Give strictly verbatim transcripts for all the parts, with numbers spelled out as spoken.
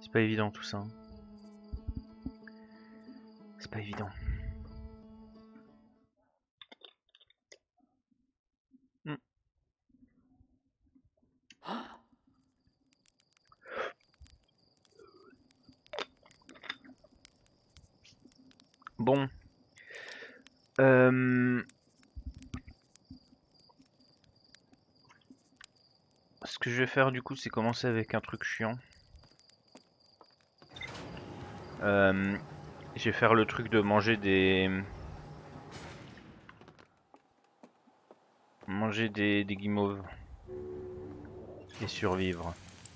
C'est pas évident tout ça. C'est pas évident. Hmm. Bon. Euh... Ce que je vais faire du coup, c'est commencer avec un truc chiant. Euh... Je vais faire le truc de manger des... Manger des, des guimauves. Et survivre.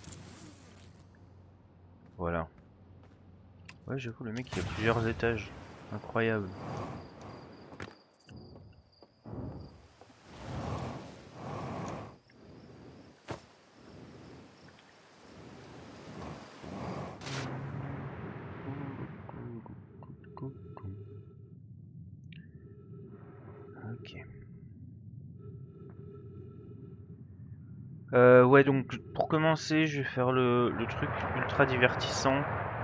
Voilà. Ouais, j'avoue, le mec il a plusieurs étages. Incroyable. Ok. Euh, ouais, donc pour commencer, je vais faire le, le truc ultra divertissant.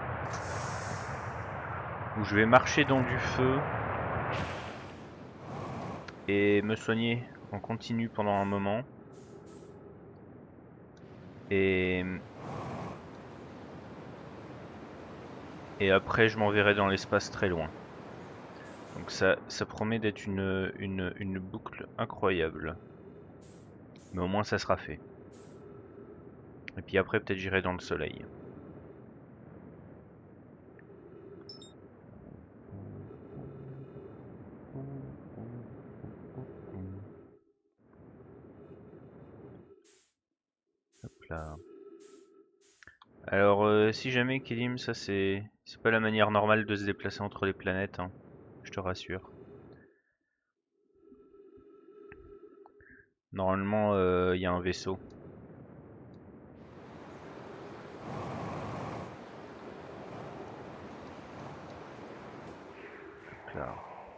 Où je vais marcher dans du feu. Et me soigner en continu pendant un moment. Et... Et après, je m'enverrai dans l'espace très loin. Donc ça, ça promet d'être une, une, une boucle incroyable. Mais au moins ça sera fait. Et puis après peut-être j'irai dans le soleil. Hop là. Alors euh, si jamais Kelim, ça c'est c'est pas la manière normale de se déplacer entre les planètes, hein. Je te rassure. Normalement il euh, y a un vaisseau. Hop là.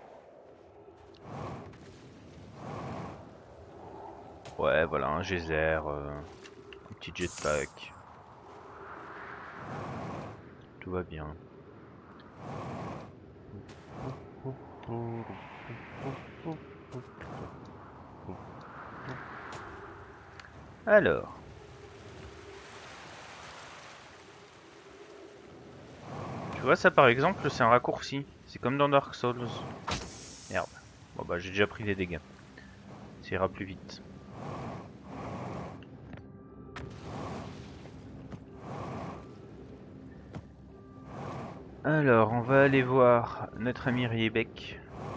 Ouais, voilà, un geyser, euh, un petit jetpack. Tout va bien. Alors. Tu vois, ça par exemple, c'est un raccourci. C'est comme dans Dark Souls. Merde. Bon bah j'ai déjà pris des dégâts. Ça ira plus vite. Alors, on va aller voir notre ami Riebeck.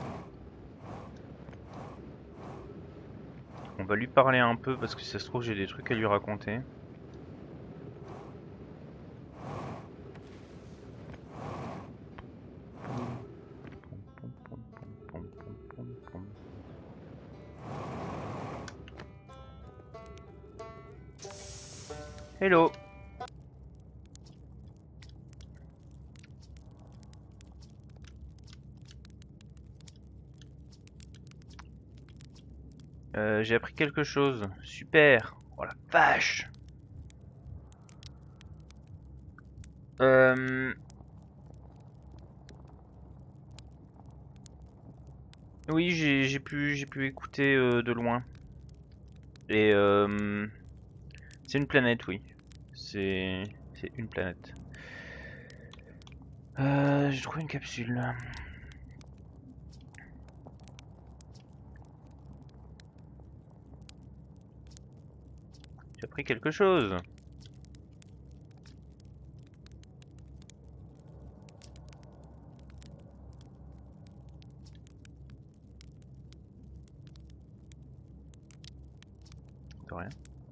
On va lui parler un peu parce que si ça se trouve j'ai des trucs à lui raconter. Hello. Euh, j'ai appris quelque chose. Super. Oh la vache. Euh... Oui, j'ai j'ai pu, j'ai pu écouter euh, de loin. Et euh... c'est une planète, oui. C'est c'est une planète. Euh, j'ai trouvé une capsule. J'ai appris quelque chose. De rien.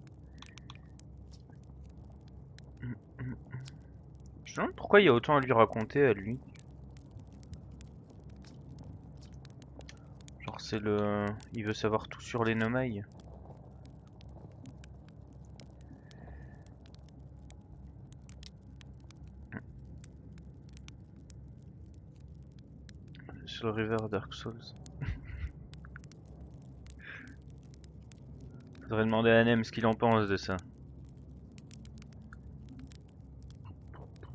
Je me demande pourquoi il y a autant à lui raconter à lui. Genre c'est le... Il veut savoir tout sur les Nomai. Sur le river Dark Souls. Faudrait demander à Nem ce qu'il en pense de ça.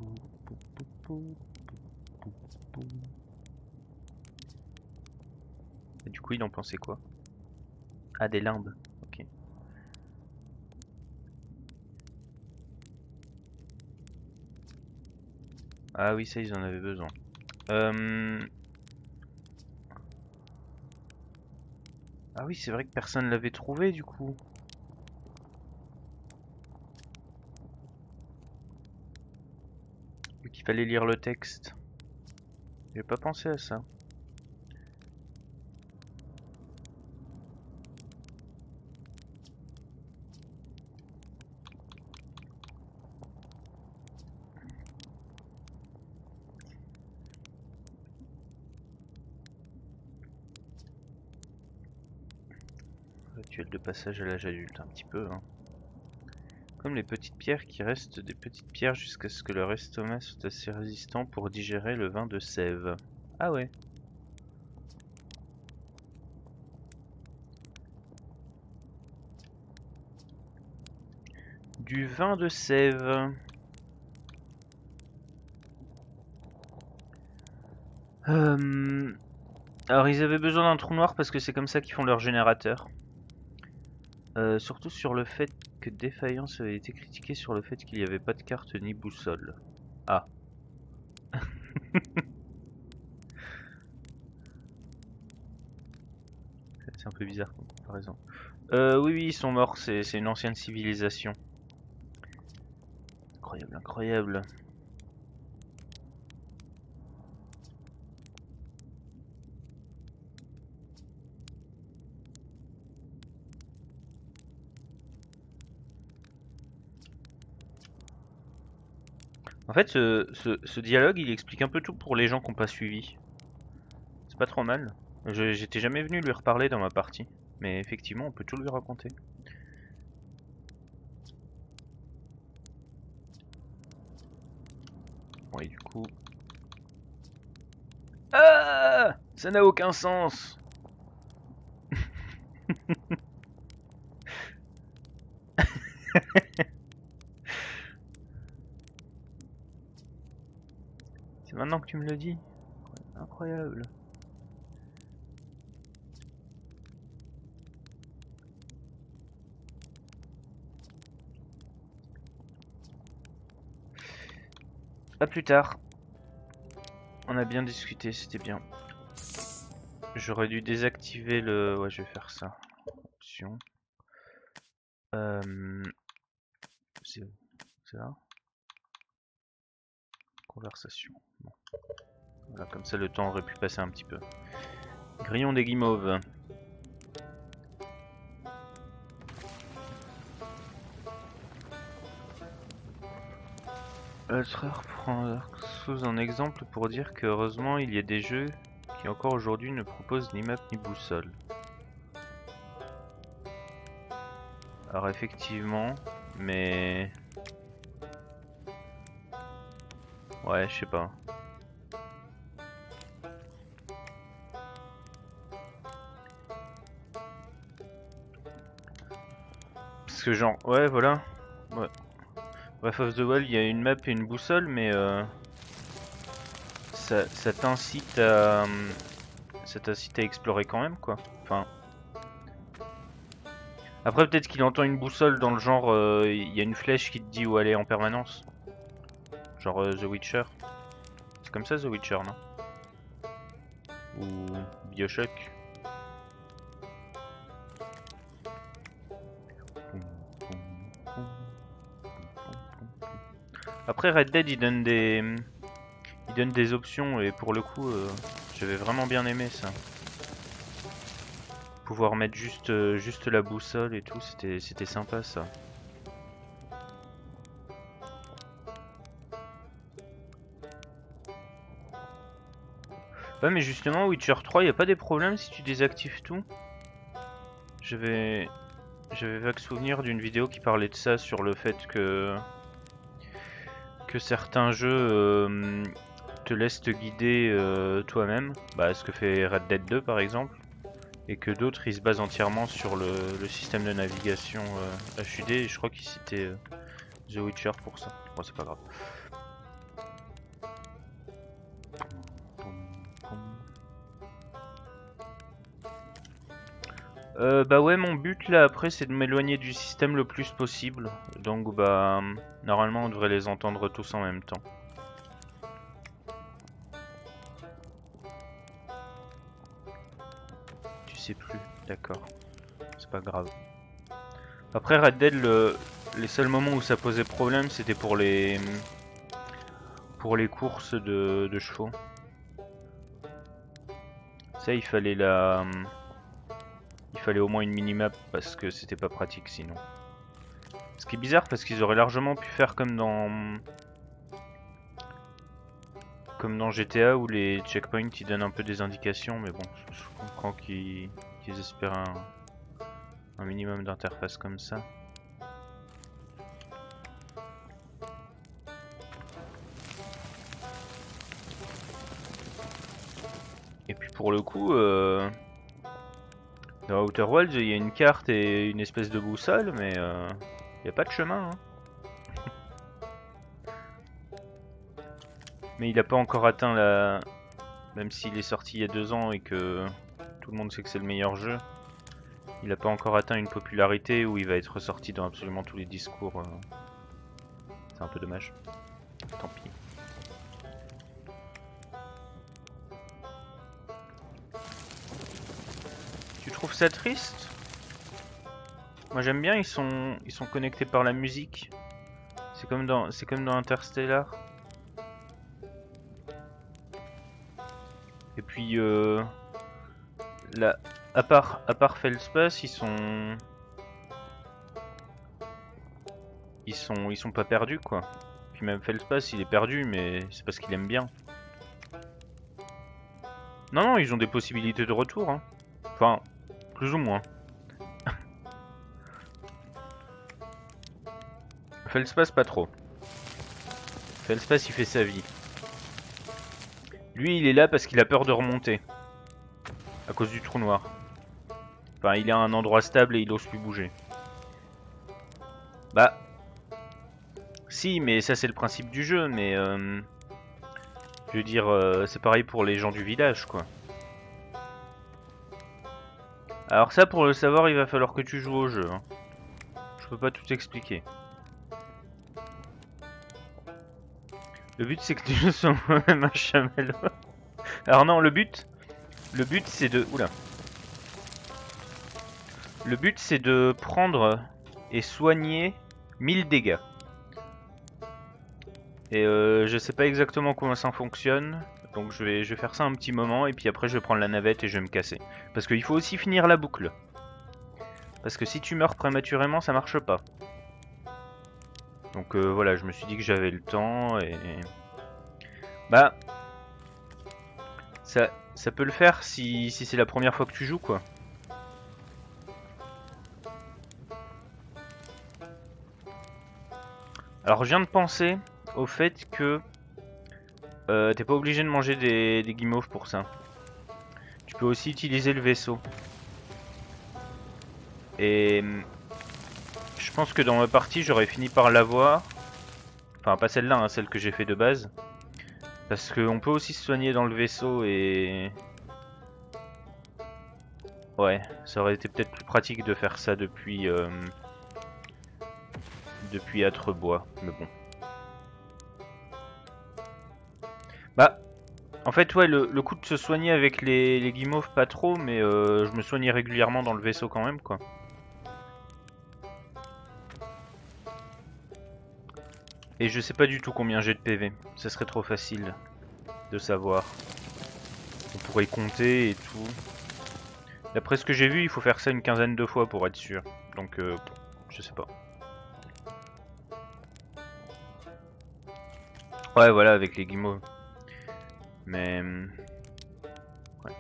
Et du coup, il en pensait quoi? Ah, des limbes. Ok. Ah oui, ça, ils en avaient besoin. Euh... Ah oui, c'est vrai que personne l'avait trouvé du coup. Vu qu'il fallait lire le texte. J'ai pas pensé à ça. Rituel de passage à l'âge adulte, un petit peu. Hein. Comme les petites pierres qui restent des petites pierres jusqu'à ce que leur estomac soit assez résistant pour digérer le vin de sève. Ah ouais. Du vin de sève. Euh... Alors ils avaient besoin d'un trou noir parce que c'est comme ça qu'ils font leur générateur. Euh, surtout sur le fait que Défaillance avait été critiqué sur le fait qu'il n'y avait pas de carte ni boussole. Ah. C'est un peu bizarre comme comparaison. Euh, oui, oui, ils sont morts, c'est une ancienne civilisation. Incroyable, incroyable. En fait, ce, ce, ce dialogue, il explique un peu tout pour les gens qui n'ont pas suivi. C'est pas trop mal. J'étais jamais venu lui reparler dans ma partie. Mais effectivement, on peut tout lui raconter. Bon, et du coup... Ah! Ça n'a aucun sens! C'est maintenant que tu me le dis. Incroyable. A plus tard. On a bien discuté, c'était bien. J'aurais dû désactiver le... Ouais, je vais faire ça. Option. Euh... C'est là. Conversation. Bon. Voilà, comme ça le temps aurait pu passer un petit peu. Grillon des guimauves. Altreur prend Dark Souls en exemple pour dire que heureusement il y a des jeux qui encore aujourd'hui ne proposent ni map ni boussole. Alors effectivement, mais... Ouais, je sais pas. Parce que genre, ouais voilà. Ouais. Breath of the Wild, il y a une map et une boussole, mais euh, ça, ça t'incite à, ça t'incite à explorer quand même, quoi. Enfin, après peut-être qu'il entend une boussole dans le genre, euh, il y a une flèche qui te dit où aller en permanence, genre euh, The Witcher. C'est comme ça The Witcher, non? Ou BioShock. Après Red Dead, il donne des, il donne des options et pour le coup, euh, j'avais vraiment bien aimé ça. Pouvoir mettre juste, euh, juste la boussole et tout, c'était, c'était sympa ça. Ouais, mais justement, Witcher trois, y a pas des problèmes si tu désactives tout? J'avais, j'avais vague souvenir d'une vidéo qui parlait de ça sur le fait que que certains jeux euh, te laissent te guider euh, toi-même, bah, ce que fait Red Dead deux par exemple, et que d'autres ils se basent entièrement sur le, le système de navigation euh, H U D, et je crois qu'ils citaient euh, The Witcher pour ça. Bon, c'est pas grave. Euh, bah ouais, mon but là après c'est de m'éloigner du système le plus possible. Donc bah normalement on devrait les entendre tous en même temps. Tu sais plus, d'accord. C'est pas grave. Après Red Dead, le... les seuls moments où ça posait problème c'était pour les pour les courses de, de chevaux. Ça il fallait la... Il fallait au moins une minimap parce que c'était pas pratique sinon. Ce qui est bizarre parce qu'ils auraient largement pu faire comme dans comme dans G T A où les checkpoints ils donnent un peu des indications, mais bon, je, je comprends qu'ils qu'ils espèrent un, un minimum d'interface comme ça. Et puis pour le coup, euh, dans Outer Worlds il y a une carte et une espèce de boussole, mais euh, il n'y a pas de chemin. Hein. Mais il n'a pas encore atteint la... Même s'il est sorti il y a deux ans et que tout le monde sait que c'est le meilleur jeu, il n'a pas encore atteint une popularité où il va être ressorti dans absolument tous les discours. Euh... C'est un peu dommage. Tant pis. Tu trouves ça triste? Moi j'aime bien, ils sont ils sont connectés par la musique. C'est comme dans c'est comme dans Interstellar. Et puis euh, là, à part à part Feldspath, ils sont ils sont ils sont pas perdus quoi. Puis même Feldspath, il est perdu, mais c'est parce qu'il aime bien. Non non, ils ont des possibilités de retour. Hein. Enfin, plus ou moins. Feldspath pas trop. Feldspath il fait sa vie. Lui il est là parce qu'il a peur de remonter. À cause du trou noir. Enfin il est à un endroit stable et il ose plus bouger. Bah... Si mais ça c'est le principe du jeu mais... Euh, je veux dire euh, c'est pareil pour les gens du village quoi. Alors ça pour le savoir il va falloir que tu joues au jeu. Hein. Je peux pas tout expliquer. Le but c'est que tu joues sur moi-même un chamallow. Alors non, le but, le but c'est de, oula, le but c'est de prendre et soigner mille dégâts. Et euh, je sais pas exactement comment ça fonctionne, donc je vais, je vais faire ça un petit moment et puis après je vais prendre la navette et je vais me casser. Parce qu'il faut aussi finir la boucle. Parce que si tu meurs prématurément, ça marche pas. Donc euh, voilà, je me suis dit que j'avais le temps et... Bah... Ça, ça peut le faire si, si c'est la première fois que tu joues quoi. Alors je viens de penser au fait que euh, t'es pas obligé de manger des, des guimauves pour ça. Tu peux aussi utiliser le vaisseau. Et je pense que dans ma partie j'aurais fini par l'avoir. Enfin pas celle-là, hein, celle que j'ai fait de base. Parce qu'on peut aussi se soigner dans le vaisseau et... Ouais, ça aurait été peut-être plus pratique de faire ça depuis... Euh... Depuis Atrebois, mais bon. Bah, en fait, ouais, le, le coup de se soigner avec les, les guimauves, pas trop, mais euh, je me soignais régulièrement dans le vaisseau quand même, quoi. Et je sais pas du tout combien j'ai de P V, ça serait trop facile de savoir. On pourrait compter et tout. D'après ce que j'ai vu, il faut faire ça une quinzaine de fois pour être sûr. Donc, euh, je sais pas. Ouais, voilà, avec les guimauves. Mais... Ouais.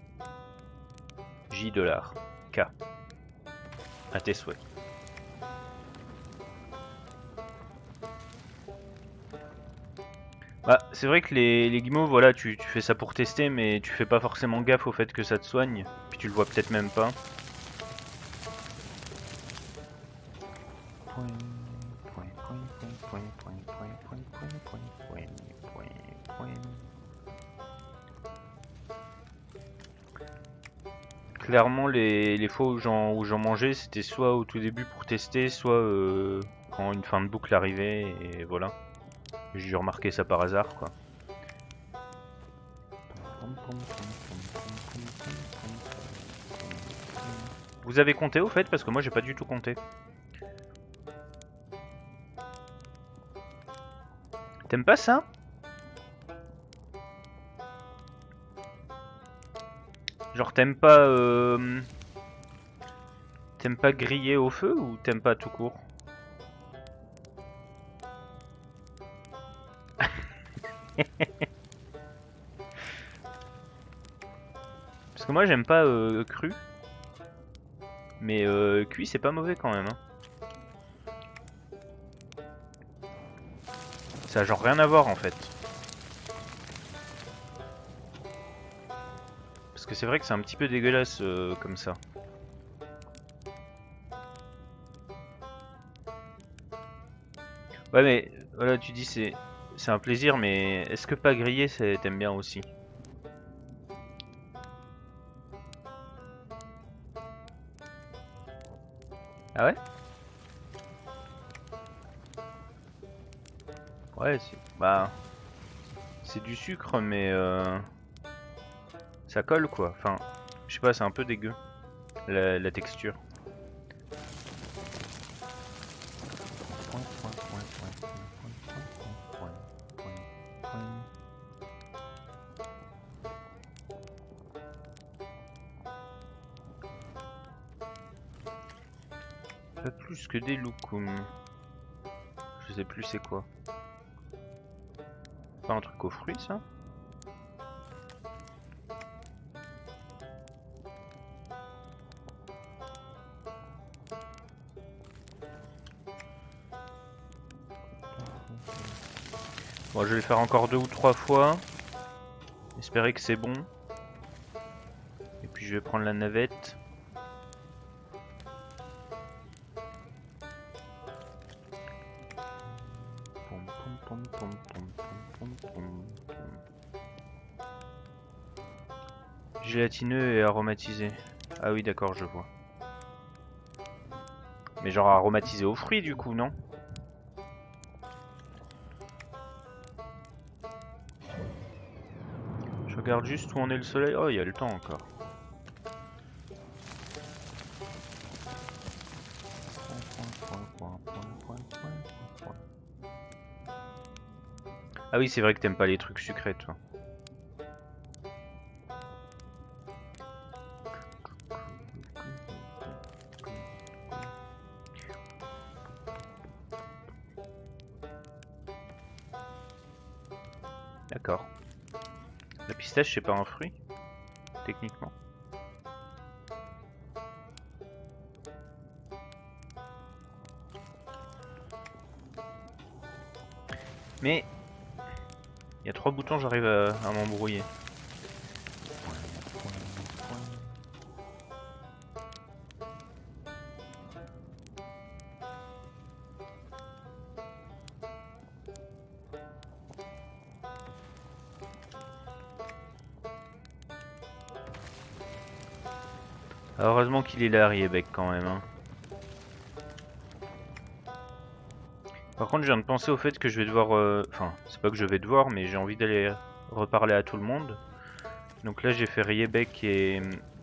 J dollars. K. À tes souhaits. Bah, c'est vrai que les, les guimauves, voilà, tu, tu fais ça pour tester, mais tu fais pas forcément gaffe au fait que ça te soigne. Puis tu le vois peut-être même pas. Clairement, les, les fois où j'en où j'en mangeais, c'était soit au tout début pour tester, soit euh, quand une fin de boucle arrivait, et voilà. J'ai dû remarquer ça par hasard, quoi. Vous avez compté au fait? Parce que moi j'ai pas du tout compté. T'aimes pas ça? Genre t'aimes pas euh, t'aimes pas griller au feu ou t'aimes pas tout court? Parce que moi j'aime pas euh, cru. Mais euh, cuit c'est pas mauvais quand même, hein. Ça a genre rien à voir en fait. Parce que c'est vrai que c'est un petit peu dégueulasse euh, comme ça. Ouais mais voilà, tu dis c'est c'est un plaisir, mais est-ce que pas grillé t'aimes bien aussi? Ah ouais? Ouais, c'est bah c'est du sucre mais euh, ça colle quoi. Enfin, je sais pas, c'est un peu dégueu la, la texture. Pas plus que des loukoums. Je sais plus c'est quoi. Pas un truc aux fruits ça? Bon, je vais le faire encore deux ou trois fois. Espérer que c'est bon. Et puis je vais prendre la navette. Gélatineux et aromatisé. Ah oui d'accord, je vois. Mais genre aromatisé aux fruits du coup, non? Je regarde juste où en est le soleil. Oh, il y a le temps encore. Ah oui, c'est vrai que t'aimes pas les trucs sucrés, toi. D'accord. La pistache, c'est pas un fruit, techniquement. Mais il y a trois boutons, j'arrive à, à m'embrouiller. Heureusement qu'il est là, Riebeck, quand même. Hein. Par contre, je viens de penser au fait que je vais devoir... euh, Enfin, c'est pas que je vais devoir, mais j'ai envie d'aller reparler à tout le monde. Donc là, j'ai fait Riebeck et...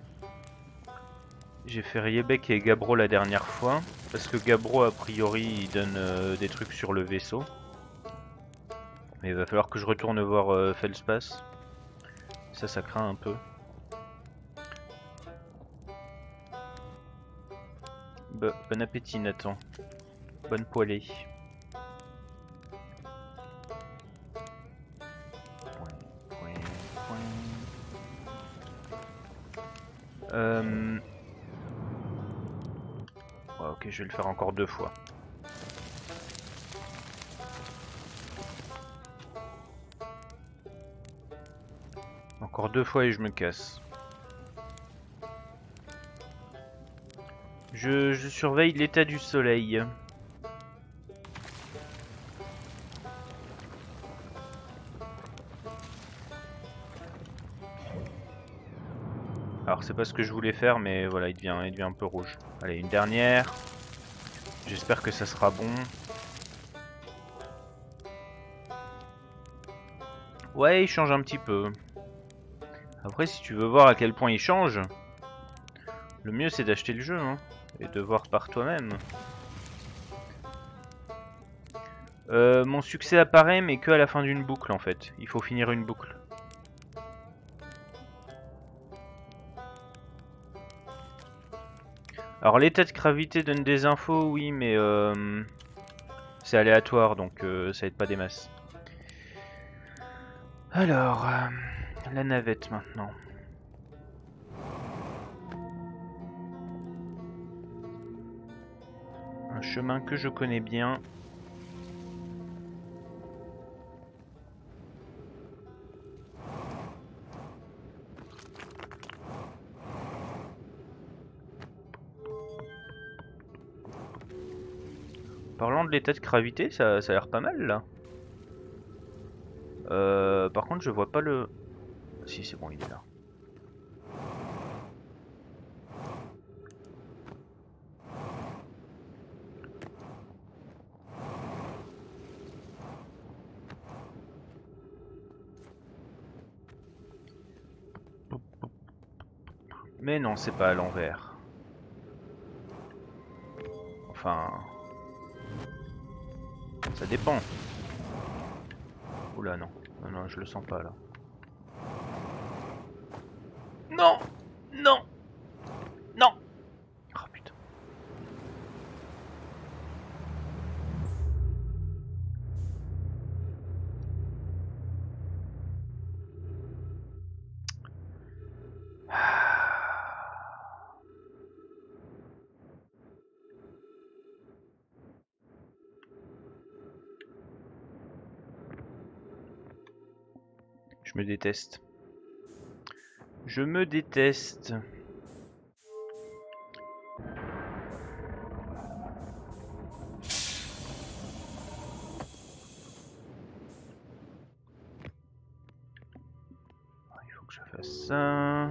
J'ai fait Riebeck et Gabbro la dernière fois. Parce que Gabbro, a priori, il donne euh, des trucs sur le vaisseau. Mais il va falloir que je retourne voir euh, Feldspath. Ça, ça craint un peu. Bon, bon appétit, Nathan. Bonne poêlée. Euh... Ouais, ok, je vais le faire encore deux fois. Encore deux fois et je me casse. Je, je surveille l'état du soleil. Alors c'est pas ce que je voulais faire, mais voilà, il devient, il devient un peu rouge. Allez, une dernière. J'espère que ça sera bon. Ouais, il change un petit peu. Après, si tu veux voir à quel point il change, le mieux c'est d'acheter le jeu, hein, et de voir par toi-même. Euh, mon succès apparaît, mais que à la fin d'une boucle en fait. Il faut finir une boucle. Alors l'état de gravité donne des infos, oui, mais euh, c'est aléatoire, donc euh, ça aide pas des masses. Alors, euh, la navette maintenant. Un chemin que je connais bien. Parlant de l'état de gravité, ça, ça a l'air pas mal là. Euh, par contre, je vois pas le... Si, c'est bon, il est là. Mais non, c'est pas à l'envers. Enfin... Ça dépend. Oula, non. Non, non, je le sens pas là. Non! Non! Non! Oh putain. Je me déteste. Je me déteste. Il faut que je fasse ça.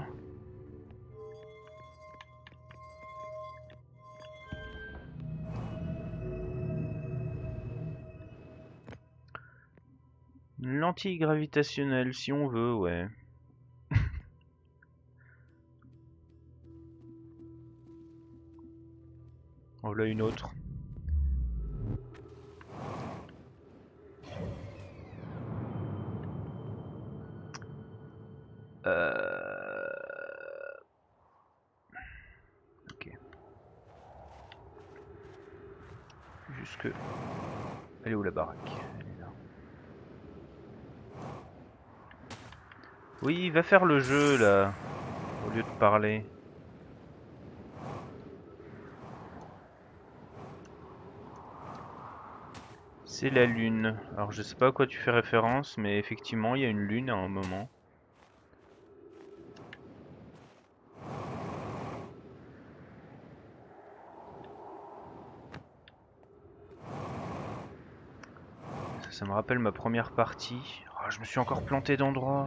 Une lentille gravitationnelle si on veut, ouais. En voilà une autre. Euh... Ok. Jusque... Elle est où la baraque? Elle est là. Oui, va faire le jeu là, au lieu de parler. C'est la lune. Alors je sais pas à quoi tu fais référence, mais effectivement il y a une lune à un moment. Ça, ça me rappelle ma première partie. Oh, je me suis encore planté d'endroit.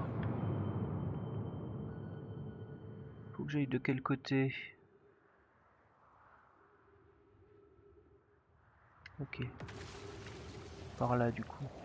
Faut que j'aille de quel côté? Ok. Par là du coup.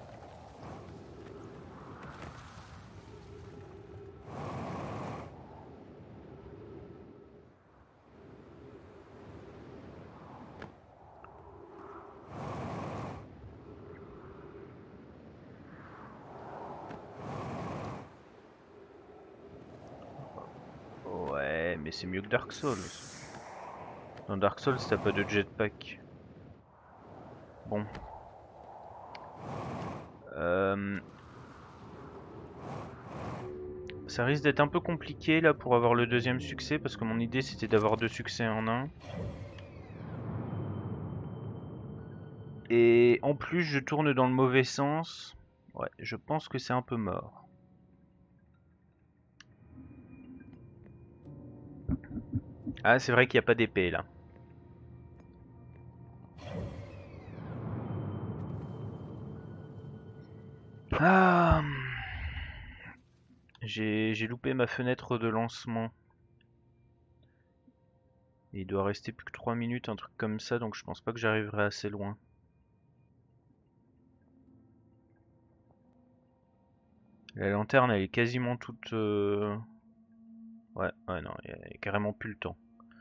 Ouais, mais c'est mieux que Dark Souls. Dans Dark Souls, t'as pas de jetpack. Bon. Euh... Ça risque d'être un peu compliqué là pour avoir le deuxième succès, parce que mon idée c'était d'avoir deux succès en un. Et en plus je tourne dans le mauvais sens. Ouais, je pense que c'est un peu mort. Ah, c'est vrai qu'il n'y a pas d'épée là. Ah, j'ai loupé ma fenêtre de lancement. Et il doit rester plus que trois minutes, un truc comme ça, donc je pense pas que j'arriverai assez loin. La lanterne elle est quasiment toute... Euh... Ouais, ouais non, il y a carrément plus le temps.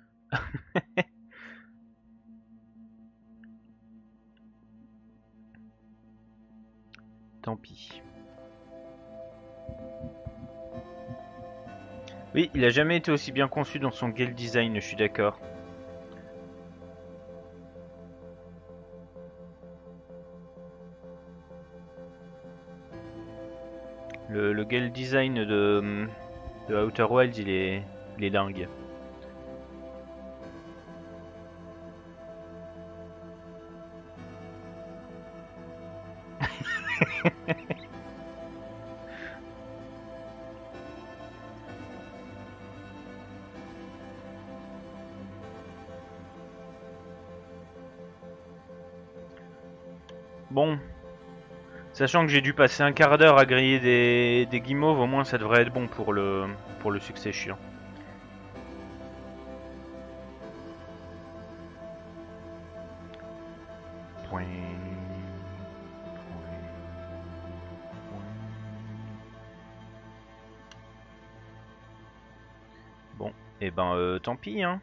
Tant pis. Oui, il a jamais été aussi bien conçu dans son game design, je suis d'accord. Le, le game design de, de Outer Wilds, il est, il est dingue. Bon, sachant que j'ai dû passer un quart d'heure à griller des, des guimauves, au moins ça devrait être bon pour le, pour le succès chiant. Point, point, point. Bon, et eh ben euh, tant pis hein.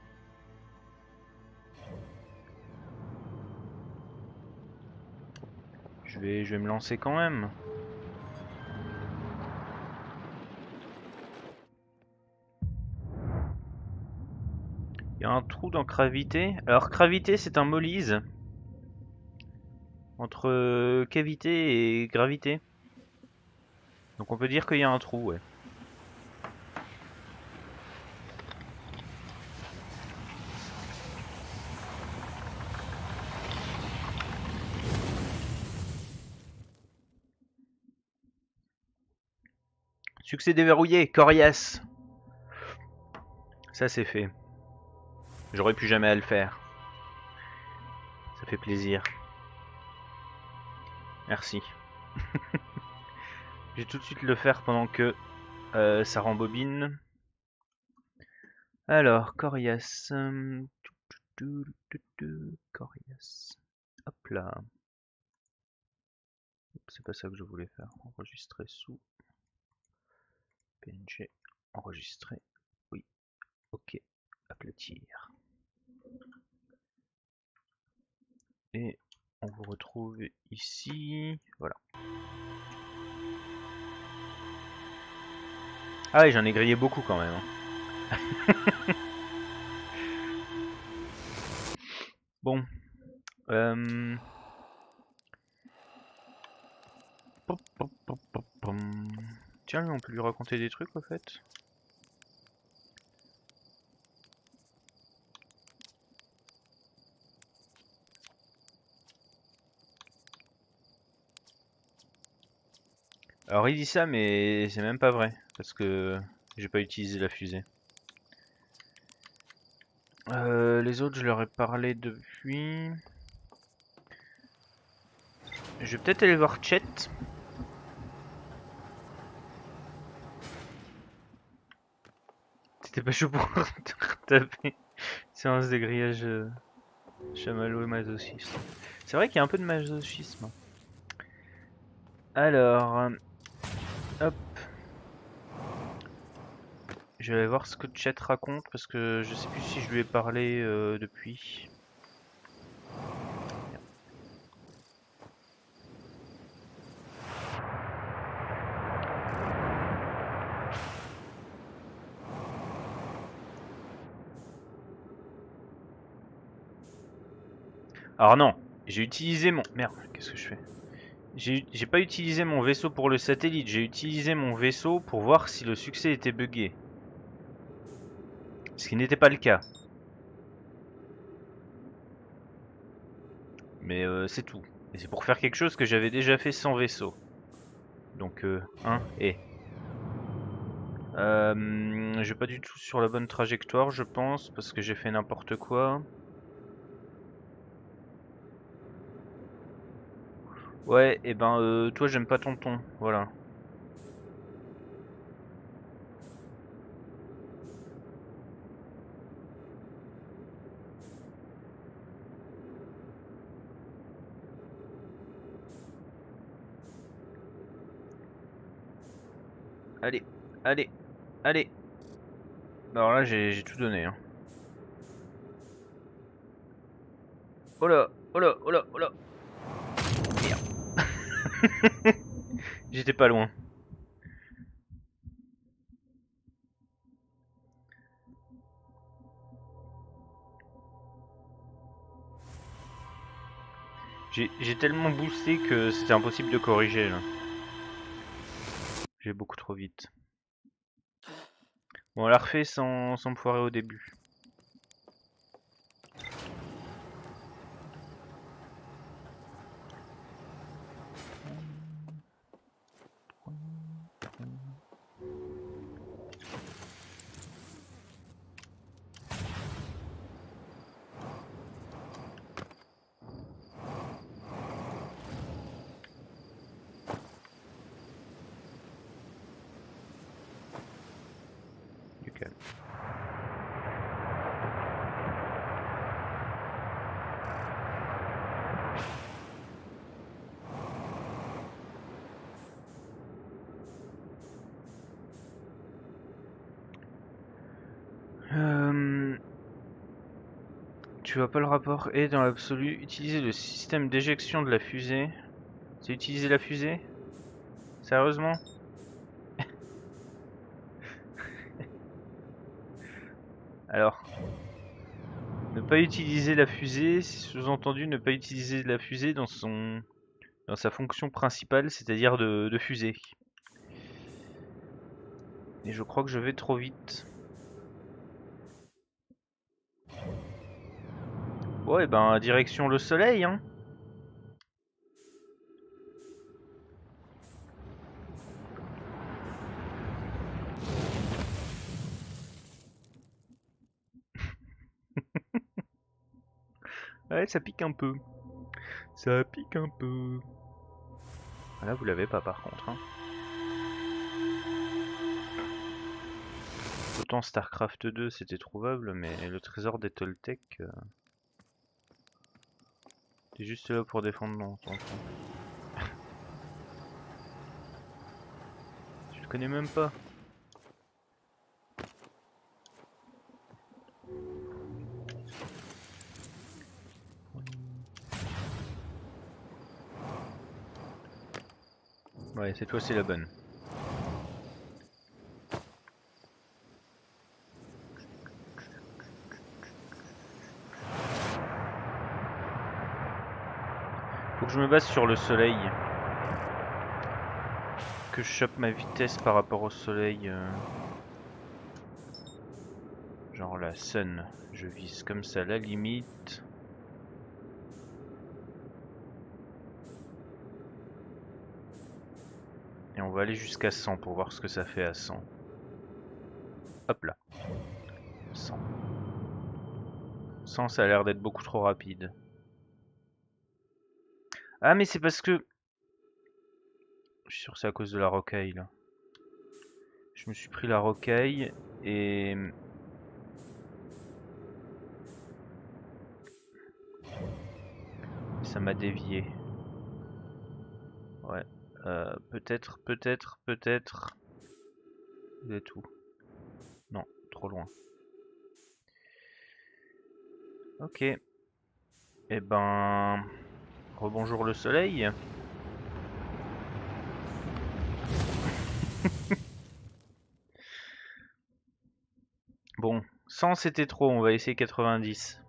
Je vais, je vais me lancer quand même. Il y a un trou dans Gravité. Alors Gravité c'est un molise. Entre cavité et gravité. Donc on peut dire qu'il y a un trou, ouais. Succès déverrouillé, Corias. Ça c'est fait. J'aurais pu jamais à le faire. Ça fait plaisir. Merci. Je vais tout de suite le faire pendant que euh, ça rembobine. Alors, Corias. Corias. Hop là. C'est pas ça que je voulais faire. Enregistrer sous P N G. Enregistrer. Oui. Ok. Aplatir. Et on vous retrouve ici. Voilà. Ah oui, j'en ai grillé beaucoup quand même. Bon. Euh... Tiens, on peut lui raconter des trucs au fait. Alors il dit ça, mais c'est même pas vrai, parce que j'ai pas utilisé la fusée. Euh, les autres, je leur ai parlé depuis. Je vais peut-être aller voir Chet. C'était pas chaud pour te retaper. Séance de grillage euh, chamallow et masochisme. C'est vrai qu'il y a un peu de masochisme. Alors, euh, hop. Je vais aller voir ce que Chet raconte parce que je sais plus si je lui ai parlé euh, depuis. Alors non, j'ai utilisé mon... Merde, qu'est-ce que je fais? J'ai pas utilisé mon vaisseau pour le satellite, j'ai utilisé mon vaisseau pour voir si le succès était buggé. Ce qui n'était pas le cas. Mais euh, c'est tout. Et c'est pour faire quelque chose que j'avais déjà fait sans vaisseau. Donc, euh, hein, et... Euh, je vais pas du tout sur la bonne trajectoire, je pense, parce que j'ai fait n'importe quoi. Ouais, et ben, euh, toi, j'aime pas ton ton, voilà. Allez, allez, allez. Alors là, j'ai tout donné. Hein. Oh là, oh là, oh là, oh là. Merde. J'étais pas loin. J'ai tellement boosté que c'était impossible de corriger là. J'ai beaucoup trop vite. Bon, on l'a refait sans, sans me foirer au début. Nickel. Euh... Tu vois pas le rapport et dans l'absolu, utiliser le système d'éjection de la fusée. C'est utiliser la fusée? Sérieusement? Alors, ne pas utiliser la fusée, sous-entendu ne pas utiliser la fusée dans son dans sa fonction principale, c'est-à-dire de, de fusée. Et je crois que je vais trop vite. Ouais, ben direction le soleil, hein. Ouais, ça pique un peu. Ça pique un peu. Là, vous l'avez pas par contre. Hein. Autant StarCraft deux c'était trouvable, mais le trésor des Toltecs, euh... t'es juste là pour défendre non, tu le connais même pas. Ouais, cette fois c'est la bonne. Faut que je me base sur le soleil. Que je chope ma vitesse par rapport au soleil. Euh... Genre la sun. Je vise comme ça la limite. Et on va aller jusqu'à cent pour voir ce que ça fait à cent. Hop là. cent. cent ça a l'air d'être beaucoup trop rapide. Ah mais c'est parce que... Je suis sûr que c'est à cause de la rocaille là. Je me suis pris la rocaille et... ça m'a dévié. Ouais. Euh, peut-être, peut-être, peut-être... Vous êtes où? Non, trop loin. Ok. Eh ben... Rebonjour le soleil. Bon, cent c'était trop, on va essayer quatre-vingt-dix.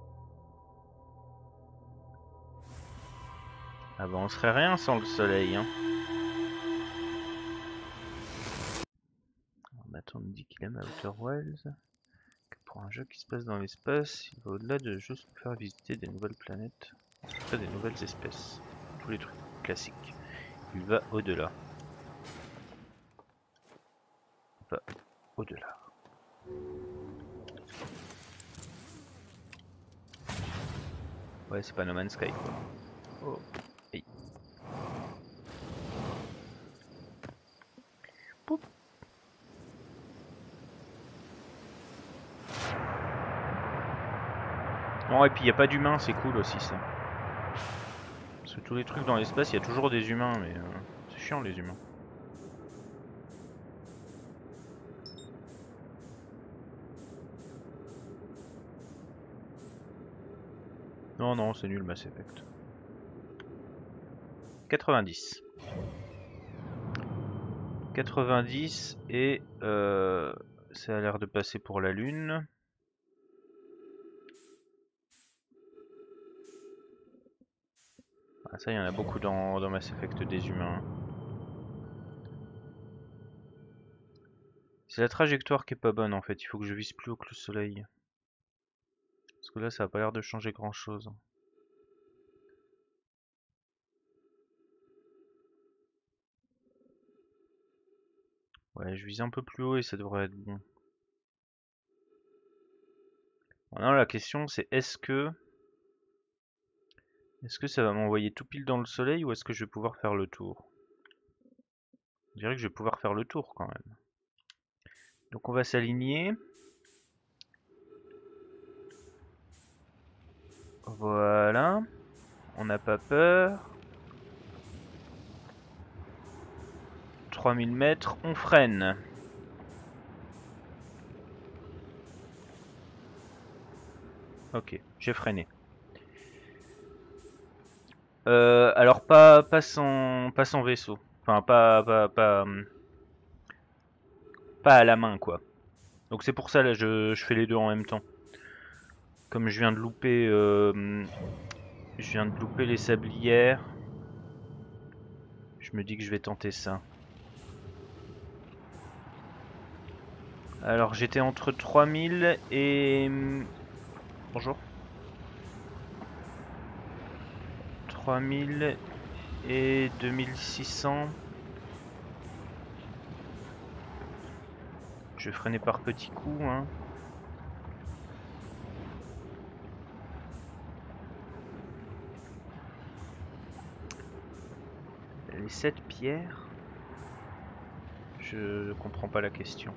Ah bah on serait rien sans le soleil, hein. On attend dix kilomètres à Outer Wilds. Pour un jeu qui se passe dans l'espace, il va au-delà de juste nous faire visiter des nouvelles planètes, en tout cas des nouvelles espèces. Tous les trucs classiques. Il va au-delà. Va au-delà. Ouais, c'est pas No Man's Sky quoi. Oh, hey. Poup. Bon, et puis il n'y a pas d'humains, c'est cool aussi ça. Parce que tous les trucs dans l'espace, il y a toujours des humains, mais euh, c'est chiant les humains. Non, non, c'est nul Mass Effect. quatre-vingt-dix. quatre-vingt-dix et euh, ça a l'air de passer pour la Lune. Ah, ça, il y en a beaucoup dans, dans Mass Effect des humains. C'est la trajectoire qui est pas bonne en fait, il faut que je vise plus haut que le soleil. Parce que là ça a pas l'air de changer grand chose. Ouais, je vise un peu plus haut et ça devrait être bon. Maintenant la question c'est est-ce que... Est-ce que ça va m'envoyer tout pile dans le soleil ou est-ce que je vais pouvoir faire le tour? Je dirais que je vais pouvoir faire le tour quand même. Donc on va s'aligner. Voilà. On n'a pas peur. trois mille mètres, on freine. Ok, j'ai freiné. Euh, alors pas, pas, sans, pas sans vaisseau. Enfin pas, pas, pas, pas à la main quoi. Donc c'est pour ça là je, je fais les deux en même temps. Comme je viens de louper, euh, je viens de louper les sablières. Je me dis que je vais tenter ça. Alors j'étais entre trois mille et... Bonjour. trois mille et deux mille six cents. Je vais freiner par petits coups. Hein. Les sept pierres. Je comprends pas la question.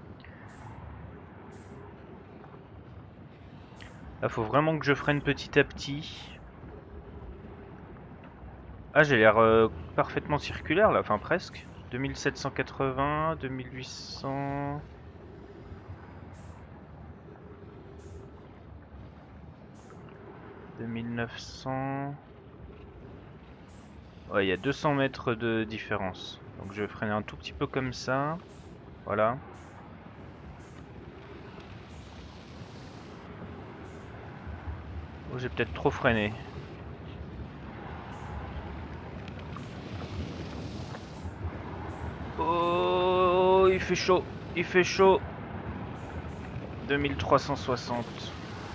Là, faut vraiment que je freine petit à petit. Ah, j'ai l'air euh, parfaitement circulaire là, enfin presque. deux mille sept cent quatre-vingts, deux mille huit cents... deux mille neuf cents... Ouais, il y a deux cents mètres de différence. Donc je vais freiner un tout petit peu comme ça. Voilà. Oh, j'ai peut-être trop freiné. Oh, il fait chaud. Il fait chaud. deux mille trois cent soixante.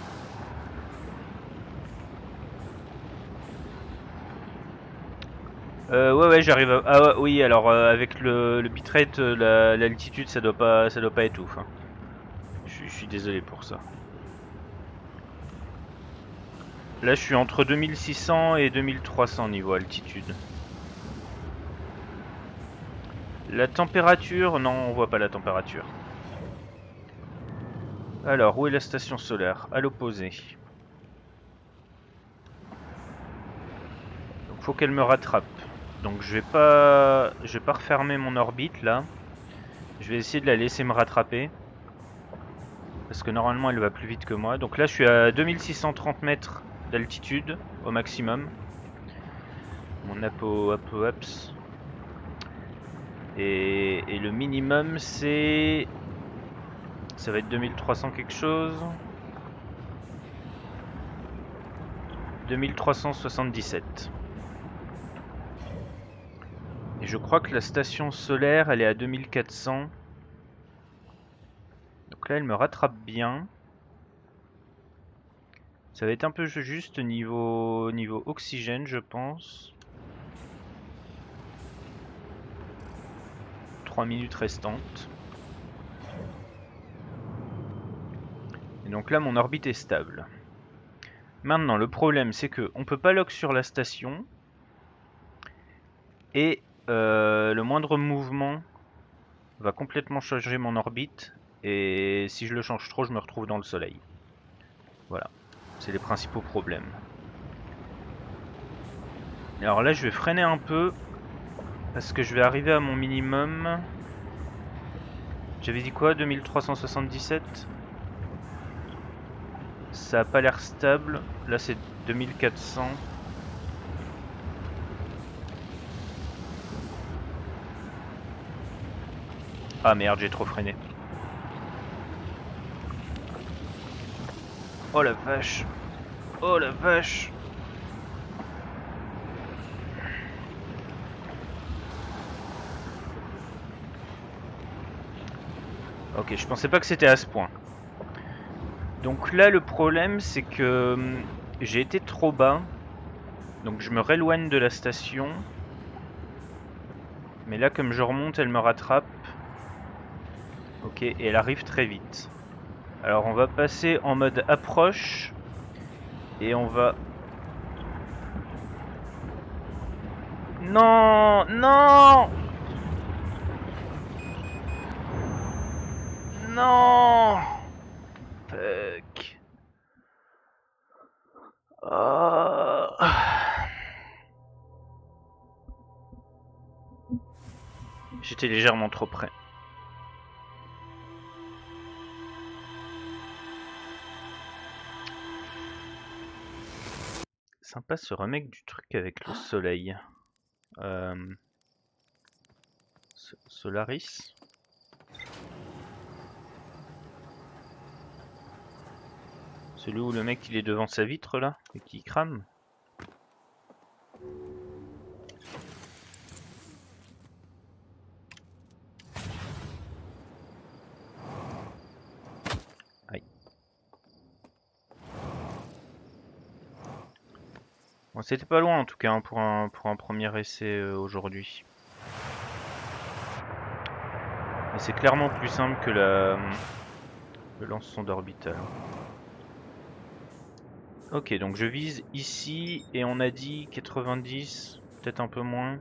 Euh, ouais ouais j'arrive à... Ah ouais, oui alors euh, avec le, le bitrate euh, l'altitude ça doit pas ça doit pas être ouf hein. Je suis désolé pour ça. Là je suis entre deux mille six cents et deux mille trois cents niveau altitude. La température, non on voit pas la température. Alors où est la station solaire? À l'opposé. Donc faut qu'elle me rattrape. Donc je vais pas je vais pas refermer mon orbite là. Je vais essayer de la laisser me rattraper. Parce que normalement elle va plus vite que moi. Donc là je suis à deux mille six cent trente mètres d'altitude au maximum. Mon apo apo-ups. Et, et le minimum c'est... Ça va être deux mille trois cents quelque chose. deux mille trois cent soixante-dix-sept. Et je crois que la station solaire elle est à deux mille quatre cents. Donc là elle me rattrape bien. Ça va être un peu juste niveau, niveau oxygène je pense. trois minutes restantes. Et donc là mon orbite est stable. Maintenant le problème c'est que on peut pas lock sur la station. Et euh, le moindre mouvement va complètement changer mon orbite. Et si je le change trop je me retrouve dans le soleil. Voilà. C'est les principaux problèmes. Alors là je vais freiner un peu. Parce que je vais arriver à mon minimum. J'avais dit quoi? deux mille trois cent soixante-dix-sept? Ça a pas l'air stable. Là c'est deux mille quatre cents. Ah merde, j'ai trop freiné. Oh la vache. Oh la vache. Ok, je pensais pas que c'était à ce point. Donc là le problème c'est que hum, j'ai été trop bas. Donc je me rééloigne de la station. Mais là comme je remonte elle me rattrape. Ok, et elle arrive très vite. Alors on va passer en mode approche. Et on va... Non, non, non. Fuck. Oh. J'étais légèrement trop près. Sympa ce remake du truc avec le soleil. Euh... Solaris. Celui où le mec il est devant sa vitre là et qui crame. Aïe. Bon, c'était pas loin en tout cas hein, pour, un, pour un premier essai euh, aujourd'hui. Mais c'est clairement plus simple que la, le lance-sonde orbital. Ok, donc je vise ici et on a dit quatre-vingt-dix, peut-être un peu moins.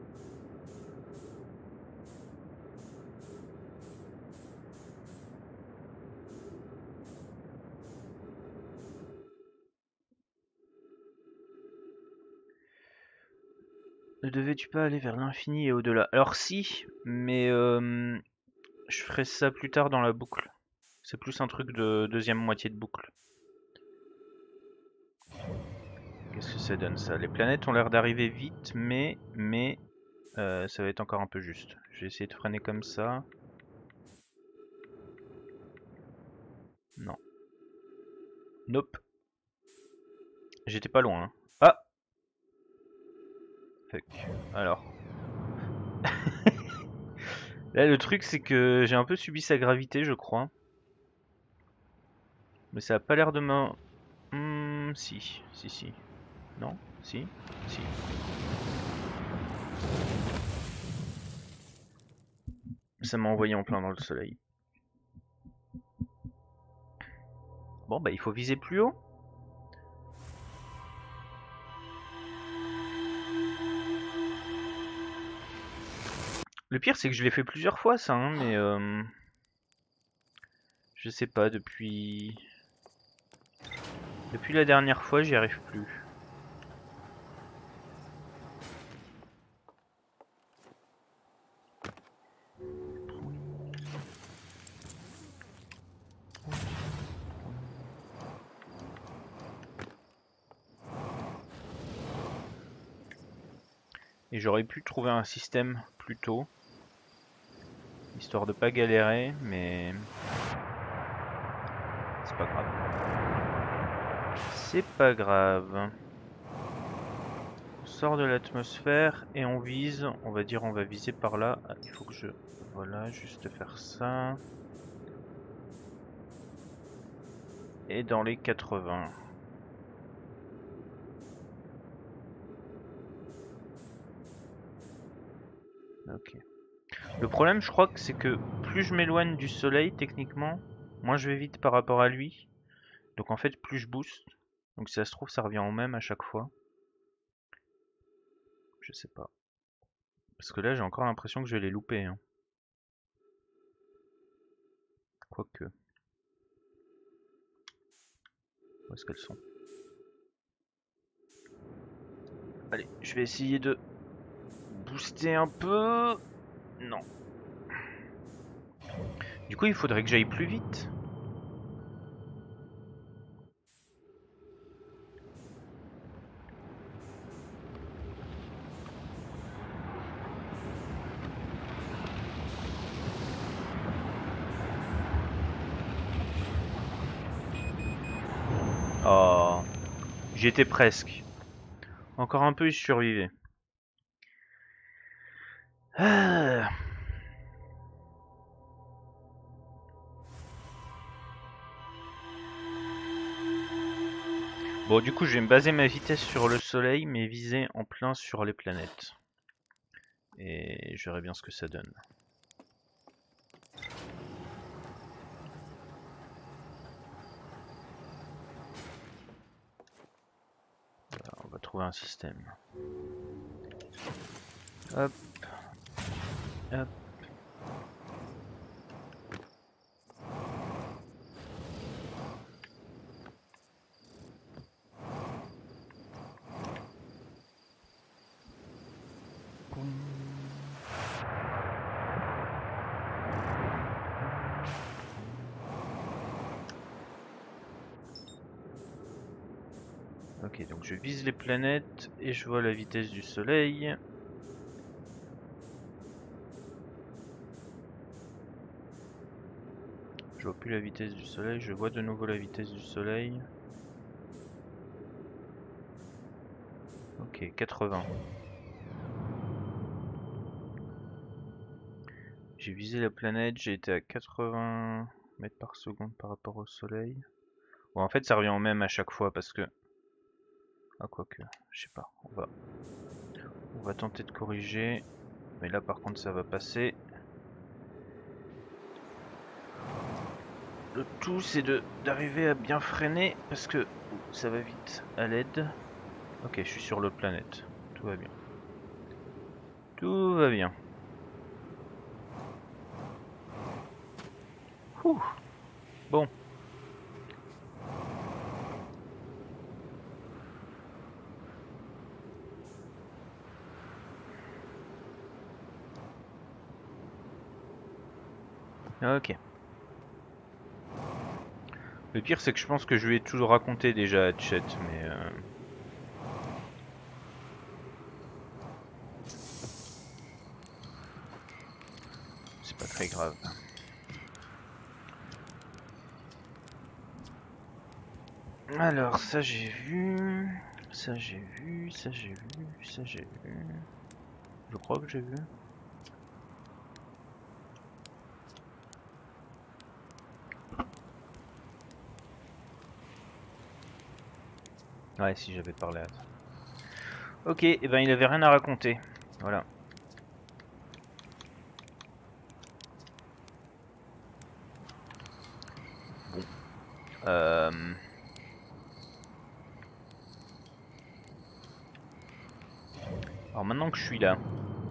Ne devais-tu pas aller vers l'infini et au-delà? Alors si, mais euh, je ferai ça plus tard dans la boucle. C'est plus un truc de deuxième moitié de boucle. Qu'est-ce que ça donne ça? Les planètes ont l'air d'arriver vite, mais, mais euh, ça va être encore un peu juste. Je vais essayer de freiner comme ça. Non. Nope. J'étais pas loin. Hein. Ah! Fuck. Alors. Là, le truc, c'est que j'ai un peu subi sa gravité, je crois. Mais ça a pas l'air de me... Hmm, si, si, si. Non? Si? Si. Ça m'a envoyé en plein dans le soleil. Bon, bah il faut viser plus haut. Le pire, c'est que je l'ai fait plusieurs fois, ça, hein, mais... Euh, je sais pas, depuis... Depuis la dernière fois, j'y arrive plus. Et j'aurais pu trouver un système plus tôt. Histoire de pas galérer, mais... C'est pas grave. C'est pas grave. On sort de l'atmosphère et on vise. On va dire on va viser par là. Ah, il faut que je... Voilà, juste faire ça. Et dans les quatre-vingts. Ok. Le problème, je crois que c'est que plus je m'éloigne du soleil, techniquement, moins je vais vite par rapport à lui. Donc en fait, plus je booste. Donc si ça se trouve, ça revient au même à chaque fois. Je sais pas. Parce que là, j'ai encore l'impression que je vais les louper. Hein. Quoique. Où est-ce qu'elles sont? Allez, je vais essayer de booster un peu. Non. Du coup, il faudrait que j'aille plus vite. J'y étais presque. Encore un peu, il survivait. Ah. Bon, du coup, je vais me baser ma vitesse sur le soleil, mais viser en plein sur les planètes. Et je verrai bien ce que ça donne. Voilà, on va trouver un système. Hop. Hop. Ok, donc je vise les planètes et je vois la vitesse du soleil. Je vois plus la vitesse du soleil, je vois de nouveau la vitesse du soleil. Ok, quatre-vingts. J'ai visé la planète, j'ai été à quatre-vingts mètres par seconde par rapport au soleil. Bon, en fait, ça revient au même à chaque fois parce que... Ah, quoique, je sais pas, on va... On va tenter de corriger. Mais là, par contre, ça va passer. Le tout, c'est de d'arriver à bien freiner parce que ça va vite à l'aide. Ok, je suis sur l'autre planète. Tout va bien. Tout va bien. Ouh. Bon. Ok. Le pire, c'est que je pense que je lui ai toujours raconté déjà à Chet, mais... Euh... c'est pas très grave. Alors, ça j'ai vu... Ça j'ai vu, ça j'ai vu, ça j'ai vu... Je crois que j'ai vu. Ouais, si j'avais parlé à ça. Ok, et eh ben il avait rien à raconter. Voilà. Bon. Euh... Alors maintenant que je suis là,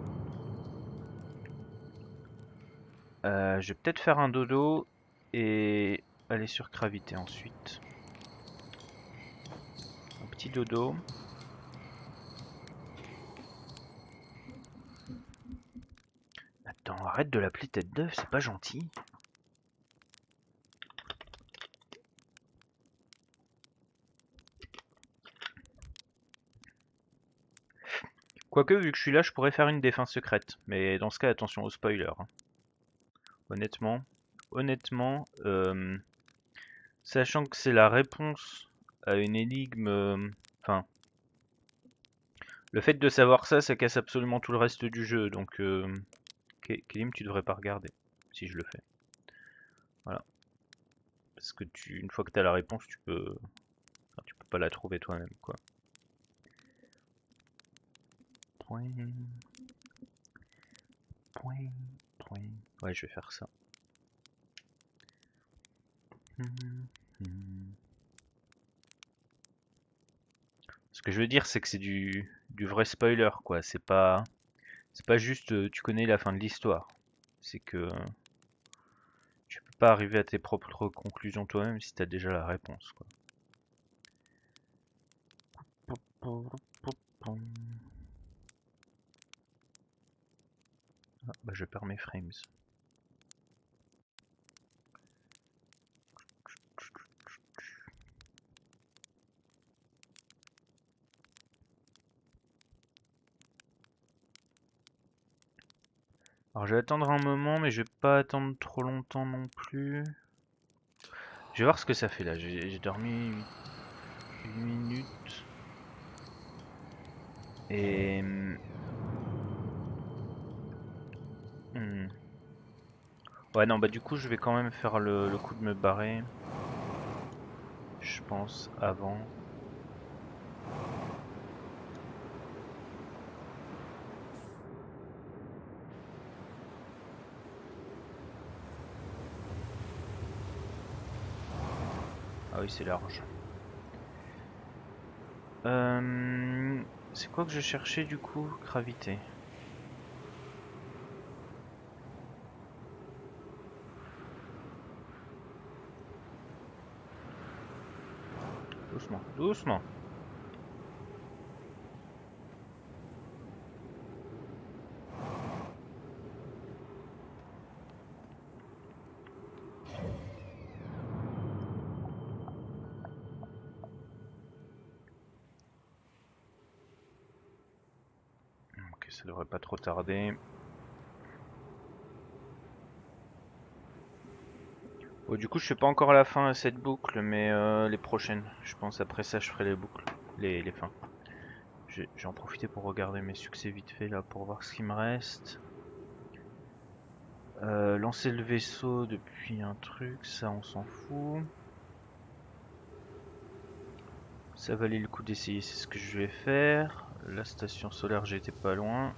euh, je vais peut-être faire un dodo et aller sur Gravité ensuite. Un petit dodo. Attends, arrête de l'appeler tête d'œuf, c'est pas gentil. Quoique, vu que je suis là, je pourrais faire une défense secrète. Mais dans ce cas, attention au spoiler. Hein. Honnêtement, honnêtement, euh, sachant que c'est la réponse à une énigme... euh, Enfin, le fait de savoir ça, ça casse absolument tout le reste du jeu. Donc, euh, Kelim, tu devrais pas regarder, si je le fais. Voilà. Parce que tu, une fois que tu as la réponse, tu peux... Enfin, tu peux pas la trouver toi-même, quoi. Point... Point... Point... Ouais, je vais faire ça. Ce que je veux dire, c'est que c'est du, du vrai spoiler, quoi. C'est pas, c'est pas juste euh, tu connais la fin de l'histoire. C'est que tu peux pas arriver à tes propres conclusions toi-même si t'as déjà la réponse, quoi. Ah, bah je perds mes frames. Alors je vais attendre un moment, mais je vais pas attendre trop longtemps non plus. Je vais voir ce que ça fait là. J'ai dormi huit minutes. Et... Hmm. Ouais non bah du coup je vais quand même faire le, le coup de me barrer. Je pense avant. Ah oui c'est large. Euh, c'est quoi que je cherchais du coup? Gravité. Doucement, doucement. Ok, ça devrait pas trop tarder. Bon, du coup, je fais pas encore la fin à cette boucle, mais euh, les prochaines. Je pense après ça, je ferai les boucles, les, les fins. Je vais en profiter pour regarder mes succès vite fait là pour voir ce qui me reste. Euh, lancer le vaisseau depuis un truc, ça on s'en fout. Ça valait le coup d'essayer, c'est ce que je vais faire. La station solaire, j'étais pas loin.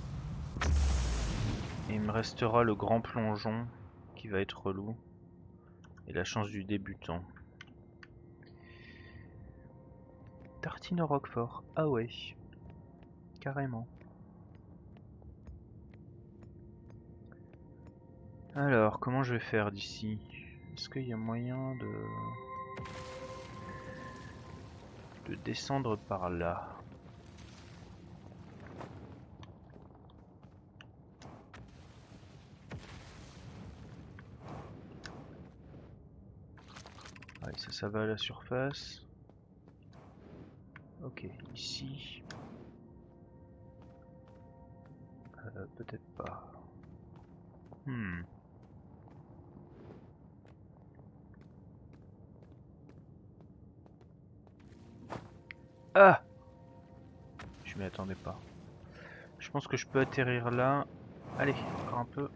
Et il me restera le grand plongeon qui va être relou. Et la chance du débutant. Tartine au Roquefort. Ah ouais. Carrément. Alors, comment je vais faire d'ici? Est-ce qu'il y a moyen de... de descendre par là? Ouais, ça, ça va à la surface. Ok, ici. Euh, peut-être pas. Hmm. Ah! Je m'y attendais pas. Je pense que je peux atterrir là. Allez, encore un peu.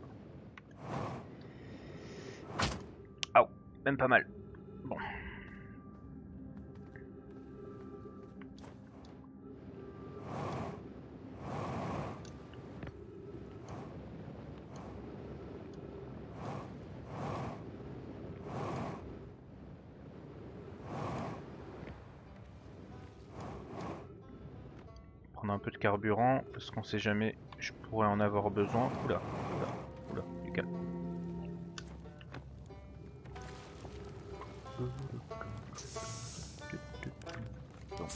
Ah, même pas mal. Bon. Prendre un peu de carburant, parce qu'on sait jamais, je pourrais en avoir besoin. Oula, oula, oula, du calme. Bon.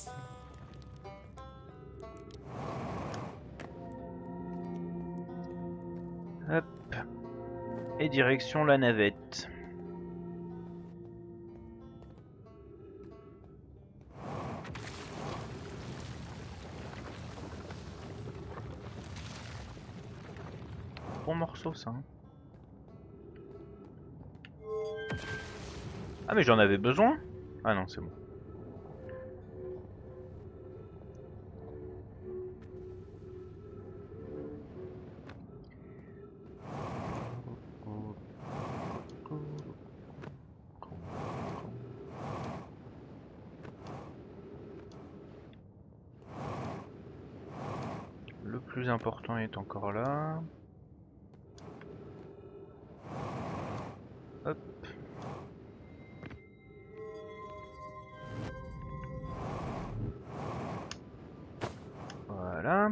Hop. Et direction la navette. Bon morceau ça. Hein. Ah mais j'en avais besoin? Ah non c'est bon. Le plus important est encore là. Hop. Voilà.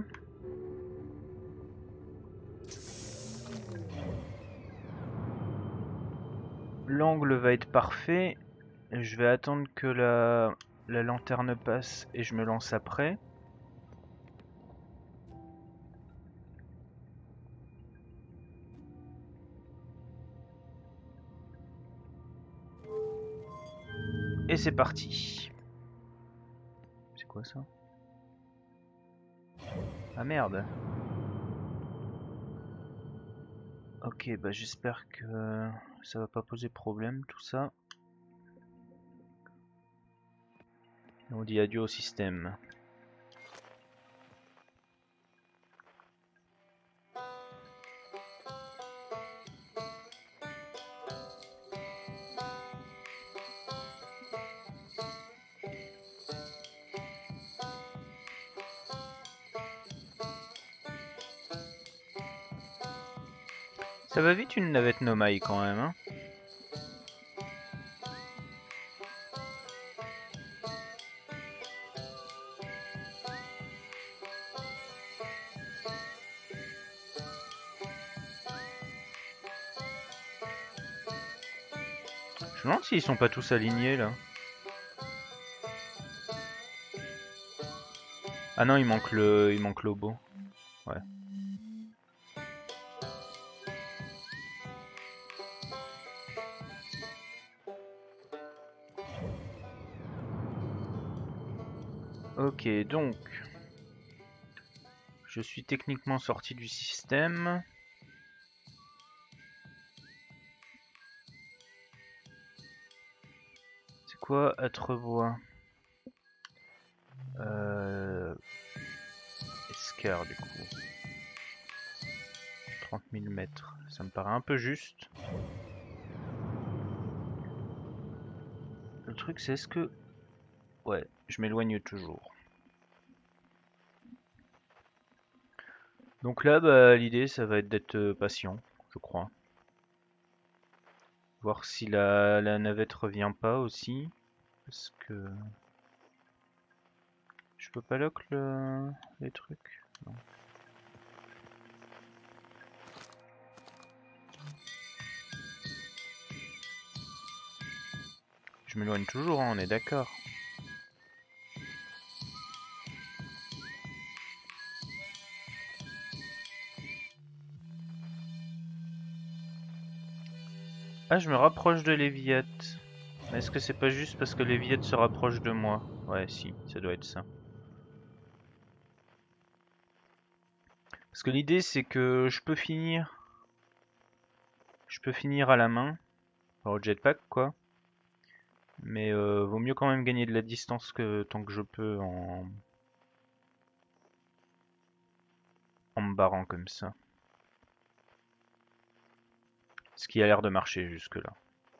L'angle va être parfait. Je vais attendre que la, la lanterne passe et je me lance après. Et c'est parti. C'est quoi ça? Ah merde. Ok, bah j'espère que ça va pas poser problème tout ça. Et on dit adieu au système. Ça va vite une navette Nomai quand même, hein. Je me demande s'ils sont pas tous alignés là. Ah non, il manque le, il manque l'obo. Ouais. Ok, donc je suis techniquement sorti du système. C'est quoi Atrevois? Euh... Escar du coup. trente mille mètres. Ça me paraît un peu juste. Le truc c'est est-ce que... Ouais, je m'éloigne toujours. Donc là, bah, l'idée ça va être d'être patient, je crois. Voir si la, la navette revient pas aussi. Parce que... Je peux pas lock le... les trucs? Non. Je m'éloigne toujours, hein, on est d'accord. Ah, je me rapproche de Léviat. Mais est-ce que c'est pas juste parce que Léviat se rapproche de moi? Ouais, si, ça doit être ça. Parce que l'idée c'est que je peux finir... Je peux finir à la main. Enfin, au jetpack quoi. Mais euh, vaut mieux quand même gagner de la distance que tant que je peux en... en me barrant comme ça. Ce qui a l'air de marcher jusque là.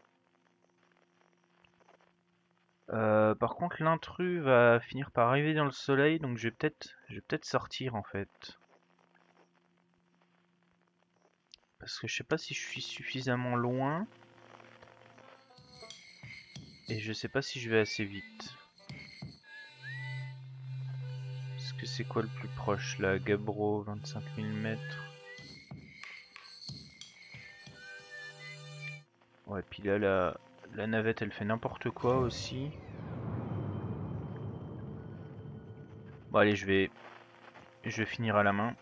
Euh, par contre l'intrus va finir par arriver dans le soleil, donc je vais peut-être je vais peut-être sortir en fait. Parce que je sais pas si je suis suffisamment loin. Et je sais pas si je vais assez vite. Est-ce que c'est quoi le plus proche là? Gabro, vingt-cinq mille mètres. Ouais, puis là la, la navette elle fait n'importe quoi aussi. Bon allez, je vais je vais finir à la main.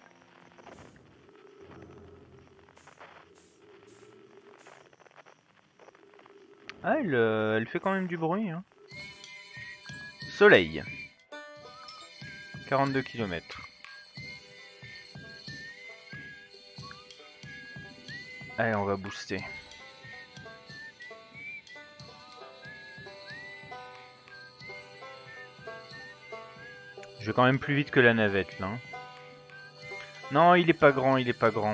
Ah, elle, euh, elle fait quand même du bruit, hein. Soleil. quarante-deux kilomètres. Allez, on va booster. Je vais quand même plus vite que la navette là. Non, il est pas grand, il est pas grand.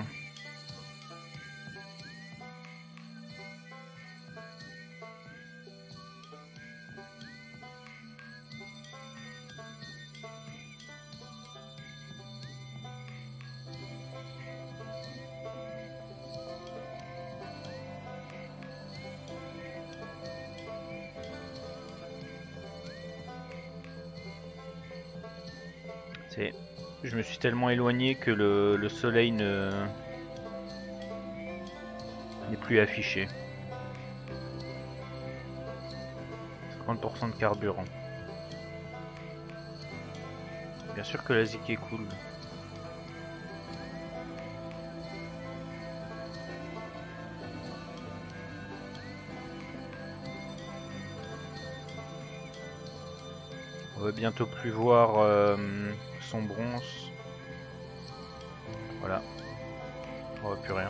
C'est... Je me suis tellement éloigné que le, le soleil ne n'est plus affiché. cinquante pour cent de carburant. Bien sûr que la zik est cool. On va bientôt plus voir euh, son bronze. Voilà. On voit plus rien.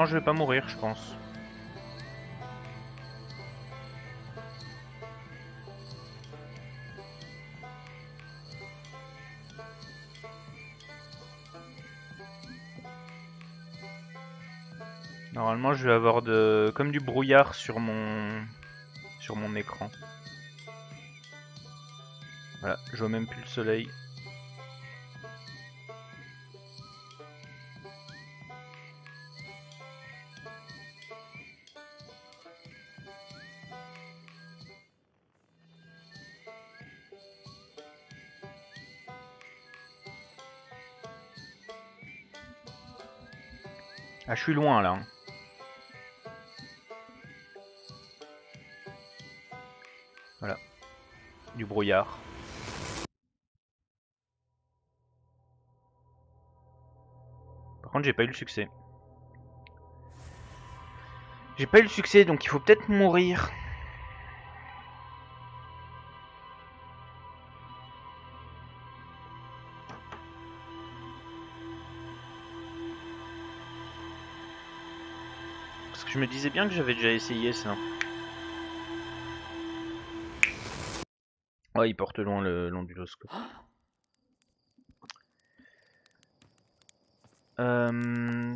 non, je vais pas mourir, je pense. Normalement, je vais avoir de comme du brouillard sur mon sur mon écran. Voilà, je vois même plus le soleil. Ah, je suis loin là. Voilà, du brouillard. Par contre, j'ai pas eu le succès. J'ai pas eu le succès, donc il faut peut-être mourir. Parce que je me disais bien que j'avais déjà essayé ça. Ouais, il porte loin le l'onduloscope. Euh...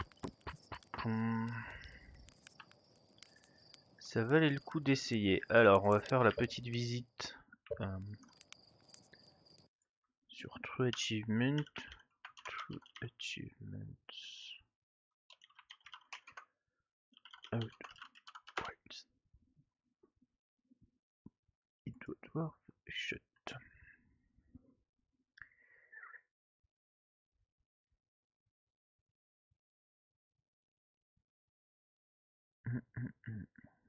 Ça valait le coup d'essayer. Alors, on va faire la petite visite euh, sur True Achievement. True Achievements. Outbreaks. It would worth a shot. Hum, hum, hum.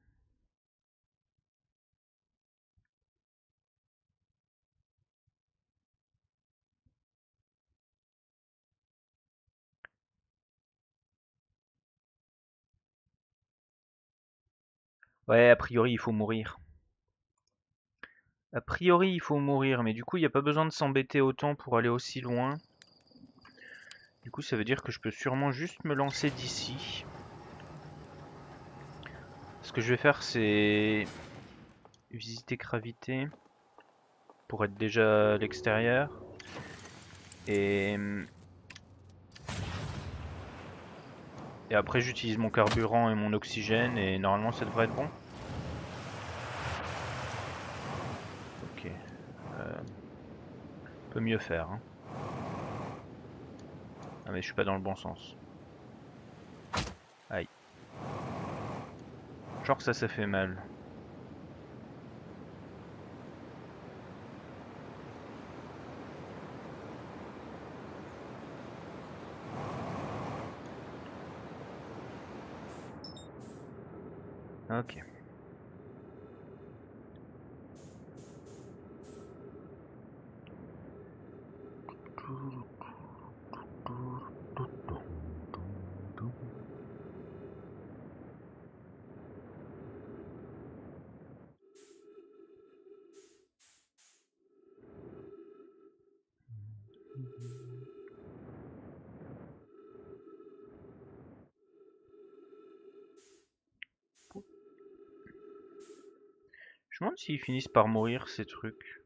Ouais, a priori, il faut mourir. A priori, il faut mourir, mais du coup, il n'y a pas besoin de s'embêter autant pour aller aussi loin. Du coup, ça veut dire que je peux sûrement juste me lancer d'ici. Ce que je vais faire, c'est visiter Gravité pour être déjà à l'extérieur. Et... Et après, j'utilise mon carburant et mon oxygène, et normalement, ça devrait être bon. Ok. Euh... On peut mieux faire. Hein. Ah mais je suis pas dans le bon sens. Aïe. Genre que ça, ça fait mal. Ok. Je me demande s'ils finissent par mourir ces trucs.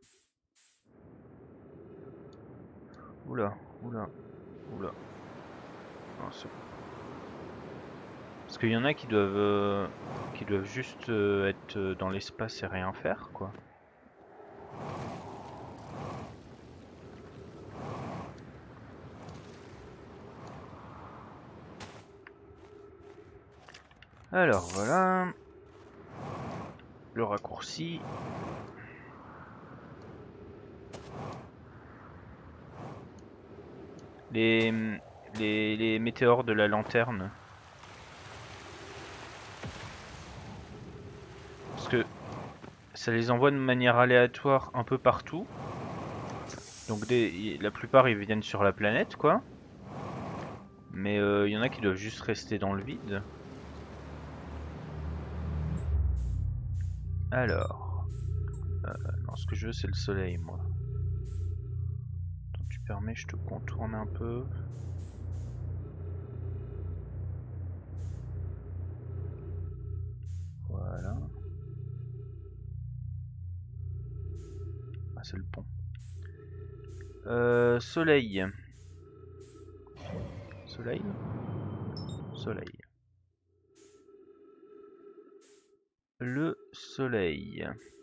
Oula, oula, oula. Non, c'est bon. Parce qu'il y en a qui doivent, euh, qui doivent juste euh, être euh, dans l'espace et rien faire, quoi. Alors voilà. Le raccourci. Les, les, les météores de la lanterne. Parce que ça les envoie de manière aléatoire un peu partout. Donc des, la plupart ils viennent sur la planète quoi. Mais il euh, y en a qui doivent juste rester dans le vide. Alors. Euh, non, ce que je veux c'est le soleil moi. Attends, tu permets, je te contourne un peu. c'est le pont. Euh, soleil. Soleil. Soleil. Le soleil.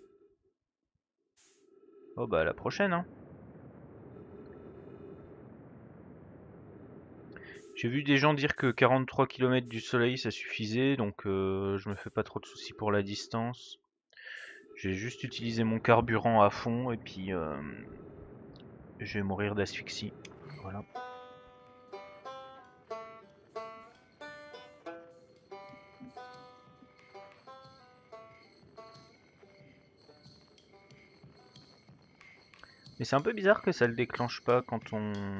Oh bah à la prochaine hein. J'ai vu des gens dire que quarante-trois kilomètres du soleil ça suffisait, donc euh, je me fais pas trop de soucis pour la distance. J'ai juste utilisé mon carburant à fond et puis euh, je vais mourir d'asphyxie. Voilà. Mais c'est un peu bizarre que ça le déclenche pas quand on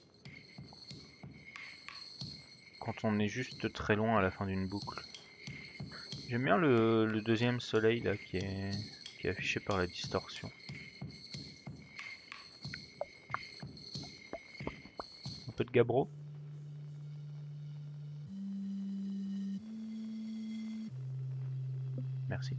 quand on est juste très loin à la fin d'une boucle. J'aime bien le, le deuxième soleil là qui est, qui est affiché par la distorsion. Un peu de gabbro. Merci.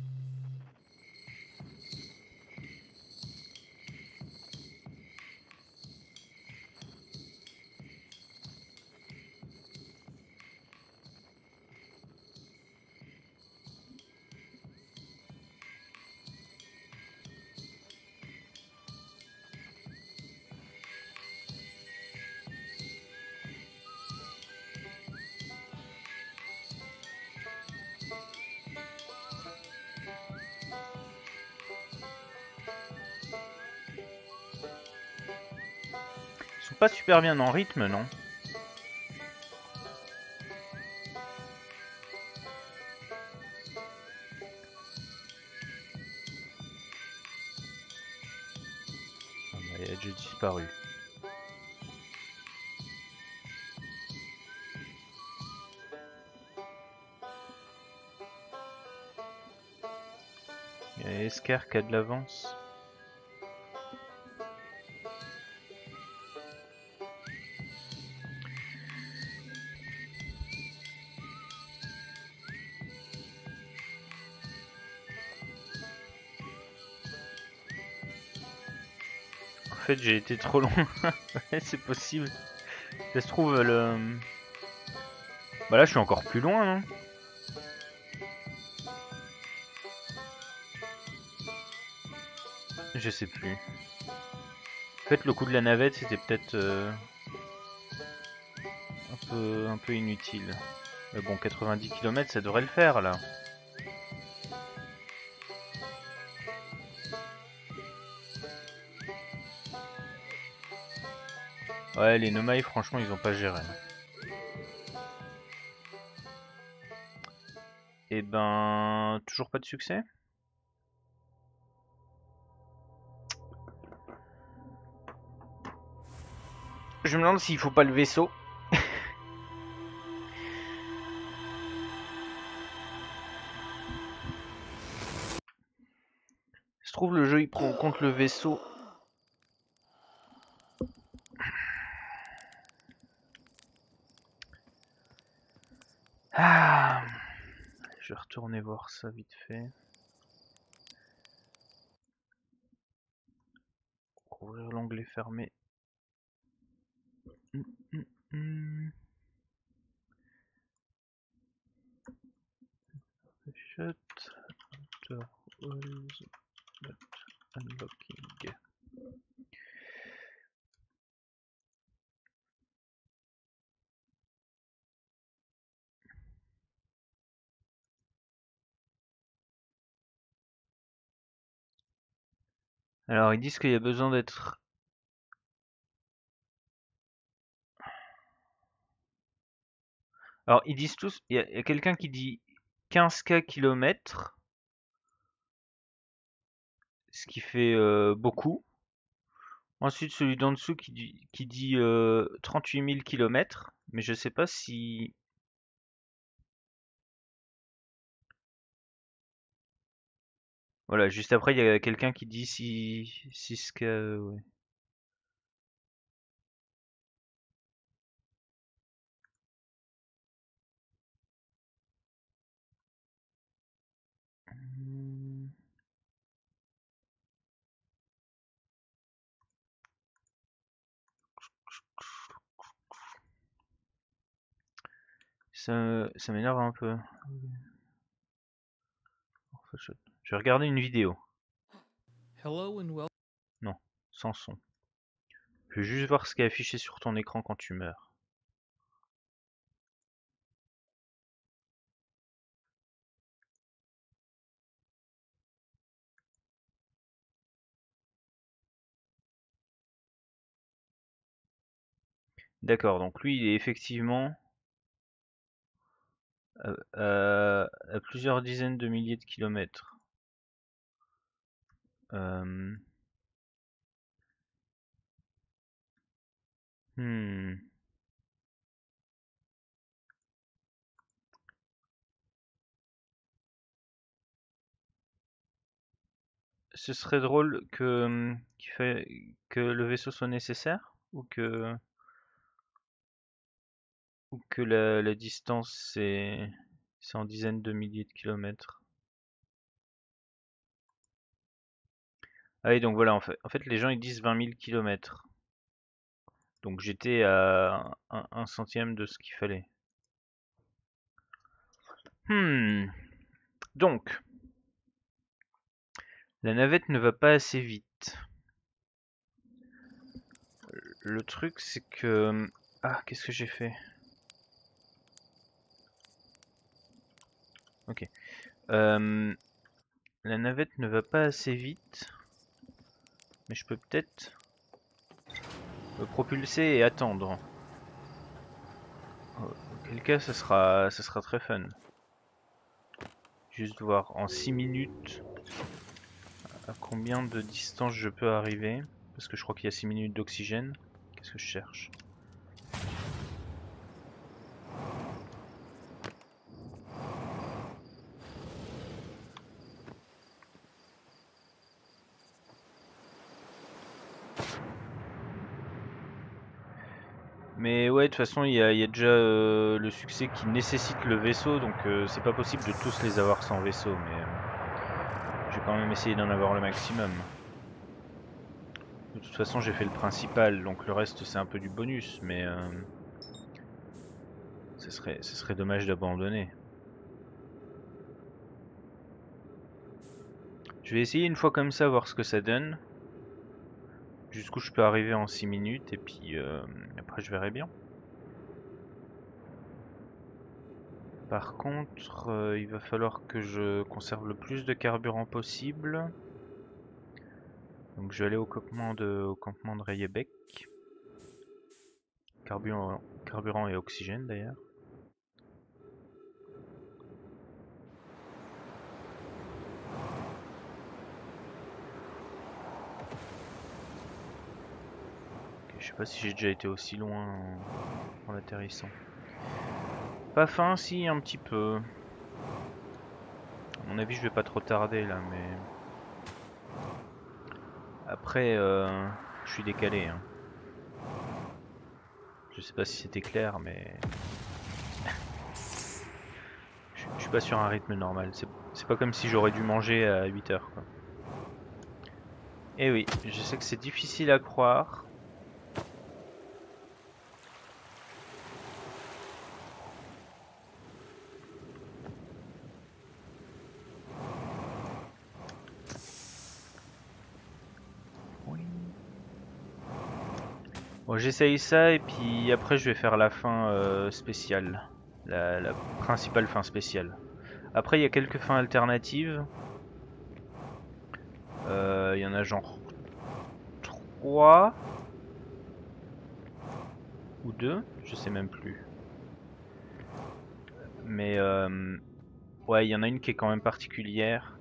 Ils sont pas super bien en rythme, non? Ah bah, il a déjà disparu. Il y a Esker qui a de l'avance. En fait, j'ai été trop loin. Ouais, c'est possible. Ça se trouve, le. Bah là, je suis encore plus loin, non? Je sais plus. En fait, le coup de la navette, c'était peut-être euh, un peu, un peu inutile. Mais bon, quatre-vingt-dix kilomètres, ça devrait le faire, là. Ouais, les Nomai, franchement, ils ont pas géré. Et ben, toujours pas de succès? Je me demande s'il faut pas le vaisseau. Se trouve, le jeu il prend en compte le vaisseau. Ah, je vais retourner voir ça vite fait. Ouvrir l'onglet fermé. Hum, hum, hum. Shut after was not unlocking. Alors ils disent qu'il y a besoin d'être. Alors ils disent tous. Il y a, a quelqu'un qui dit quinze K kilomètres, ce qui fait euh, beaucoup. Ensuite celui d'en dessous qui dit, qui dit euh, trente-huit mille kilomètres, mais je sais pas si. Voilà, juste après il y a quelqu'un qui dit si six K. Ouais. Hmm. Ça, ça m'énerve un peu. Je vais regarder une vidéo. Non, sans son. Je vais juste voir ce qui est affiché sur ton écran quand tu meurs. D'accord, donc lui il est effectivement à, à- à plusieurs dizaines de milliers de kilomètres. Euh... Hmm. Ce serait drôle que, qu'il fait, que le vaisseau soit nécessaire ou que, ou que la, la distance c'est, c'est en dizaines de milliers de kilomètres. Ah oui, donc voilà, en fait, en fait les gens ils disent vingt mille kilomètres. Donc j'étais à un, un centième de ce qu'il fallait. Hmm. Donc, la navette ne va pas assez vite. Le truc c'est que... Ah, qu'est-ce que j'ai fait? Ok. Euh, la navette ne va pas assez vite. Mais je peux peut-être me propulser et attendre. Auquel cas, ça sera, ça sera très fun. Juste voir en six minutes à combien de distance je peux arriver. Parce que je crois qu'il y a six minutes d'oxygène. Qu'est-ce que je cherche? Mais ouais, de toute façon, il y a, il y a déjà euh, le succès qui nécessite le vaisseau, donc euh, c'est pas possible de tous les avoir sans vaisseau, mais euh, je vais quand même essayer d'en avoir le maximum. De toute façon, j'ai fait le principal, donc le reste c'est un peu du bonus, mais euh, ce serait, ce serait dommage d'abandonner. Je vais essayer une fois comme ça, voir ce que ça donne. Jusqu'où je peux arriver en six minutes, et puis euh, après je verrai bien. Par contre, euh, il va falloir que je conserve le plus de carburant possible. Donc je vais aller au campement de, au campement de Reyebec. Carburant, carburant et oxygène d'ailleurs. Okay, je sais pas si j'ai déjà été aussi loin en, en atterrissant. Pas fin, si, un petit peu. À mon avis, je vais pas trop tarder là, mais... Après, euh, je suis décalé. Hein. Je sais pas si c'était clair, mais... je, je suis pas sur un rythme normal. C'est pas comme si j'aurais dû manger à huit heures, quoi. Et oui, je sais que c'est difficile à croire. Bon, j'essaye ça et puis après je vais faire la fin euh, spéciale. La, la principale fin spéciale. Après il y a quelques fins alternatives. Euh, Il y en a genre trois ou deux, je sais même plus. Mais euh, ouais, il y en a une qui est quand même particulière.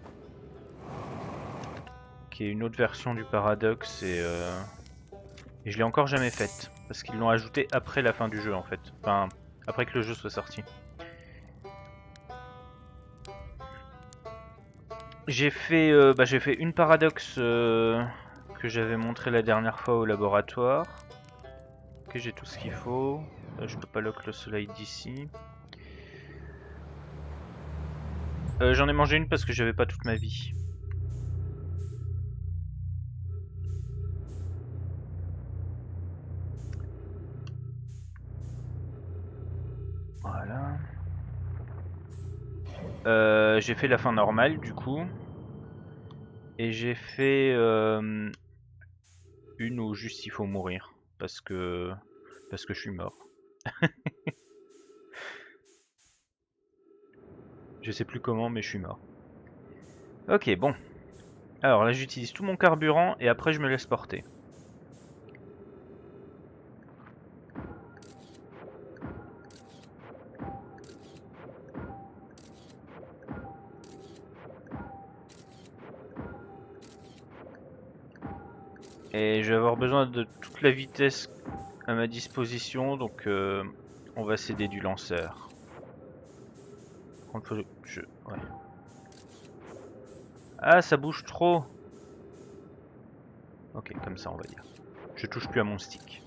Qui est une autre version du paradoxe et, euh, et je l'ai encore jamais faite. Parce qu'ils l'ont ajouté après la fin du jeu en fait. Enfin, après que le jeu soit sorti. J'ai fait, euh, bah, j'ai fait une paradoxe euh, que j'avais montré la dernière fois au laboratoire. Ok, j'ai tout ce qu'il faut. Euh, je peux pas lock le soleil d'ici. Euh, J'en ai mangé une parce que j'avais pas toute ma vie. Euh, j'ai fait la fin normale du coup. Et j'ai fait euh, une où juste il faut mourir. Parce que, parce que je suis mort. Je sais plus comment, mais je suis mort. Ok, bon. Alors là, j'utilise tout mon carburant et après, je me laisse porter. Et je vais avoir besoin de toute la vitesse à ma disposition, donc euh, on va s'aider du lanceur. Contre, je, ouais. Ah, ça bouge trop. Ok, comme ça on va dire. Je touche plus à mon stick.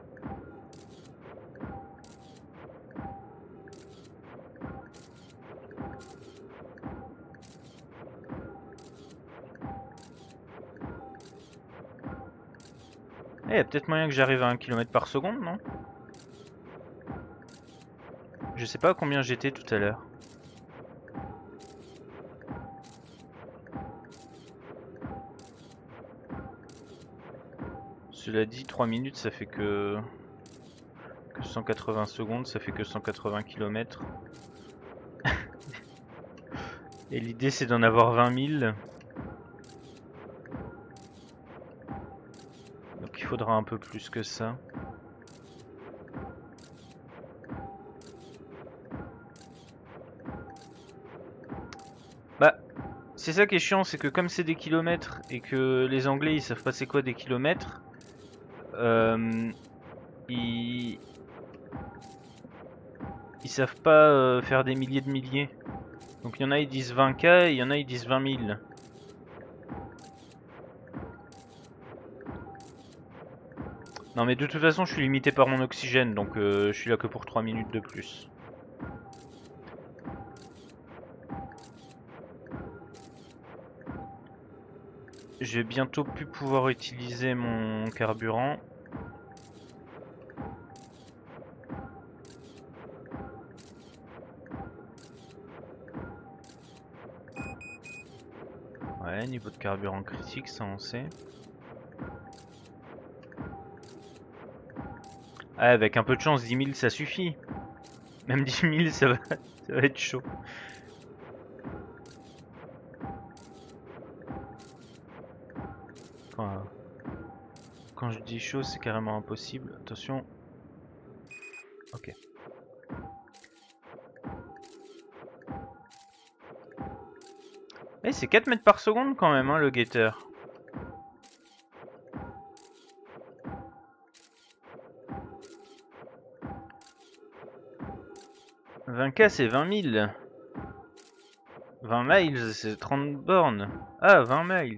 Eh, y a peut-être moyen que j'arrive à un kilomètre par seconde, non? Je sais pas à combien j'étais tout à l'heure. Cela dit, trois minutes, ça fait que... que cent quatre-vingts secondes, ça fait que cent quatre-vingts kilomètres. Et l'idée, c'est d'en avoir vingt mille. Donc il faudra un peu plus que ça. Bah, c'est ça qui est chiant, c'est que comme c'est des kilomètres et que les Anglais ils savent pas c'est quoi des kilomètres, euh, ils... ils savent pas euh, faire des milliers de milliers. Donc il y en a ils disent vingt K et il y en a ils disent vingt mille. Non mais de toute façon je suis limité par mon oxygène donc euh, je suis là que pour trois minutes de plus. Je vais bientôt plus pouvoir utiliser mon carburant. Ouais, niveau de carburant critique, ça on sait. Ah, avec un peu de chance, dix mille ça suffit. Même dix mille ça va, ça va être chaud. Quand, quand je dis chaud, c'est carrément impossible. Attention. Ok. Eh, c'est quatre mètres par seconde quand même, hein, le guetteur. vingt K, c'est vingt mille. vingt miles, c'est trente bornes. Ah, vingt miles.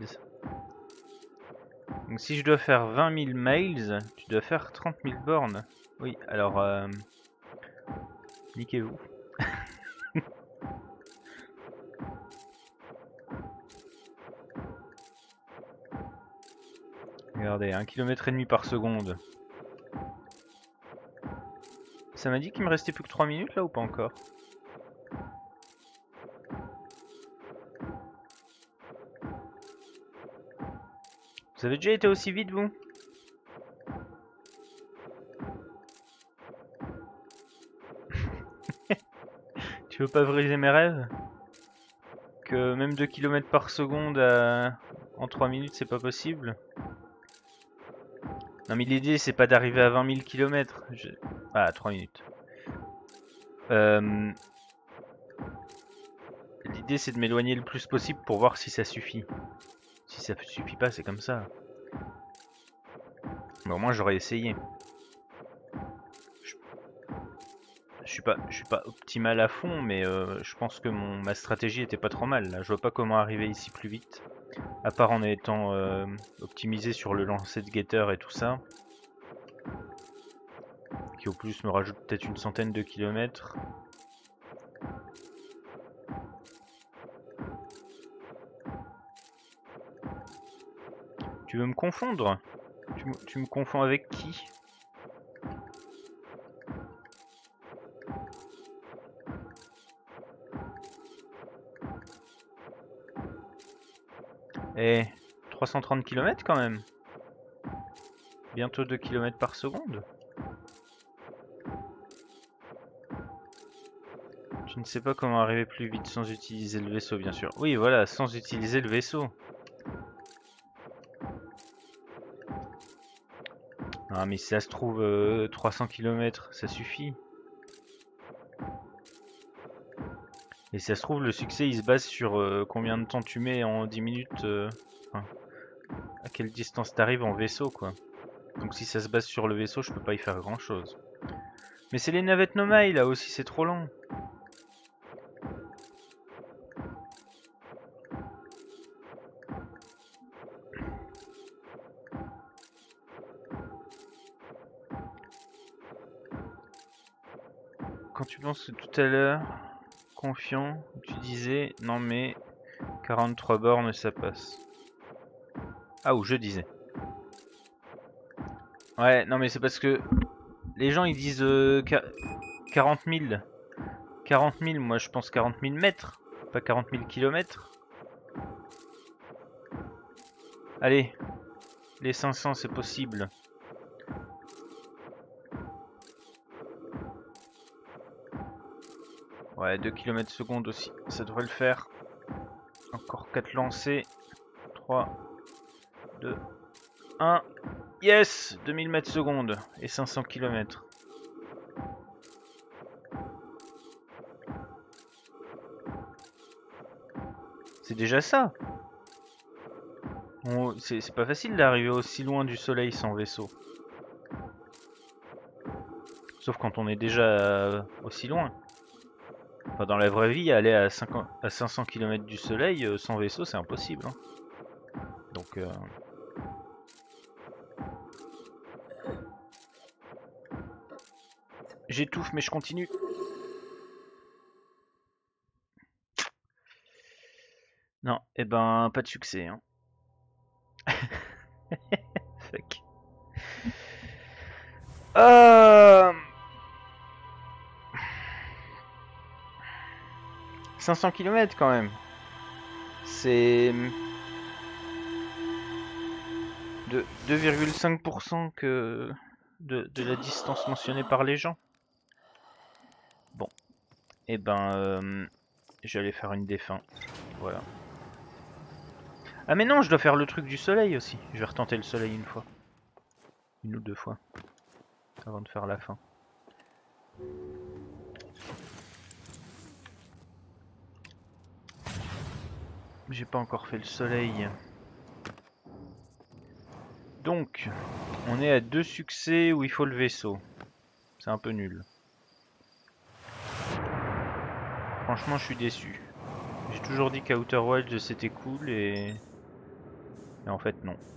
Donc si je dois faire vingt mille miles, tu dois faire trente mille bornes. Oui, alors... Euh... Niquez-vous. Regardez, un kilomètre et demi par seconde. Ça m'a dit qu'il me restait plus que trois minutes là ou pas encore? Vous avez déjà été aussi vite vous? Tu veux pas briser mes rêves? Que même deux kilomètres par seconde à... en trois minutes c'est pas possible? Non mais l'idée c'est pas d'arriver à vingt mille kilomètres. Je... Ah, trois minutes. Euh... L'idée c'est de m'éloigner le plus possible pour voir si ça suffit. Si ça suffit pas, c'est comme ça. Mais au moins j'aurais essayé. Je... je suis pas, je suis pas optimal à fond, mais euh, je pense que mon... ma stratégie était pas trop mal. Là. Je vois pas comment arriver ici plus vite. À part en étant euh, optimisé sur le lancer de getter et tout ça. Qui au plus me rajoute peut-être une centaine de kilomètres. Tu veux me confondre? tu, tu me confonds avec qui? Eh, trois cent trente kilomètres quand même. Bientôt deux kilomètres par seconde. Je ne sais pas comment arriver plus vite sans utiliser le vaisseau, bien sûr. Oui, voilà, sans utiliser le vaisseau. Ah, mais si ça se trouve, euh, trois cents kilomètres, ça suffit. Et si ça se trouve, le succès, il se base sur euh, combien de temps tu mets en dix minutes. Euh, enfin, à quelle distance t'arrives en vaisseau, quoi. Donc si ça se base sur le vaisseau, je peux pas y faire grand-chose. Mais c'est les navettes Nomai, là aussi, c'est trop long. Quand tu penses que tout à l'heure, confiant, tu disais non mais quarante-trois bornes ça passe. Ah ou je disais. Ouais, non mais c'est parce que les gens ils disent euh, quarante mille. quarante mille, moi je pense quarante mille mètres, pas quarante mille kilomètres. Allez, les cinq cents c'est possible. Ouais, deux kilomètres seconde aussi, ça devrait le faire. Encore quatre lancers. trois, deux, un. Yes, deux mille mètres seconde et cinq cents kilomètres. C'est déjà ça. C'est pas facile d'arriver aussi loin du soleil sans vaisseau. Sauf quand on est déjà euh, aussi loin. Enfin, dans la vraie vie, aller à, cinquante, à cinq cents kilomètres du soleil euh, sans vaisseau, c'est impossible. Hein. Donc... Euh... J'étouffe mais je continue. Non, et eh ben pas de succès. Hein. Fuck. Euh... cinq cents kilomètres quand même. C'est de deux virgule cinq pour cent que de, de la distance mentionnée par les gens. Bon, et eh ben euh, j'allais faire une défunte. Voilà. Ah mais non, je dois faire le truc du soleil aussi. Je vais retenter le soleil une fois. Une ou deux fois. Avant de faire la fin. J'ai pas encore fait le soleil. Donc, on est à deux succès où il faut le vaisseau. C'est un peu nul. Franchement, je suis déçu. J'ai toujours dit qu'Outer Wilds c'était cool et... et en fait non.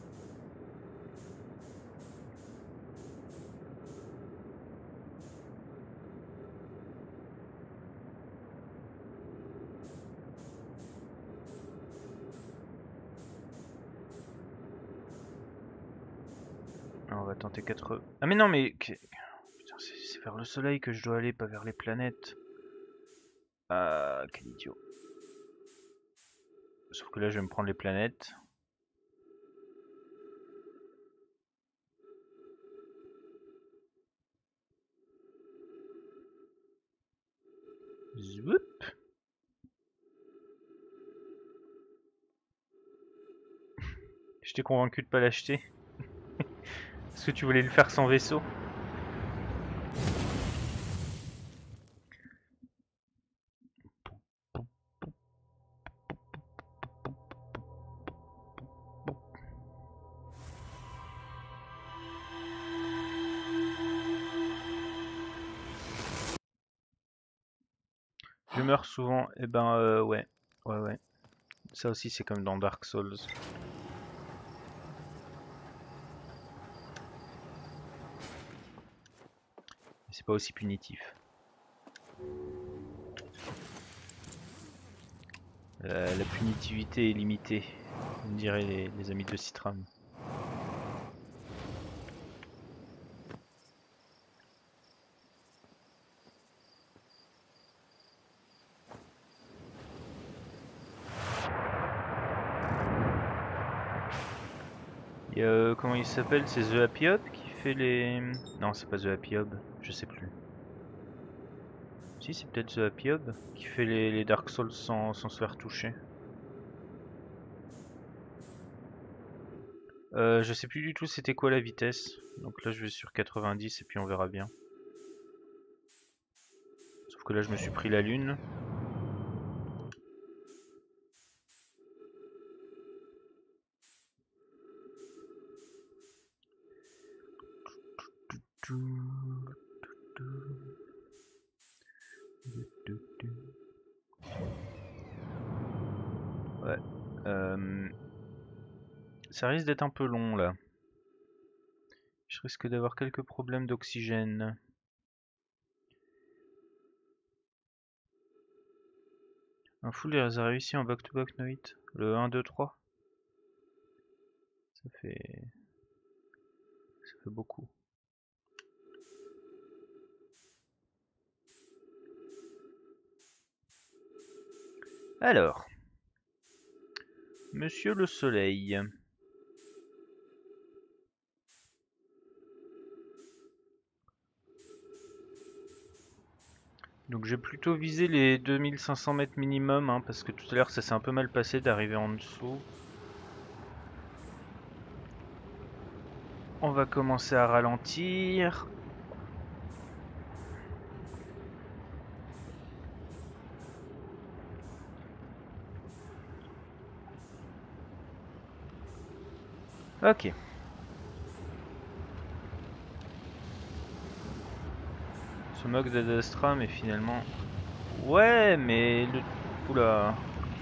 Alors, on va tenter quatre... Ah mais non mais... C'est vers le soleil que je dois aller, pas vers les planètes. Ah, quel idiot. Sauf que là je vais me prendre les planètes. Zoup. Je t'ai convaincu de pas l'acheter. Est-ce que tu voulais le faire sans vaisseau? Je meurs souvent. Et eh ben euh, ouais. Ouais ouais. Ça aussi c'est comme dans Dark Souls. C'est pas aussi punitif. La, la punitivité est limitée, on dirait les, les amis de Citram. Et euh, comment il s'appelle? C'est The Happy Hub qui fait les... Non, c'est pas The Happy Hub, je sais plus. Si, c'est peut-être The Happy Hub qui fait les, les Dark Souls sans, sans se faire toucher. Euh, je sais plus du tout c'était quoi la vitesse. Donc là je vais sur quatre-vingt-dix et puis on verra bien. Sauf que là je me suis pris la lune. Ouais. Euh... Ça risque d'être un peu long là. Je risque d'avoir quelques problèmes d'oxygène. Un full les a réussi en back-to-back no hit. Le un, deux, trois. Ça fait... Ça fait beaucoup. Alors. Monsieur le Soleil. Donc j'ai plutôt visé les deux mille cinq cents mètres minimum, hein, parce que tout à l'heure ça s'est un peu mal passé d'arriver en dessous. On va commencer à ralentir. Ok. Se moque d'Ad Astra, mais finalement... Ouais, mais... Le... Oula.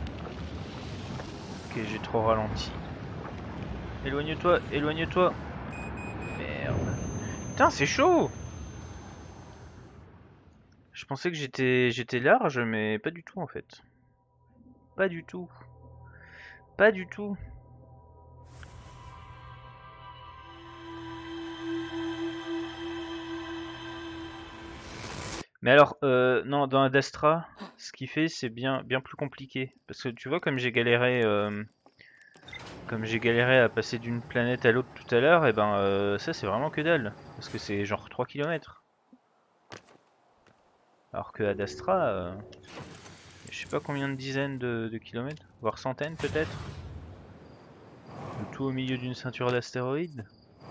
Ok, j'ai trop ralenti. Éloigne-toi, éloigne-toi. Merde. Putain, c'est chaud. Je pensais que j'étais j'étais large, mais pas du tout en fait. Pas du tout. Pas du tout. Mais alors, euh, non, dans Ad Astra, ce qu'il fait, c'est bien, bien plus compliqué. Parce que tu vois, comme j'ai galéré, euh, comme j'ai galéré à passer d'une planète à l'autre tout à l'heure, et ben euh, ça c'est vraiment que dalle. Parce que c'est genre trois kilomètres. Alors que Ad Astra, euh, je sais pas combien de dizaines de, de kilomètres, voire centaines peut-être. Le tout au milieu d'une ceinture d'astéroïdes.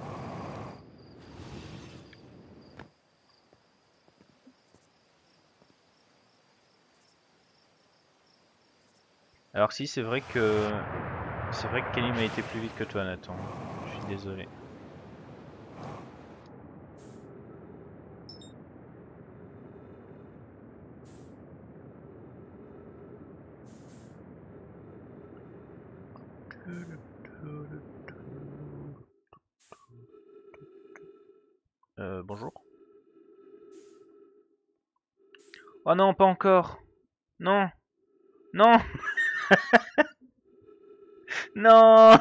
Alors si, c'est vrai que c'est vrai que Kelly m'a été plus vite que toi, Nathan. Je suis désolé. Euh, bonjour. Oh non, pas encore. Non, non, non.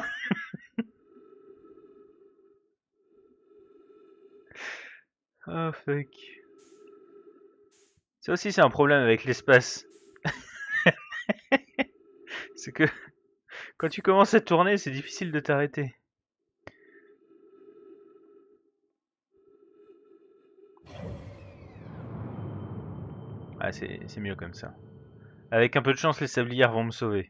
Oh fuck. Ça aussi c'est un problème avec l'espace. C'est que quand tu commences à tourner, c'est difficile de t'arrêter. Ah, c'est mieux comme ça. Avec un peu de chance, les sablières vont me sauver.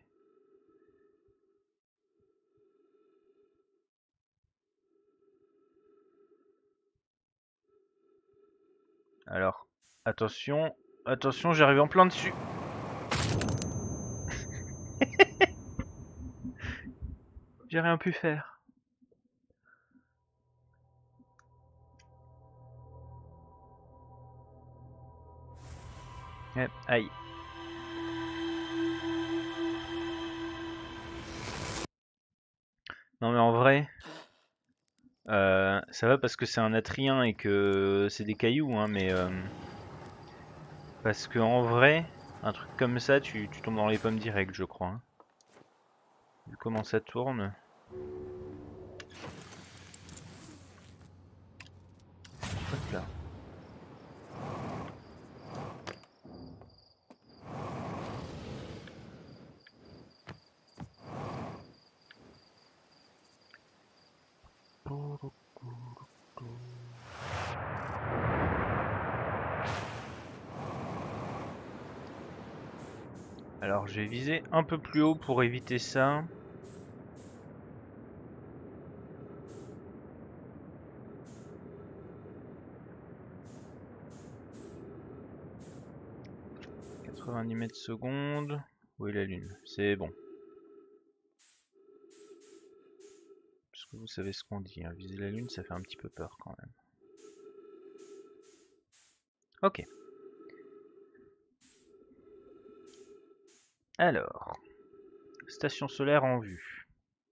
Alors, attention, attention, j'arrive en plein dessus. J'ai rien pu faire. Ouais, aïe. Non mais en vrai, euh, ça va parce que c'est un atrien et que c'est des cailloux, hein, mais euh, parce que en vrai, un truc comme ça, tu, tu tombes dans les pommes direct, je crois. Hein. Vu comment ça tourne. Hop là. Alors je vais viser un peu plus haut pour éviter ça. quatre-vingt-dix mètres secondes. Où est la lune? C'est bon. Parce que vous savez ce qu'on dit, hein. Viser la lune ça fait un petit peu peur quand même. Ok. Alors, station solaire en vue.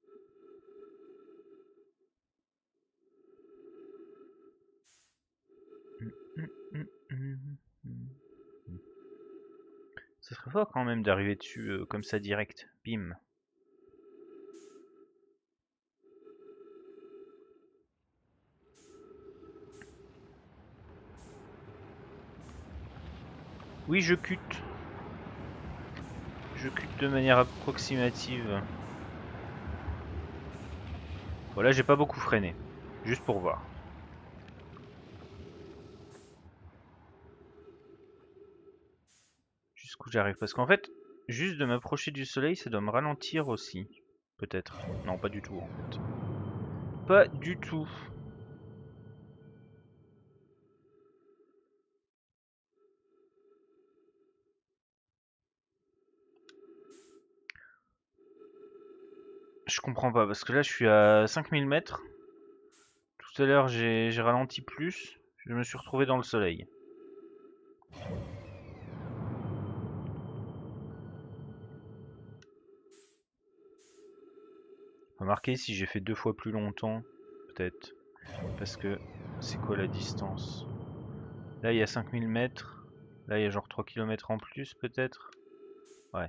Ça serait fort quand même d'arriver dessus euh, comme ça direct. Bim. Oui, je cute. Je cute de manière approximative. Voilà, j'ai pas beaucoup freiné. Juste pour voir. Jusqu'où j'arrive. Parce qu'en fait, juste de m'approcher du soleil, ça doit me ralentir aussi. Peut-être. Non, pas du tout en fait. Pas du tout. Je comprends pas, parce que là je suis à cinq mille mètres. Tout à l'heure j'ai ralenti plus. Je me suis retrouvé dans le soleil. Remarquez si j'ai fait deux fois plus longtemps. Peut-être. Parce que c'est quoi la distance? Là il y a cinq mille mètres. Là il y a genre trois kilomètres en plus peut-être. Ouais.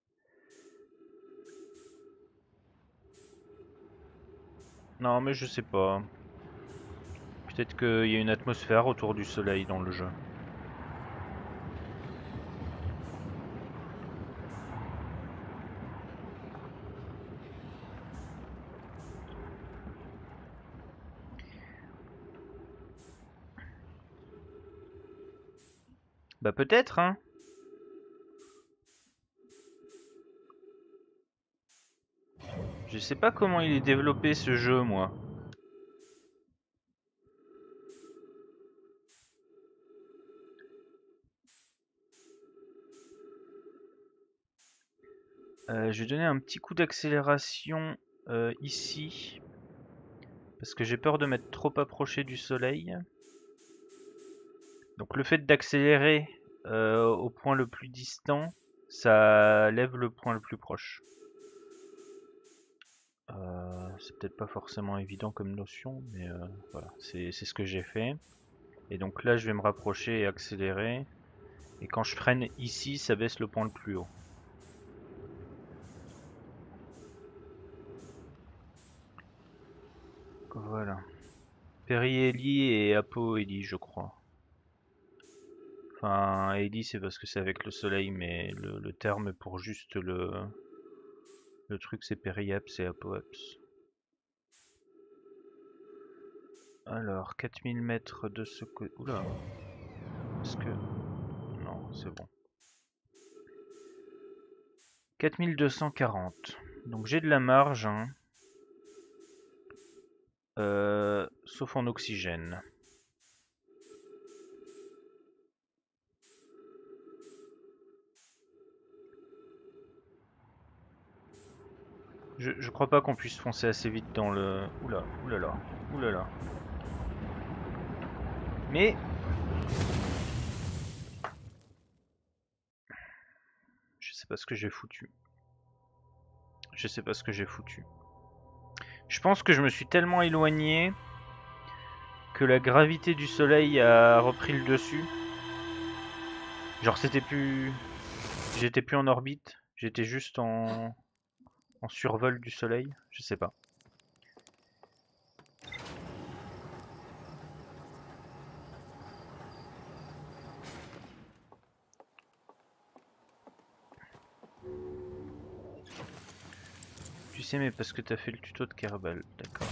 Non mais je sais pas. Peut-être qu'il y a une atmosphère autour du soleil dans le jeu. Bah peut-être hein. Je sais pas comment il est développé ce jeu moi. Euh, je vais donner un petit coup d'accélération euh, ici. Parce que j'ai peur de m'être trop approché du soleil. Donc le fait d'accélérer euh, au point le plus distant, ça lève le point le plus proche. Euh, c'est peut-être pas forcément évident comme notion, mais euh, voilà, c'est ce que j'ai fait. Et donc là je vais me rapprocher et accélérer. Et quand je freine ici, ça baisse le point le plus haut. Voilà. Perihélie et apohélie, je crois. Enfin, hélie c'est parce que c'est avec le soleil, mais le, le terme pour juste le, le truc c'est périapse et apoapse. Alors, quatre mille mètres de ce côté. Oula. Est-ce que. Non, c'est bon. quatre mille deux cent quarante. Donc j'ai de la marge, hein. Euh, sauf en oxygène. Je, je crois pas qu'on puisse foncer assez vite dans le. Oula, oulala, oulala. Mais. Je sais pas ce que j'ai foutu. Je sais pas ce que j'ai foutu. Je pense que je me suis tellement éloigné que la gravité du soleil a repris le dessus. Genre c'était plus... J'étais plus en orbite, j'étais juste en... en survol du soleil, je sais pas. Tu sais mais parce que t'as fait le tuto de Kerbal, d'accord.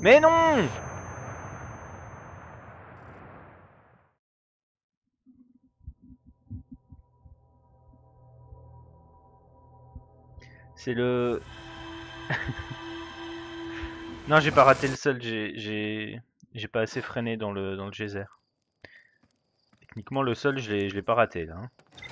Mais non! C'est le... Non, j'ai pas raté le sol, j'ai j'ai j'ai pas assez freiné dans le dans le geyser. Techniquement, le sol, je l'ai je l'ai pas raté là. Hein.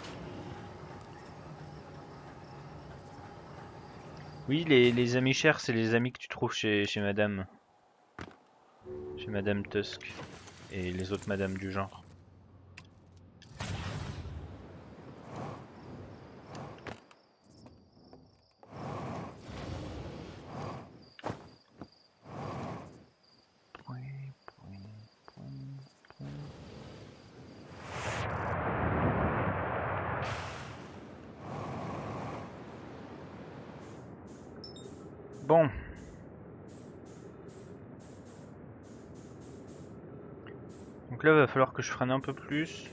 Oui, les, les amis chers, c'est les amis que tu trouves chez chez Madame, chez Madame Tusk et les autres Madames du genre. Bon. Donc là, il va falloir que je freine un peu plus.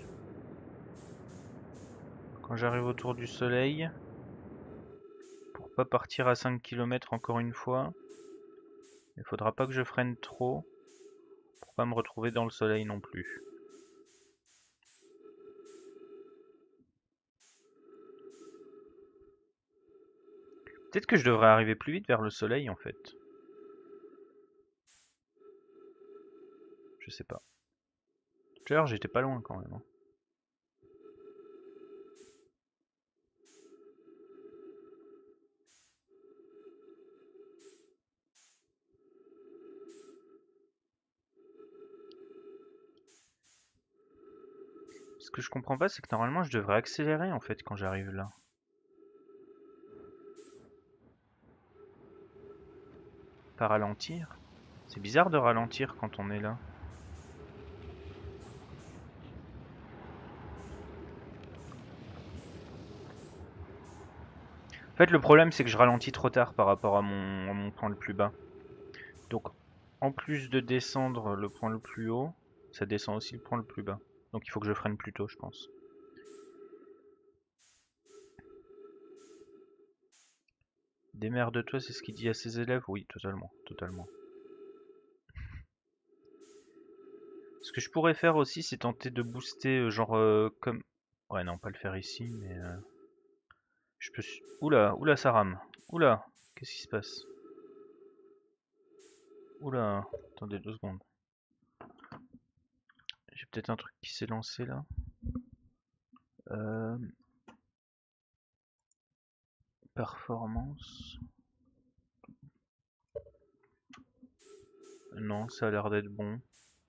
Quand j'arrive autour du soleil. Pour pas partir à cinq kilomètres encore une fois. Il faudra pas que je freine trop. Pour pas me retrouver dans le soleil non plus. Peut-être que je devrais arriver plus vite vers le soleil en fait. Je sais pas. Tout à l'heure j'étais pas loin quand même. Hein. Ce que je comprends pas, c'est que normalement je devrais accélérer en fait quand j'arrive là. Pas ralentir. C'est bizarre de ralentir quand on est là. En fait, le problème c'est que je ralentis trop tard par rapport à mon, à mon point le plus bas. Donc, en plus de descendre le point le plus haut, ça descend aussi le point le plus bas. Donc il faut que je freine plus tôt, je pense. Démerde-toi, c'est ce qu'il dit à ses élèves? Oui, totalement, totalement. Ce que je pourrais faire aussi, c'est tenter de booster, euh, genre euh, comme... Ouais, non, pas le faire ici, mais... Euh... Je peux... Oula, oula, ça rame. Oula, qu'est-ce qui se passe? Oula, attendez deux secondes. J'ai peut-être un truc qui s'est lancé là. Euh... Performance. Non, ça a l'air d'être bon.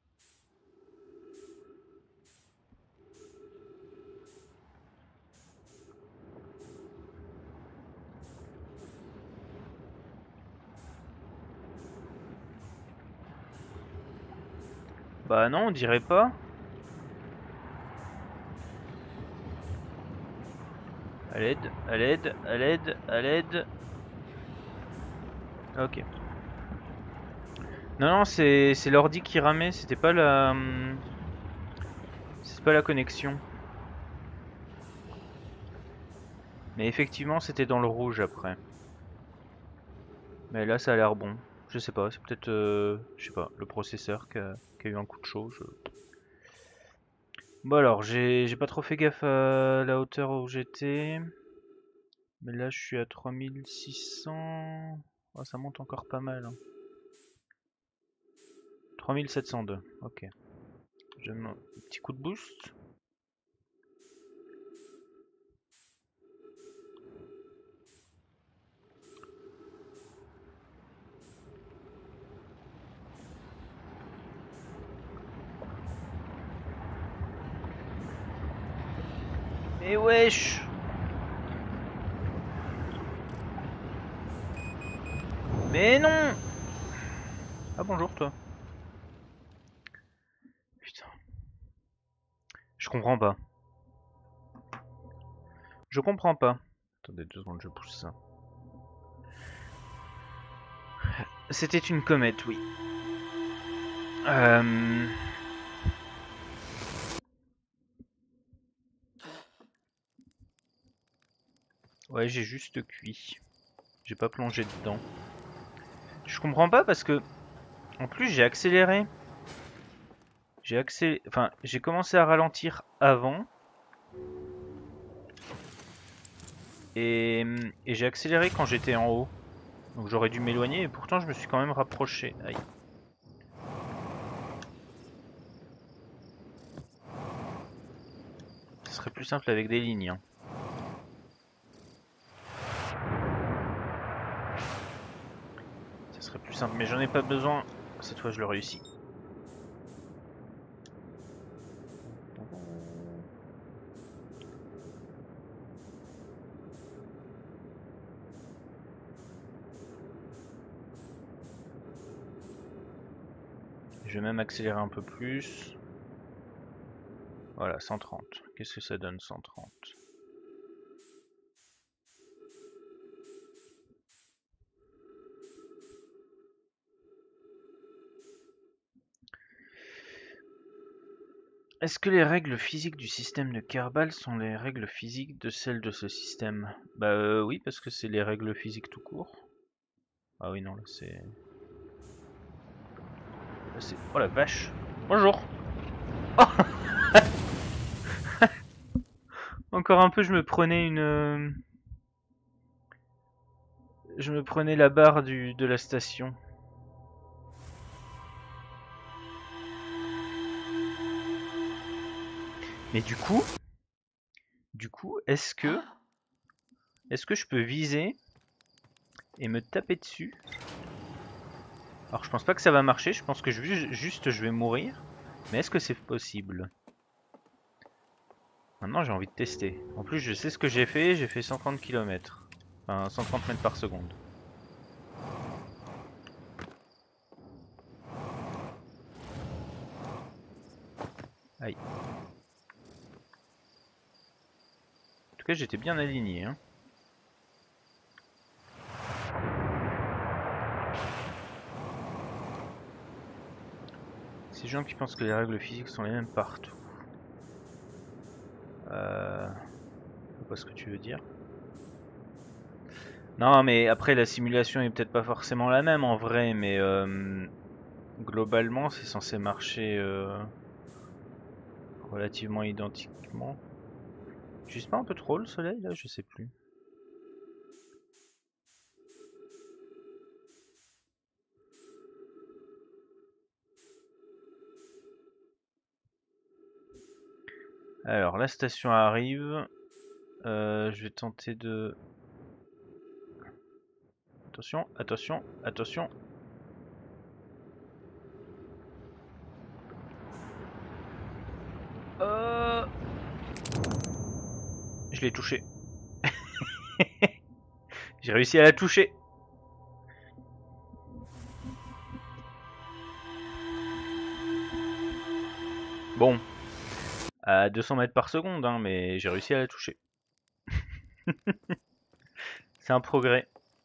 Bah non, on dirait pas. À l'aide, à l'aide, à l'aide, à l'aide. Ok. Non, non, c'est l'ordi qui ramait, c'était pas la... C'est pas la connexion. Mais effectivement, c'était dans le rouge après. Mais là, ça a l'air bon. Je sais pas, c'est peut-être, euh, je sais pas, le processeur qui a, qui a eu un coup de chaud. Je... Bon alors, j'ai pas trop fait gaffe à la hauteur où j'étais. Mais là, je suis à trois mille six cents. Oh, ça monte encore pas mal. Hein. trois mille sept cent deux, ok. Je mets un petit coup de boost. Mais wesh! Mais non! Ah bonjour toi. Putain. Je comprends pas. Je comprends pas. Attendez deux secondes, je pousse ça. C'était une comète, oui. Euh... Ouais, j'ai juste cuit. J'ai pas plongé dedans. Je comprends pas parce que En plus j'ai accéléré. J'ai accéléré. Enfin, j'ai commencé à ralentir avant. Et, et j'ai accéléré quand j'étais en haut. Donc j'aurais dû m'éloigner et pourtant je me suis quand même rapproché. Aïe. Ce serait plus simple avec des lignes. Hein. Ce serait plus simple, mais j'en ai pas besoin. Cette fois je le réussis. Je vais même accélérer un peu plus. Voilà, cent trente. Qu'est-ce que ça donne cent trente? Est-ce que les règles physiques du système de Kerbal sont les règles physiques de celles de ce système? Bah euh, oui, parce que c'est les règles physiques tout court. Ah oui, non, là c'est... Là c'est... Oh la vache! Bonjour! Oh Encore un peu, je me prenais une... Je me prenais la barre du, de la station. Mais du coup... Du coup, est-ce que... Est-ce que je peux viser et me taper dessus? Alors je pense pas que ça va marcher, je pense que je, juste je vais mourir. Mais est-ce que c'est possible? Maintenant j'ai envie de tester. En plus je sais ce que j'ai fait, j'ai fait cent trente kilomètres. Enfin cent trente mètres par seconde. Aïe. En tout cas j'étais bien aligné. Hein. Ces gens qui pensent que les règles physiques sont les mêmes partout. Euh... Je sais pas ce que tu veux dire. Non mais après la simulation est peut-être pas forcément la même en vrai, mais euh, globalement c'est censé marcher euh, relativement identiquement. Juste pas un peu trop le soleil là, je sais plus. Alors la station arrive. Euh, je vais tenter de... Attention, attention, attention. Euh... Je l'ai touché. J'ai réussi à la toucher. Bon. À deux cents mètres par seconde, hein, mais j'ai réussi à la toucher. C'est un progrès.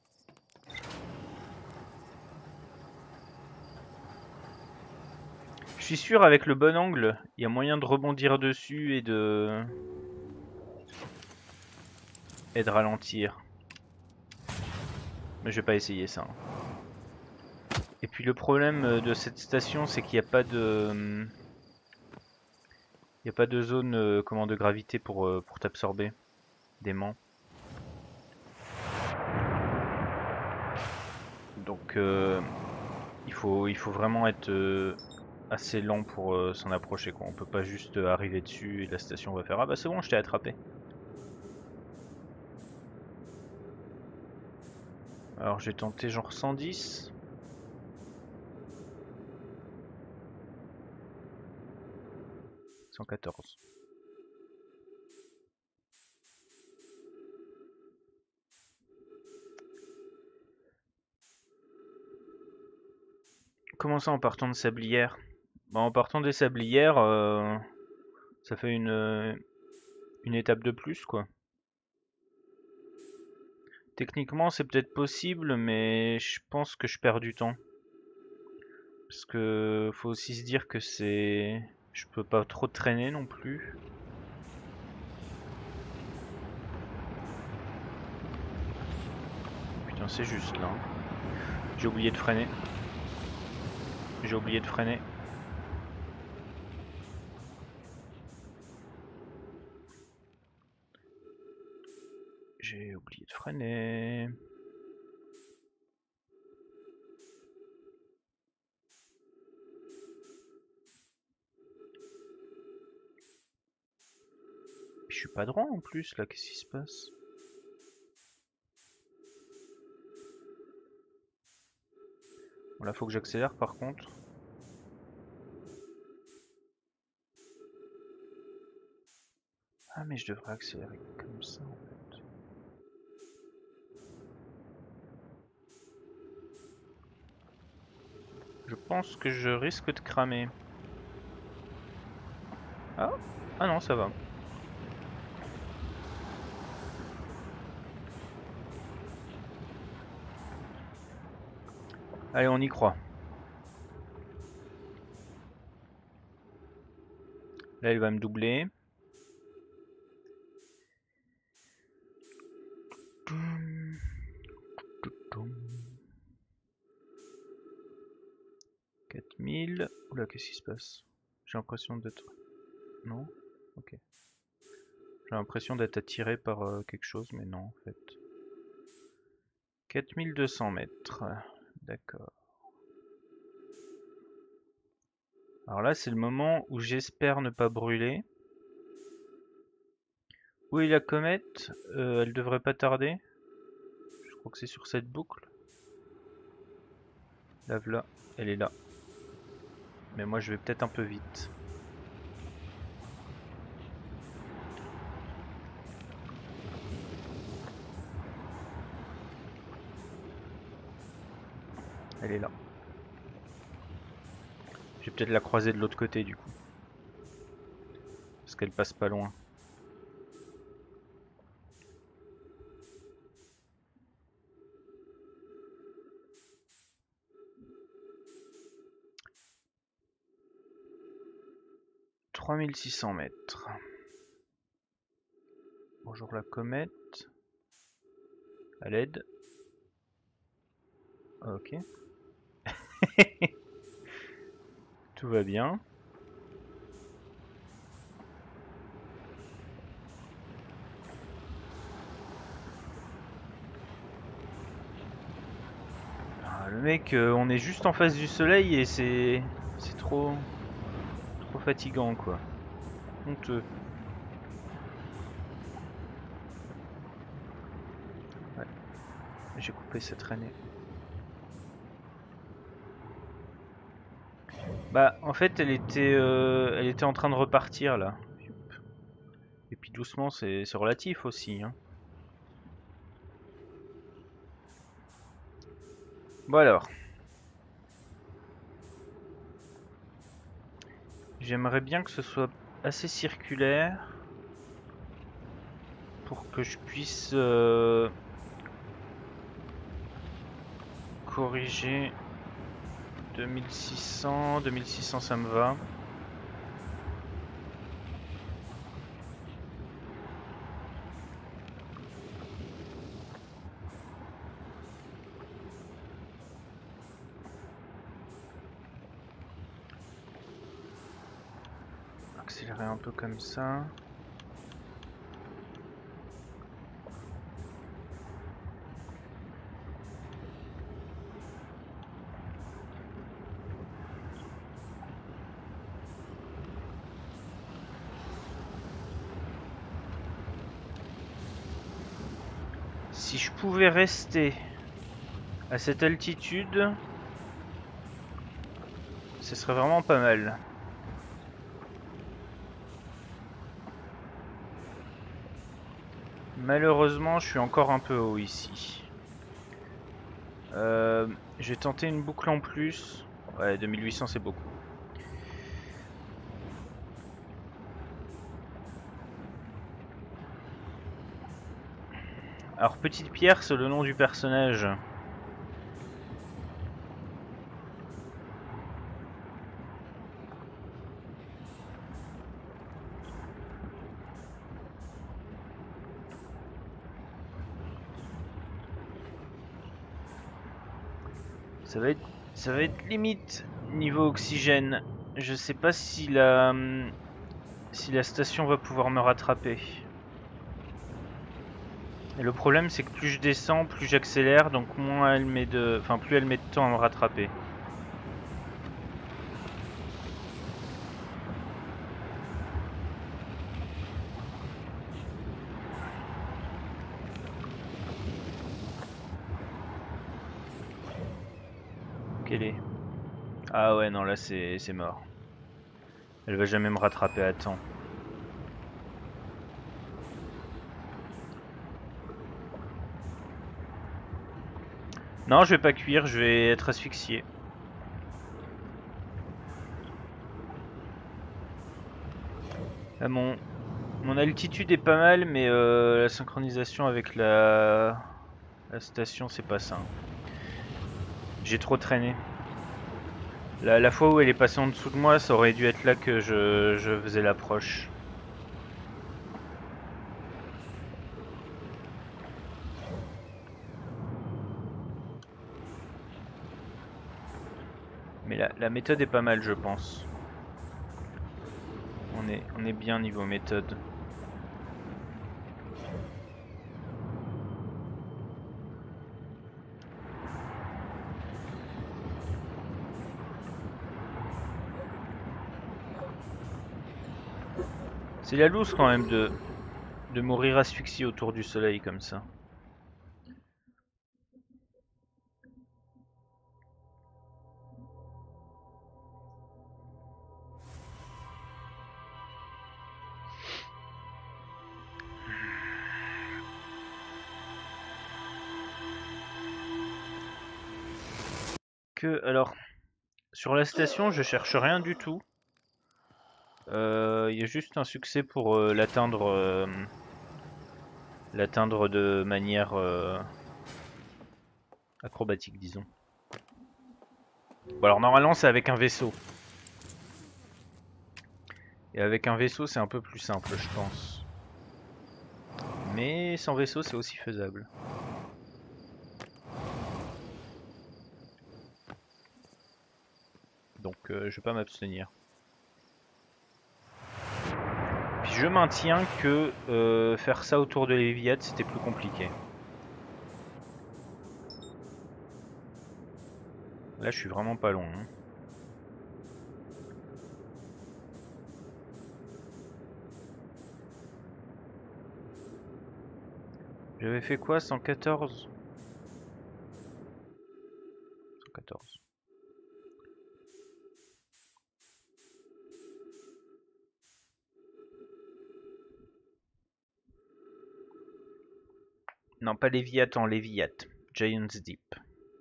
Je suis sûr avec le bon angle, il y a moyen de rebondir dessus et de... et de ralentir. Mais je vais pas essayer ça. Hein. Et puis le problème de cette station, c'est qu'il n'y a pas de... Il n'y a pas de zone euh, comment, de gravité pour, euh, pour t'absorber. Dément. Donc euh, il, faut, il faut vraiment être euh, assez lent pour euh, s'en approcher. Quoi. On peut pas juste euh, arriver dessus et la station va faire ah bah c'est bon, je t'ai attrapé. Alors j'ai tenté genre cent dix. cent quatorze. Comment ça en partant de Sablières? Bah, en partant des Sablières, euh, ça fait une, une étape de plus quoi. Techniquement c'est peut-être possible, mais je pense que je perds du temps. Parce que faut aussi se dire que c'est... Je peux pas trop traîner non plus. Putain c'est juste là. J'ai oublié de freiner. j'ai oublié de freiner. J'ai oublié de freiner. Je suis pas droit en plus là, qu'est-ce qui se passe? Bon, là faut que j'accélère par contre. Ah mais je devrais accélérer comme ça en fait. Je pense que je risque de cramer. Ah, ah non, ça va. Allez, on y croit. Là, il va me doubler. quatre mille. Oula, qu'est-ce qui se passe? J'ai l'impression d'être... Non? Ok. J'ai l'impression d'être attiré par euh, quelque chose, mais non, en fait. quatre mille deux cents mètres. D'accord. Alors là, c'est le moment où j'espère ne pas brûler. Où est la comète? euh, Elle devrait pas tarder. Je crois que c'est sur cette boucle. La voilà, elle est là. Mais moi, je vais peut-être un peu vite. Elle est là. Je vais peut-être la croiser de l'autre côté du coup. Parce qu'elle passe pas loin. trois mille six cents mètres. Bonjour la comète. À l'aide. Ok. Tout va bien. Ah, le mec, euh, on est juste en face du soleil et c'est c'est trop trop fatigant quoi. Honteux. Ouais. J'ai coupé cette traînée. Bah en fait elle était euh, elle était en train de repartir là. Et puis doucement c'est relatif aussi hein. Bon alors. J'aimerais bien que ce soit assez circulaire pour que je puisse euh, corriger. Deux mille six cents, deux mille six cents ça me va. Accélérer un peu comme ça. Si je pouvais rester à cette altitude, ce serait vraiment pas mal. Malheureusement, je suis encore un peu haut ici. Euh, je vais tenter une boucle en plus. Ouais, deux mille huit cents c'est beaucoup. Alors, Petite Pierre, c'est le nom du personnage. Ça va être, ça va être limite Niveau oxygène, je sais pas si la, si la station va pouvoir me rattraper. Et le problème c'est que plus je descends, plus j'accélère, donc moins elle met de, enfin plus elle met de temps à me rattraper. Quelle est? Ah ouais, non, là c'est mort. Elle va jamais me rattraper à temps. Non, je vais pas cuire, je vais être asphyxié. Là, mon, mon altitude est pas mal, mais euh, la synchronisation avec la, la station, c'est pas ça. J'ai trop traîné. La, la fois où elle est passée en dessous de moi, ça aurait dû être là que je, je faisais l'approche. Mais la, la méthode est pas mal, je pense. On est, on est bien niveau méthode. C'est la loose quand même de, de mourir asphyxié autour du soleil comme ça. Que, alors, sur la station, je cherche rien du tout. Il euh, y a juste un succès pour euh, l'atteindre euh, l'atteindre de manière euh, acrobatique, disons. Bon, alors normalement c'est avec un vaisseau. Et avec un vaisseau c'est un peu plus simple, je pense. Mais sans vaisseau c'est aussi faisable. Donc euh, je vais pas m'abstenir. Puis je maintiens que euh, faire ça autour de Léviathe c'était plus compliqué. Là je suis vraiment pas long. Hein. J'avais fait quoi? cent quatorze? cent quatorze. Non, pas Léviathan, Léviathe. Giant's Deep.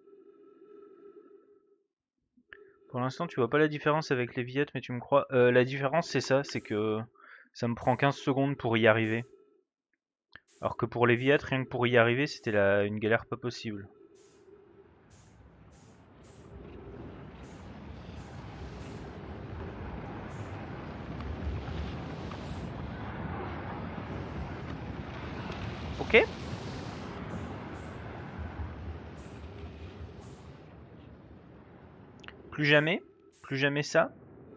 Pour l'instant, tu vois pas la différence avec Léviathe, mais tu me crois. Euh, la différence, c'est ça, c'est que ça me prend quinze secondes pour y arriver. Alors que pour Léviathe, rien que pour y arriver, c'était la... une galère pas possible. Ok. Plus jamais. Plus jamais ça.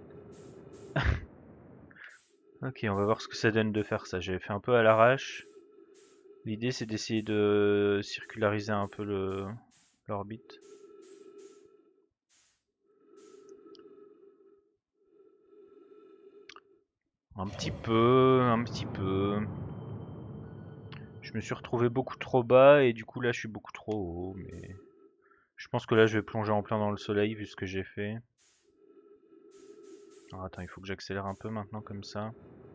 Ok, on va voir ce que ça donne de faire ça. J'avais fait un peu à l'arrache. L'idée, c'est d'essayer de circulariser un peu le l'orbite. Un petit peu, un petit peu. Je me suis retrouvé beaucoup trop bas et du coup là je suis beaucoup trop haut, mais je pense que là je vais plonger en plein dans le soleil vu ce que j'ai fait. Alors attends, il faut que j'accélère un peu maintenant comme ça.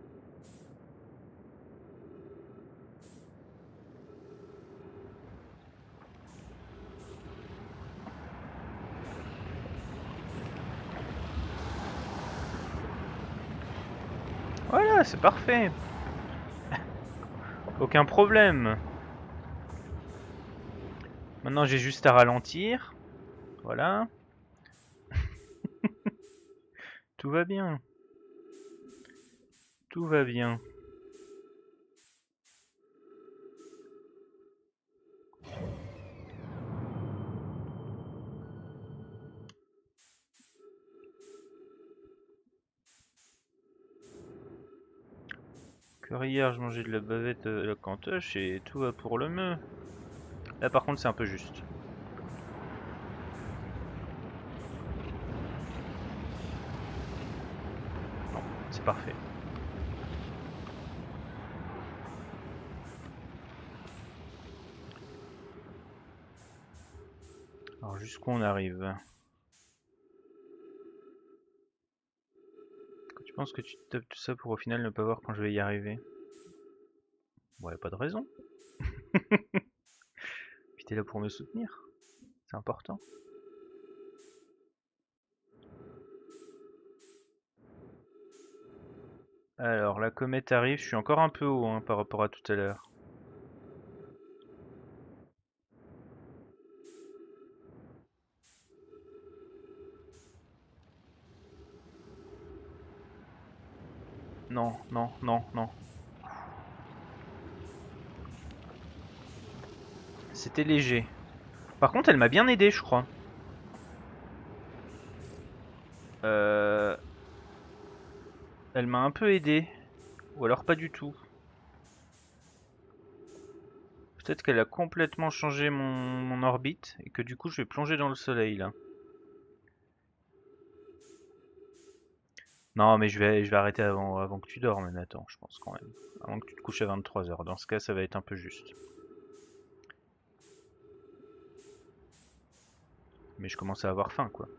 Voilà, c'est parfait. Aucun problème. Maintenant j'ai juste à ralentir. Voilà. Tout va bien. Tout va bien. Encore hier, je mangeais de la bavette à la cantoche et tout va pour le mieux. Là, par contre, c'est un peu juste. Non, c'est parfait. Alors, jusqu'où on arrive? Tu penses que tu tapes tout ça pour au final ne pas voir quand je vais y arriver? Bon, y a pas de raison. Puis t'es là pour me soutenir. C'est important. Alors, la comète arrive. Je suis encore un peu haut hein, par rapport à tout à l'heure. Non, non, non, non. C'était léger. Par contre, elle m'a bien aidé, je crois. Euh... Elle m'a un peu aidé. Ou alors pas du tout. Peut-être qu'elle a complètement changé mon, mon orbite. Et que du coup, je vais plonger dans le soleil, là. Non, mais je vais, je vais arrêter avant, avant que tu dormes, Nathan, je pense quand même. Avant que tu te couches à vingt-trois heures. Dans ce cas, ça va être un peu juste. Mais je commence à avoir faim, quoi.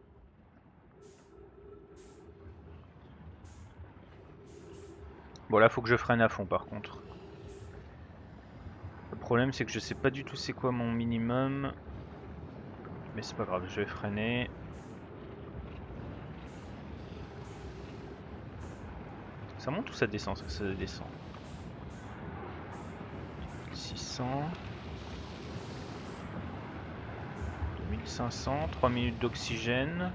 Bon, là, faut que je freine à fond, par contre. Le problème, c'est que je sais pas du tout c'est quoi mon minimum. Mais c'est pas grave, je vais freiner. Ça monte ou ça descend? Ça, ça descend. six cents. deux mille cinq cents. trois minutes d'oxygène.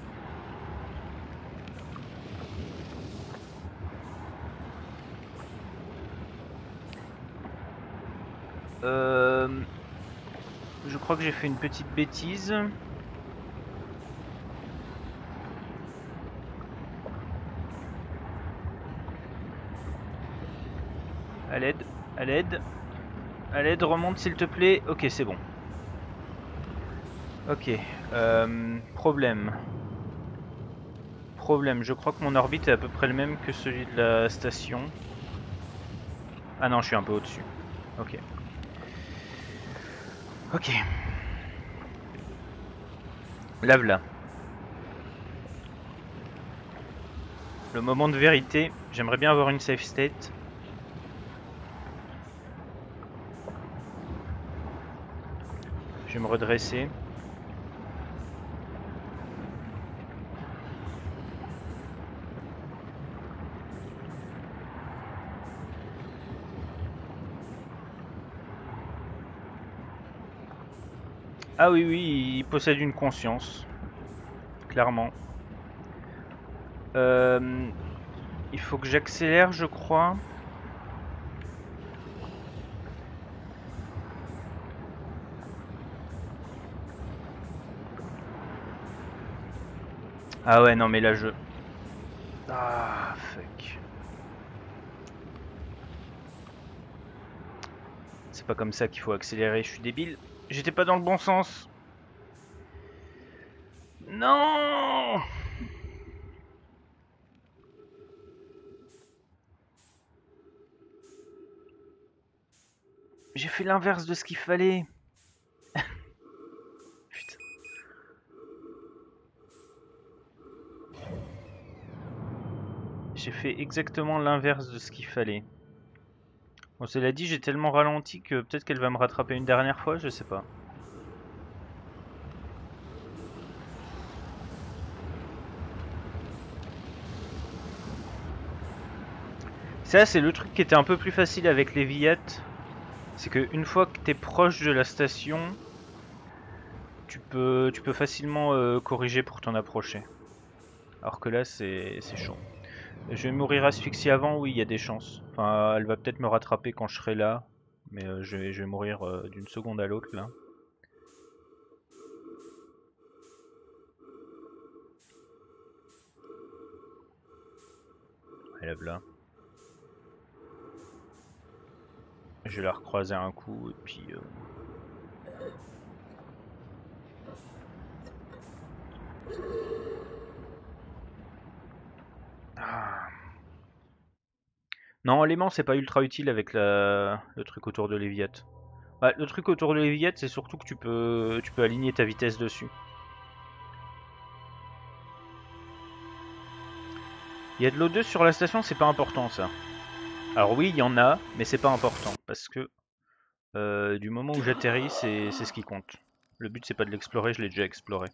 Euh, je crois que j'ai fait une petite bêtise. À l'aide, à l'aide. À l'aide, remonte s'il te plaît. Ok, c'est bon. Ok. Euh, problème. Problème, je crois que mon orbite est à peu près le même que celui de la station. Ah non, je suis un peu au-dessus. Ok. Ok. Lave là. Le moment de vérité. J'aimerais bien avoir une safe state. Je vais me redresser. Ah oui, oui, il possède une conscience. Clairement. Euh, il faut que j'accélère, je crois. Ah ouais, non mais là je... Ah, fuck. C'est pas comme ça qu'il faut accélérer, je suis débile. J'étais pas dans le bon sens. Non! J'ai fait l'inverse de ce qu'il fallait. Putain. J'ai fait exactement l'inverse de ce qu'il fallait. Bon, cela dit, j'ai tellement ralenti que peut-être qu'elle va me rattraper une dernière fois, je sais pas. Ça, c'est le truc qui était un peu plus facile avec les Viat. C'est qu'une fois que t'es proche de la station, tu peux, tu peux facilement euh, corriger pour t'en approcher. Alors que là, c'est chaud. Je vais mourir asphyxié avant, oui, il y a des chances. Enfin, elle va peut-être me rattraper quand je serai là. Mais euh, je, vais, je vais mourir euh, d'une seconde à l'autre, là. Elle là. Je vais la recroiser un coup et puis... Euh... Ah. Non, l'aimant c'est pas ultra utile avec la... le truc autour de l'Eviat. Bah, le truc autour de l'Eviat c'est surtout que tu peux... tu peux aligner ta vitesse dessus. Il y a de l'O deux sur la station, c'est pas important ça. Alors oui, il y en a, mais c'est pas important parce que euh, du moment où j'atterris, c'est ce qui compte. Le but c'est pas de l'explorer, je l'ai déjà exploré.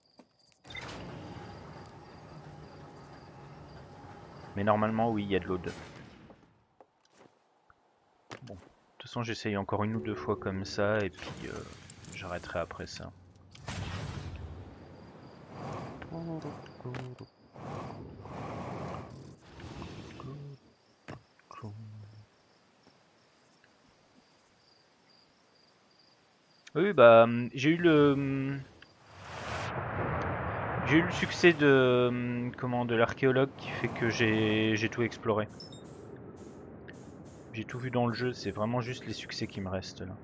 Mais normalement, oui, il y a de l'O deux. Bon, de toute façon, j'essaye encore une ou deux fois comme ça et puis euh, j'arrêterai après ça. Oui, bah, j'ai eu le... J'ai eu le succès de... Comment, de l'archéologue qui fait que j'ai tout exploré. J'ai tout vu dans le jeu, c'est vraiment juste les succès qui me restent là.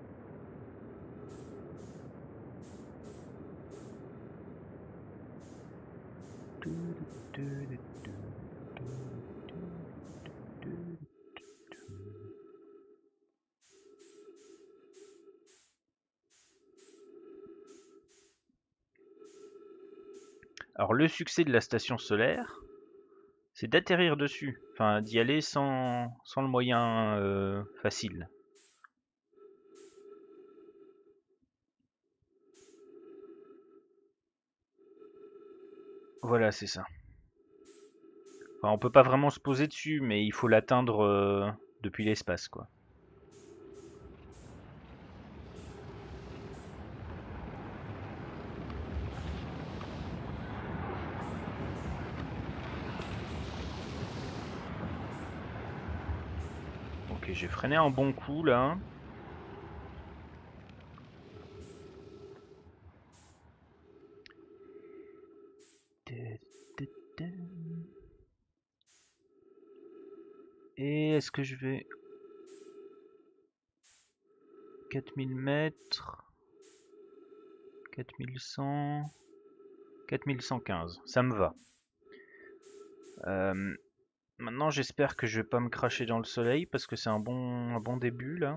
Alors le succès de la station solaire, c'est d'atterrir dessus, enfin d'y aller sans, sans le moyen euh, facile. Voilà, c'est ça. Enfin, on peut pas vraiment se poser dessus, mais il faut l'atteindre euh, depuis l'espace, quoi. Ok, j'ai freiné un bon coup là. Et est-ce que je vais... quatre mille mètres... quatre mille cent... quatre mille cent quinze, ça me va. Euh, maintenant j'espère que je vais pas me cracher dans le soleil parce que c'est un bon, un bon début là.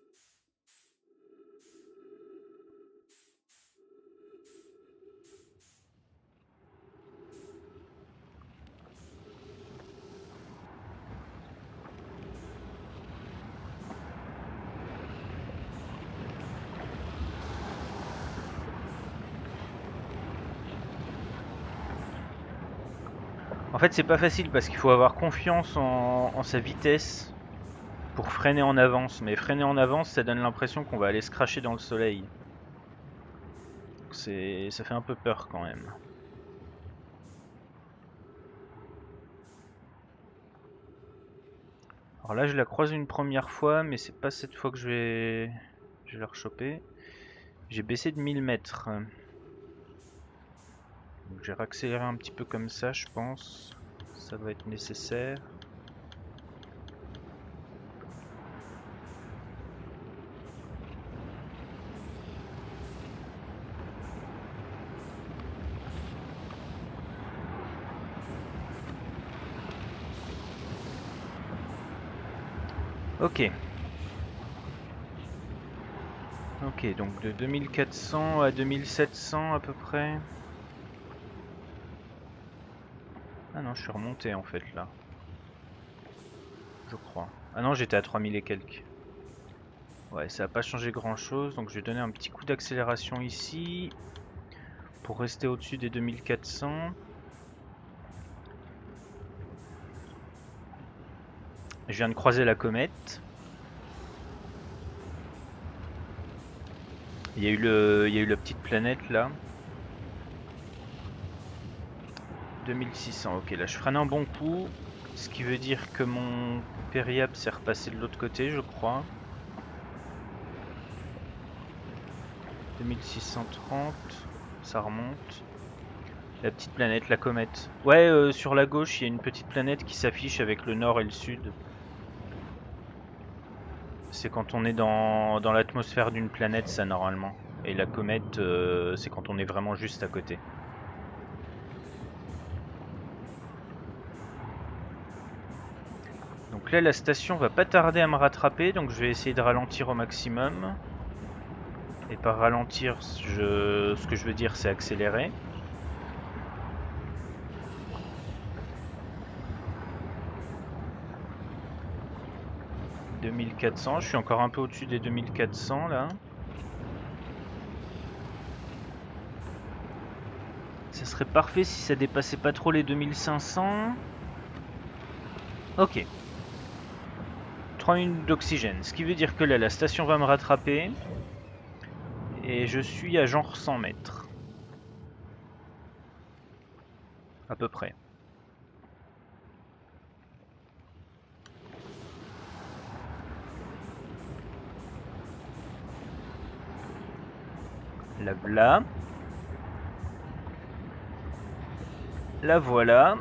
En fait c'est pas facile parce qu'il faut avoir confiance en, en sa vitesse pour freiner en avance, mais freiner en avance ça donne l'impression qu'on va aller se cracher dans le soleil. C'est, ça fait un peu peur quand même. Alors là je la croise une première fois, mais c'est pas cette fois que je vais, je vais la rechoper. J'ai baissé de mille mètres. Donc je vais réaccélérer un petit peu comme ça, je pense. Ça va être nécessaire. Ok. Ok, donc de deux mille quatre cents à deux mille sept cents à peu près. Ah non, je suis remonté en fait là. Je crois. Ah non, j'étais à trois mille et quelques. Ouais, ça n'a pas changé grand chose, donc je vais donner un petit coup d'accélération ici. Pour rester au-dessus des deux mille quatre cents. Je viens de croiser la comète. Il y a eu, le, il y a eu la petite planète là. deux mille six cents, ok, là je freine un bon coup. Ce qui veut dire que mon périable s'est repassé de l'autre côté, je crois. deux mille six cent trente, ça remonte. La petite planète, la comète. Ouais, euh, sur la gauche, il y a une petite planète qui s'affiche avec le nord et le sud. C'est quand on est dans, dans l'atmosphère d'une planète, ça, normalement. Et la comète, euh, c'est quand on est vraiment juste à côté. Donc là, la station va pas tarder à me rattraper, donc je vais essayer de ralentir au maximum. Et par ralentir, je, ce que je veux dire, c'est accélérer. deux mille quatre cents, je suis encore un peu au-dessus des deux mille quatre cents là. Ça serait parfait si ça dépassait pas trop les deux mille cinq cents. Ok. trois minutes d'oxygène, ce qui veut dire que là, la station va me rattraper. Et je suis à genre cent mètres. À peu près. La voilà. La voilà.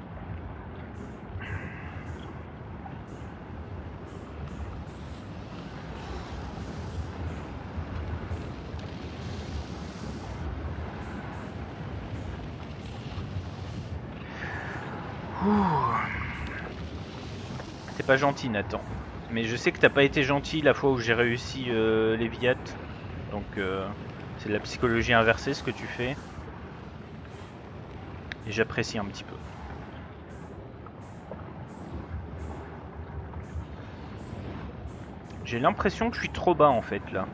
T'es pas gentil, Nathan. Mais je sais que t'as pas été gentil la fois où j'ai réussi euh, les Viat. Donc euh, c'est de la psychologie inversée ce que tu fais. Et j'apprécie un petit peu. J'ai l'impression que je suis trop bas en fait là.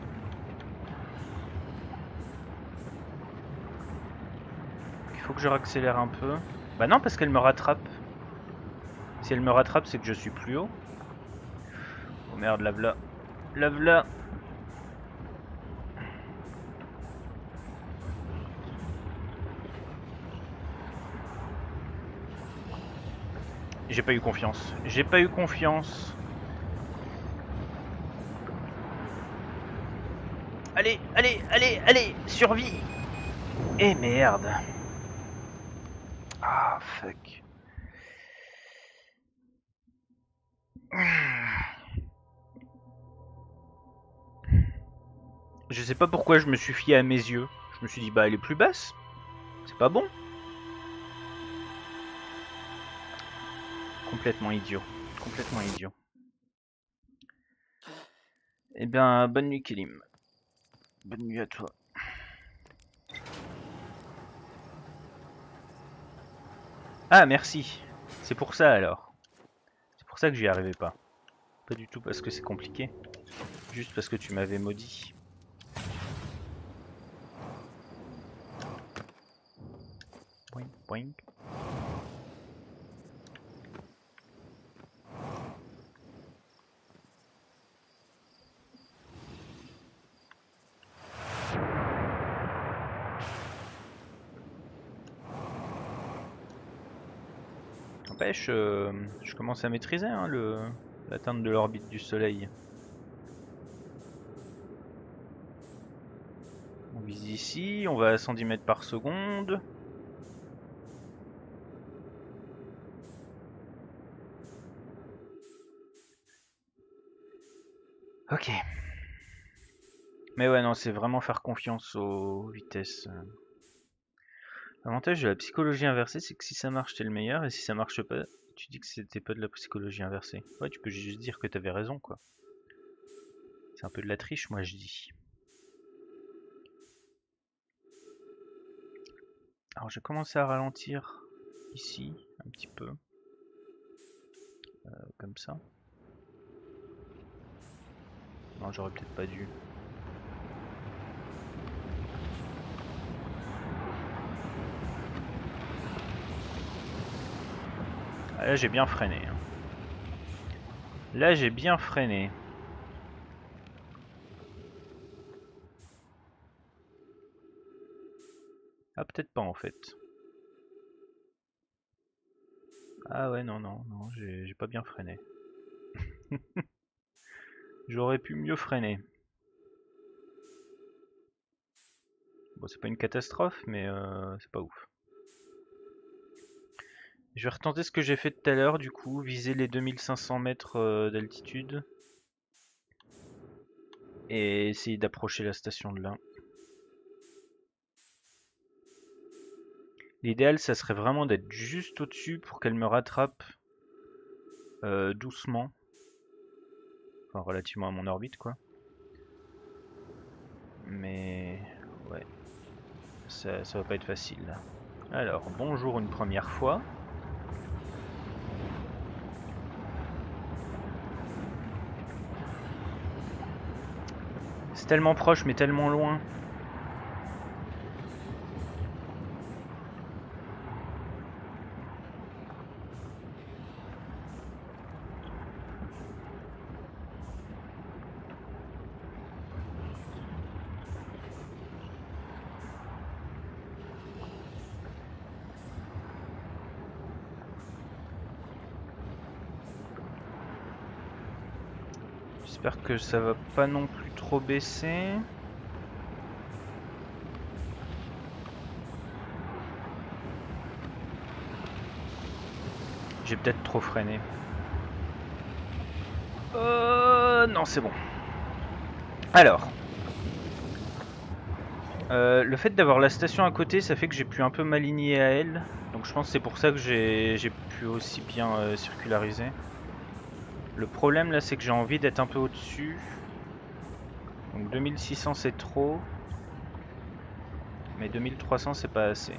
Il faut que je réaccélère un peu. Bah non, parce qu'elle me rattrape. Si elle me rattrape, c'est que je suis plus haut. Oh merde, la v'là. La v'là. J'ai pas eu confiance. J'ai pas eu confiance. Allez, allez, allez, allez, survie. Eh merde. Ah, fuck. Je sais pas pourquoi je me suis fié à mes yeux. Je me suis dit, bah elle est plus basse. C'est pas bon. Complètement idiot. Complètement idiot. Eh bien, bonne nuit, Kélim. Bonne nuit à toi. Ah, merci. C'est pour ça alors. C'est pour ça que j'y arrivais pas. Pas du tout parce que c'est compliqué. Juste parce que tu m'avais maudit. Boing, boing. N'empêche, euh, je commence à maîtriser hein, le l'atteinte de l'orbite du Soleil. On vise ici, on va à cent dix mètres par seconde. Ok. Mais ouais, non, c'est vraiment faire confiance aux vitesses. L'avantage de la psychologie inversée, c'est que si ça marche, t'es le meilleur, et si ça marche pas, tu dis que c'était pas de la psychologie inversée. Ouais, tu peux juste dire que t'avais raison, quoi. C'est un peu de la triche, moi, je dis. Alors, j'ai commencé à ralentir ici, un petit peu. Euh, comme ça. Non, j'aurais peut-être pas dû. Ah, là, j'ai bien freiné. Hein. Là, j'ai bien freiné. Ah, peut-être pas, en fait. Ah ouais, non, non, non, j'ai pas bien freiné. J'aurais pu mieux freiner. Bon, c'est pas une catastrophe, mais euh, c'est pas ouf. Je vais retenter ce que j'ai fait tout à l'heure, du coup, viser les deux mille cinq cents mètres euh, d'altitude. et essayer d'approcher la station de là. L'idéal, ça serait vraiment d'être juste au-dessus pour qu'elle me rattrape euh, doucement. Enfin, relativement à mon orbite, quoi. Mais ouais, ça, ça va pas être facile là. Alors, bonjour une première fois. C'est tellement proche mais tellement loin. J'espère que ça va pas non plus trop baisser. J'ai peut-être trop freiné. Euh, non, c'est bon. Alors, euh, le fait d'avoir la station à côté, ça fait que j'ai pu un peu m'aligner à elle. Donc je pense que c'est pour ça que j'ai pu aussi bien euh, circulariser. Le problème là, c'est que j'ai envie d'être un peu au-dessus. Donc deux mille six cents c'est trop. Mais deux mille trois cents c'est pas assez.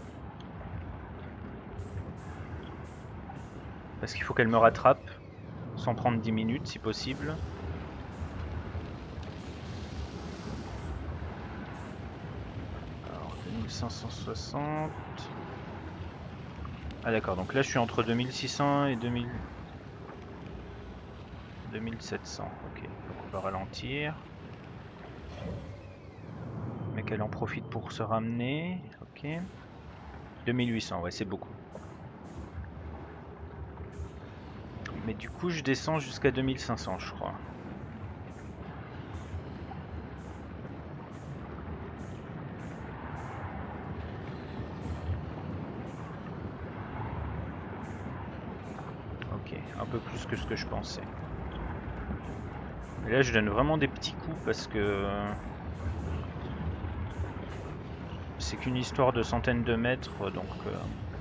Parce qu'il faut qu'elle me rattrape. Sans prendre dix minutes si possible. Alors deux mille cinq cent soixante. Ah d'accord, donc là je suis entre deux mille six cents et deux mille... deux mille sept cents. Ok, donc on va ralentir. Mais qu'elle en profite pour se ramener. Ok. deux mille huit cents, ouais, c'est beaucoup. Mais du coup, je descends jusqu'à deux mille cinq cents, je crois. Ok, un peu plus que ce que je pensais. Et là, je donne vraiment des petits coups parce que c'est qu'une histoire de centaines de mètres, donc... Euh...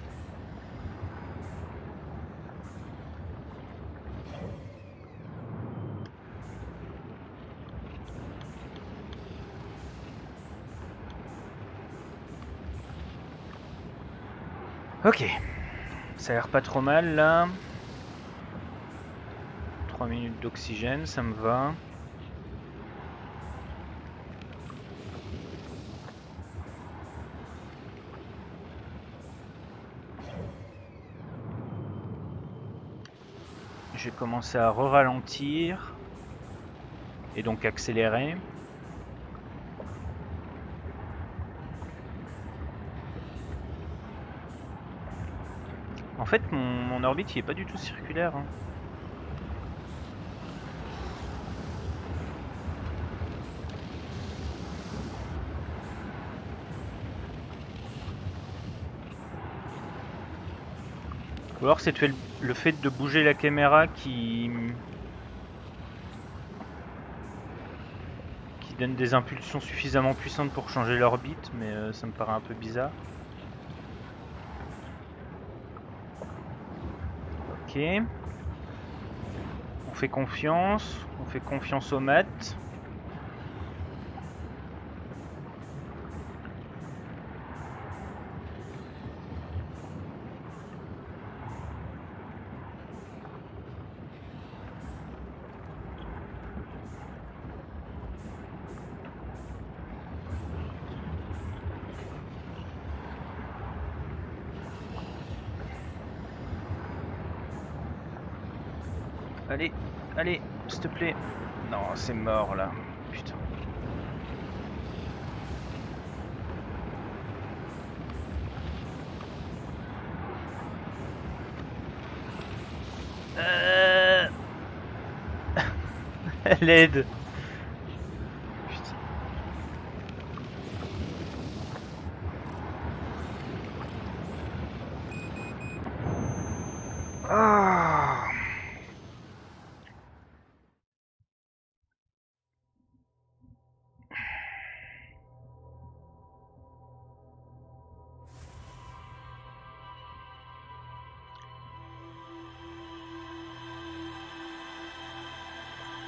Ok, ça a l'air pas trop mal là. trois minutes d'oxygène, ça me va. J'ai commencé à re-ralentir et donc accélérer. En fait, mon, mon orbite il est pas du tout circulaire. Hein. Ou alors c'est le fait de bouger la caméra qui... qui donne des impulsions suffisamment puissantes pour changer l'orbite, mais euh, ça me paraît un peu bizarre. Ok. On fait confiance, on fait confiance aux maths. Allez, allez, s'il te plaît. Non, c'est mort là. Putain. Euh... L'aide. Putain. Ah.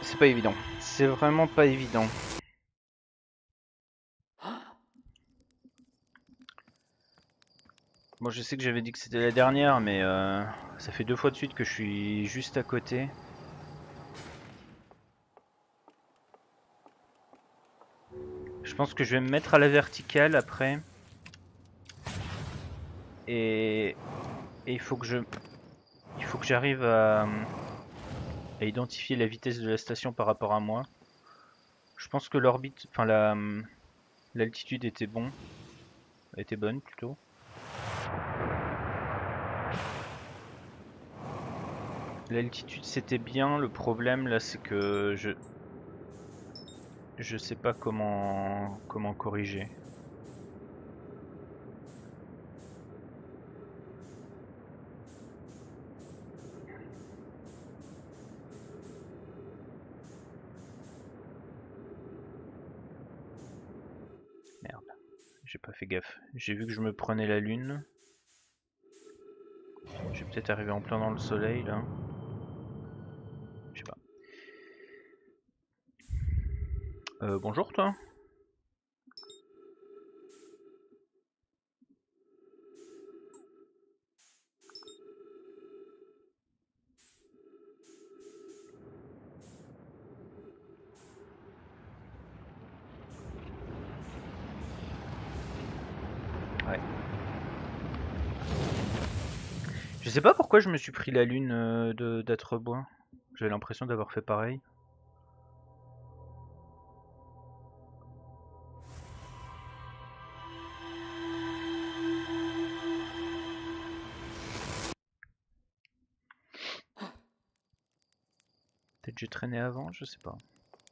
c'est pas évident. C'est vraiment pas évident. Bon, je sais que j'avais dit que c'était la dernière, mais euh, ça fait deux fois de suite que je suis juste à côté. Je pense que je vais me mettre à la verticale après. Et, et il faut que je, il faut que j'arrive à, à identifier la vitesse de la station par rapport à moi. Je pense que l'orbite, enfin la, l'altitude était bon, était bonne plutôt. L'altitude c'était bien. Le problème là, c'est que je, je sais pas comment, comment corriger. Merde, j'ai pas fait gaffe. J'ai vu que je me prenais la lune. Je vais peut-être arriver en plein dans le soleil là. Je sais pas. Euh, bonjour toi. Ouais. Je sais pas pourquoi je me suis pris la lune euh, de d'Âtrebois. J'avais l'impression d'avoir fait pareil. Peut-être j'ai traîné avant, je sais pas.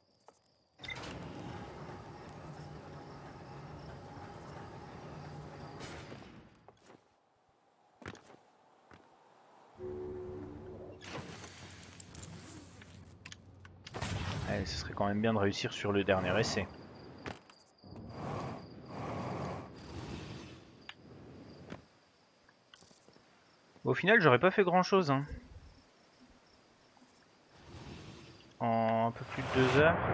Allez, ce serait quand même bien de réussir sur le dernier essai. Au final, j'aurais pas fait grand chose. Hein. En un peu plus de deux heures.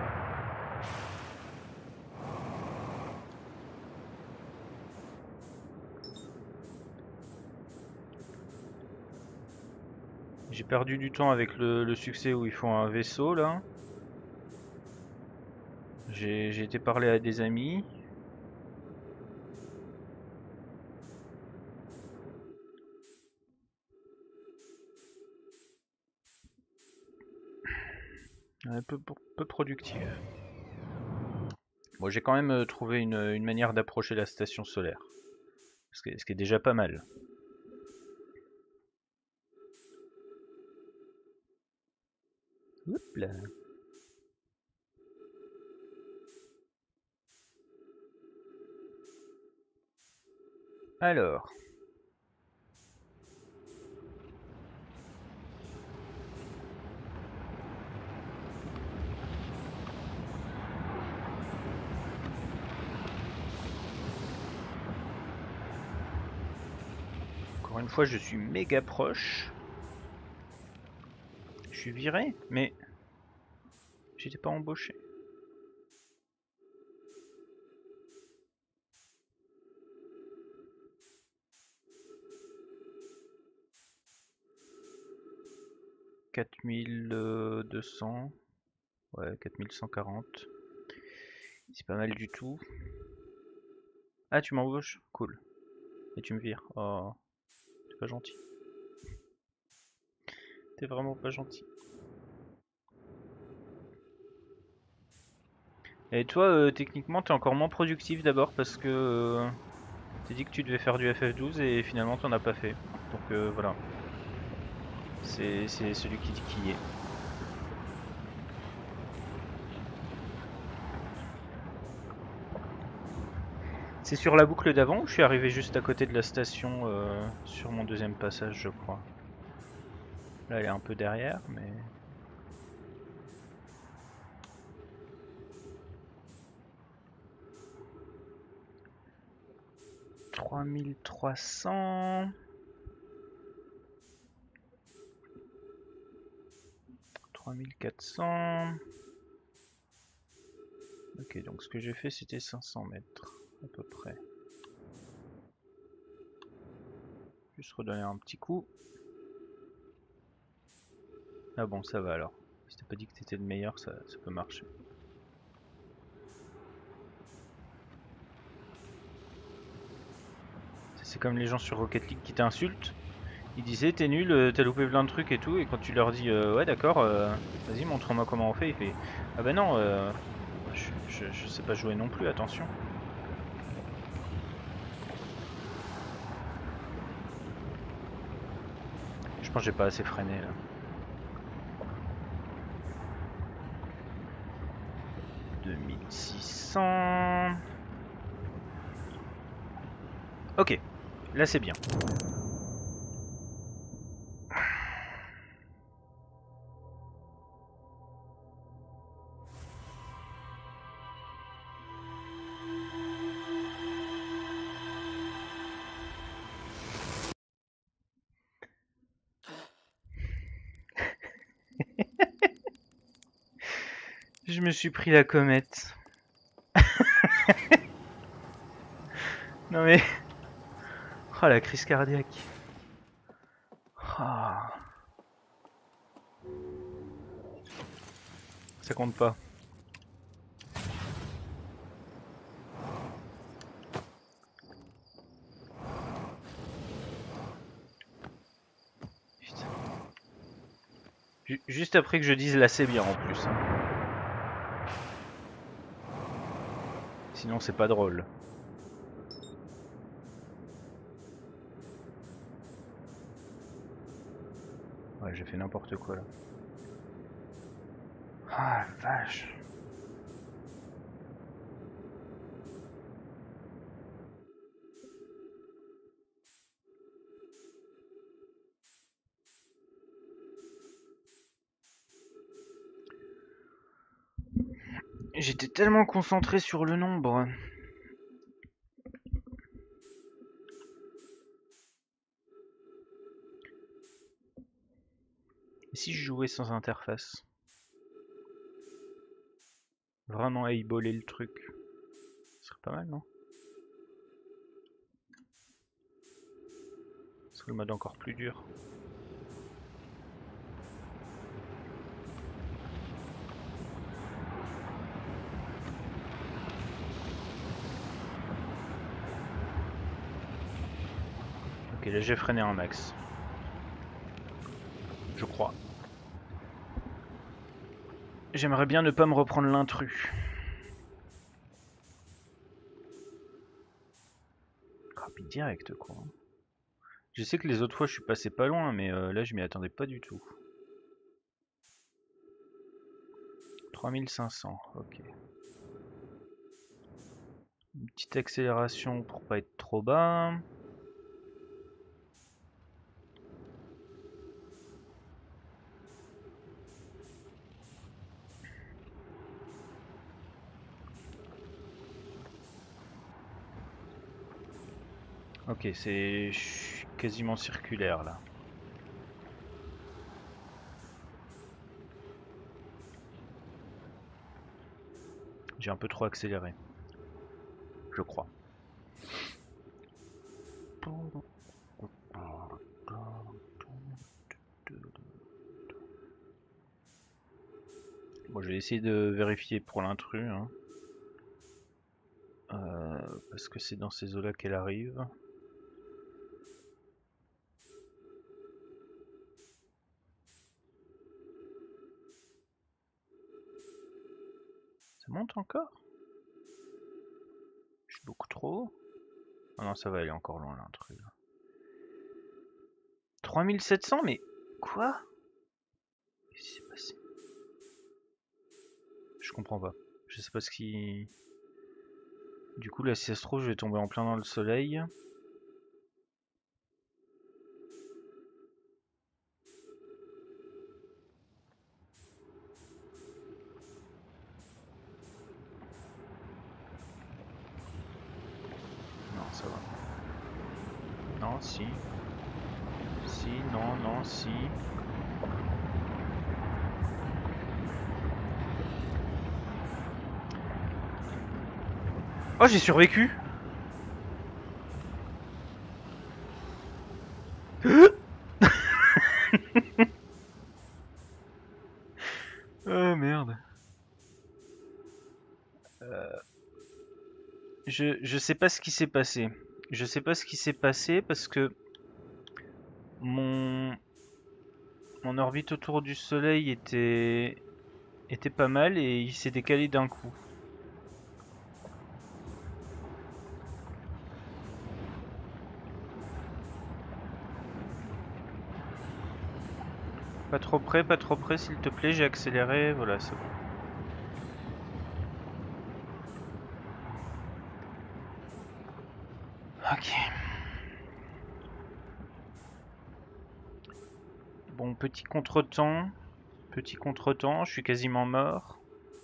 J'ai perdu du temps avec le, le succès où ils font un vaisseau là. J'ai été parler à des amis. Un peu, peu productif. Bon, j'ai quand même euh, trouvé une, une manière d'approcher la station solaire. Ce qui, est, ce qui est déjà pas mal. Hop là. Alors. Encore une fois, je suis méga proche. Je suis viré, mais j'étais pas embauché. quatre mille deux cents. Ouais, quatre mille cent quarante. C'est pas mal du tout. Ah, tu m'embauches? Cool. Et tu me vires. Oh, t'es pas gentil. T'es vraiment pas gentil. Et toi, euh, techniquement, t'es encore moins productif d'abord parce que euh, t'as dit que tu devais faire du F F douze et finalement t'en as pas fait. Donc euh, voilà. C'est celui qui dit qui est. C'est sur la boucle d'avant ou je suis arrivé juste à côté de la station euh, sur mon deuxième passage, je crois. Là, elle est un peu derrière, mais... trois mille trois cents... trois mille quatre cents. Ok, donc ce que j'ai fait c'était cinq cents mètres à peu près. Juste redonner un petit coup. Ah bon, ça va alors. Si t'as pas dit que t'étais le meilleur, ça, ça peut marcher. C'est comme les gens sur Rocket League qui t'insultent. Ils disaient t'es nul, t'as loupé plein de trucs et tout, et quand tu leur dis euh, ouais d'accord, euh, vas-y montre-moi comment on fait, il fait ah bah non, euh, je, je, je sais pas jouer non plus, attention. Je pense que j'ai pas assez freiné là. deux mille six cents. Ok, là c'est bien. Je me suis pris la comète. Non mais... Oh la crise cardiaque. Oh. Ça compte pas. Putain. Juste après que je dise là c'est bien en plus. Hein. Sinon c'est pas drôle. Ouais, j'ai fait n'importe quoi là. Ah la vache. J'étais tellement concentré sur le nombre. Et si je jouais sans interface? Vraiment eyeballer le truc. Ce serait pas mal, non? Ce serait le mode encore plus dur. Ok, là j'ai freiné un max. Je crois. J'aimerais bien ne pas me reprendre l'intrus. Rapide direct quoi. Je sais que les autres fois je suis passé pas loin, mais euh, là je m'y attendais pas du tout. trois mille cinq cents, ok. Une petite accélération pour pas être trop bas. Ok, c'est quasiment circulaire là. J'ai un peu trop accéléré. Je crois. Bon, je vais essayer de vérifier pour l'intrus. Hein. Euh, parce que c'est dans ces eaux là qu'elle arrive. Ça monte encore? Je suis beaucoup trop haut? Oh non, ça va aller encore loin l'intrus. trois mille sept cents, mais quoi? Qu'est-ce qui s'est passé? Je comprends pas. Je sais pas ce qui... Du coup là si ça se trouve je vais tomber en plein dans le soleil. Non ça va. Non si. Si, non, non, si. Oh, j'ai survécu. Oh merde. Euh, je, je sais pas ce qui s'est passé. Je sais pas ce qui s'est passé parce que mon, mon orbite autour du soleil était, était pas mal et il s'est décalé d'un coup. Pas trop près, pas trop près s'il te plaît, j'ai accéléré, voilà c'est bon. Ok. Bon, petit contretemps. Petit contretemps, je suis quasiment mort.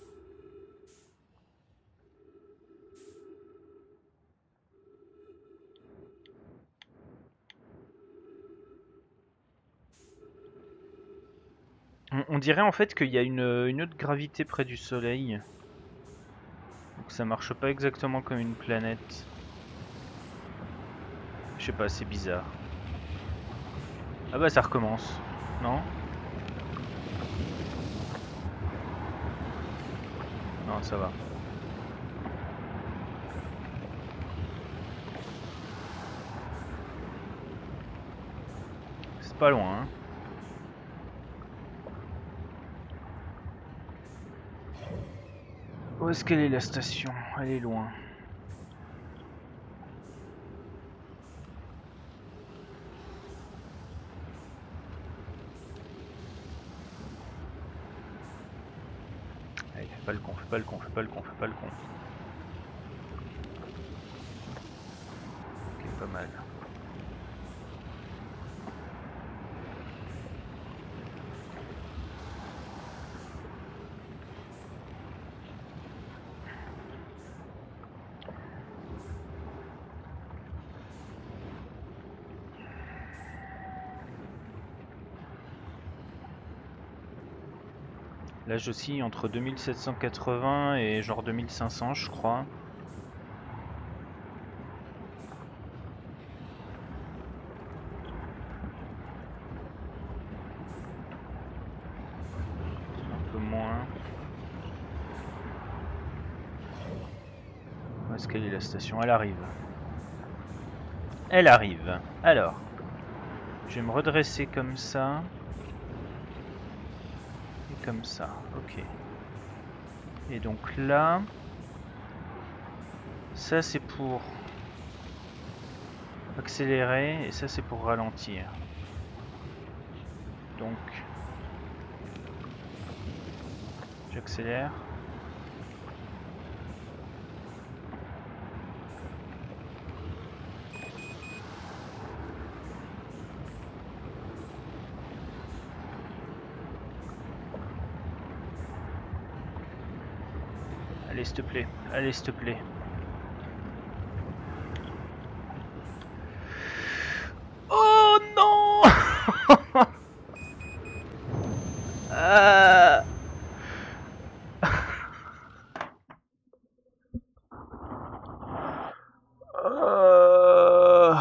On, on dirait en fait qu'il y a une, une autre gravité près du soleil. Donc ça marche pas exactement comme une planète. Je sais pas, c'est bizarre. Ah bah ça recommence. Non? Non, ça va. C'est pas loin, hein. Où est-ce qu'elle est la station? Elle est loin. Allez, fais pas le con, fais pas le con, fais pas le con, fais pas le con. Ok, pas mal. Là j'oscille entre deux mille sept cent quatre-vingts et genre deux mille cinq cents je crois. Un peu moins. Où est-ce qu'elle est la station? Elle arrive. Elle arrive. Alors, je vais me redresser comme ça. Et comme ça, ok. Et donc là, ça c'est pour accélérer et ça c'est pour ralentir. Donc, j'accélère. Allez, s'il te plaît. Allez, s'il te plaît. Oh non. euh... euh...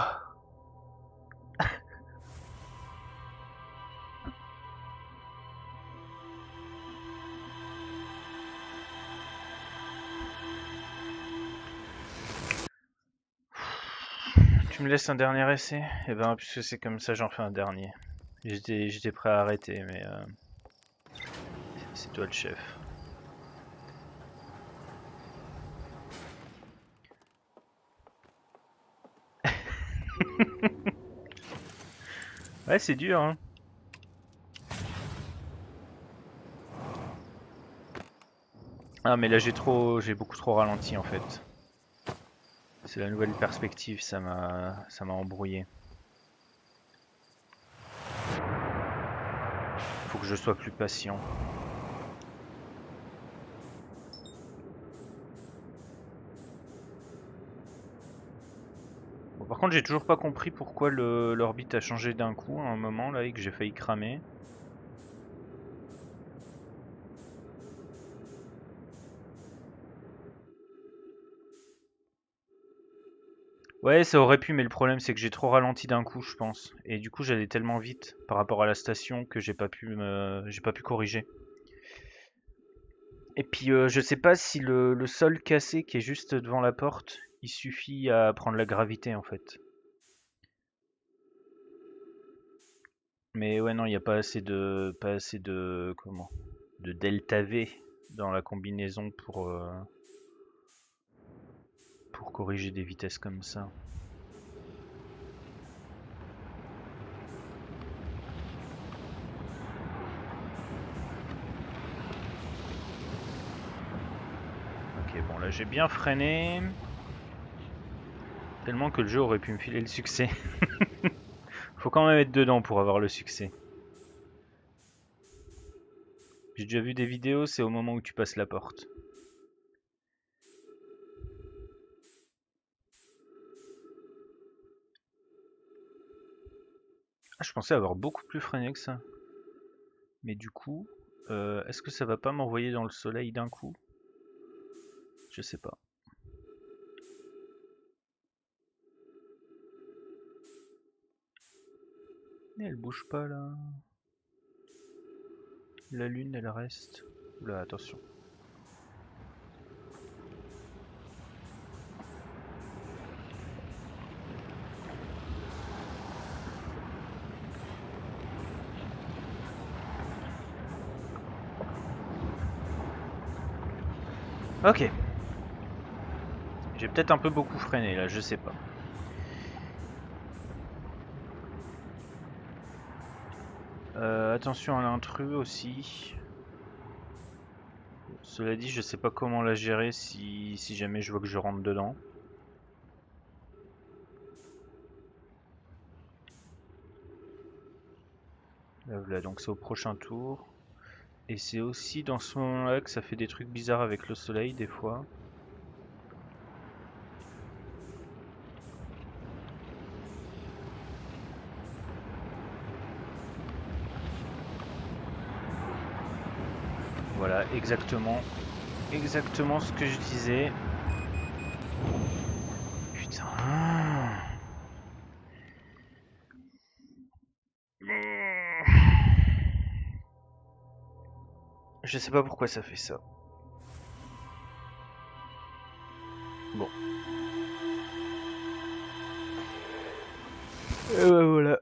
Tu me laisses un dernier essai? Eh ben, puisque c'est comme ça, j'en fais un dernier. J'étais, j'étais prêt à arrêter, mais euh, c'est toi le chef. Ouais, c'est dur, hein. Ah, mais là j'ai trop, j'ai beaucoup trop ralenti en fait. C'est la nouvelle perspective, ça m'a, ça m'a embrouillé. Faut que je sois plus patient. Bon, par contre, j'ai toujours pas compris pourquoi l'orbite a changé d'un coup à un moment là et que j'ai failli cramer. Ouais, ça aurait pu, mais le problème c'est que j'ai trop ralenti d'un coup, je pense. Et du coup, j'allais tellement vite par rapport à la station que j'ai pas pu me, j'ai pas pu corriger. Et puis, euh, je sais pas si le, le sol cassé qui est juste devant la porte, il suffit à prendre la gravité en fait. Mais ouais, non, il n'y a pas assez de, pas assez de, comment, de delta V dans la combinaison pour, euh, pour corriger des vitesses comme ça. Ok, bon là j'ai bien freiné. Tellement que le jeu aurait pu me filer le succès. Faut quand même être dedans pour avoir le succès. J'ai déjà vu des vidéos, c'est au moment où tu passes la porte. Ah, je pensais avoir beaucoup plus freiné que ça. Mais du coup, euh, est-ce que ça va pas m'envoyer dans le soleil d'un coup? Je sais pas. Et elle bouge pas là. La lune elle reste. Oula, attention. Ok. J'ai peut-être un peu beaucoup freiné là, je sais pas. Euh, attention à l'intrus aussi. Cela dit, je sais pas comment la gérer si, si jamais je vois que je rentre dedans. Là, voilà, donc c'est au prochain tour. Et c'est aussi dans ce moment-là que ça fait des trucs bizarres avec le soleil des fois. Voilà, exactement. Exactement ce que je disais. Putain. Je sais pas pourquoi ça fait ça. Bon. Et ben voilà.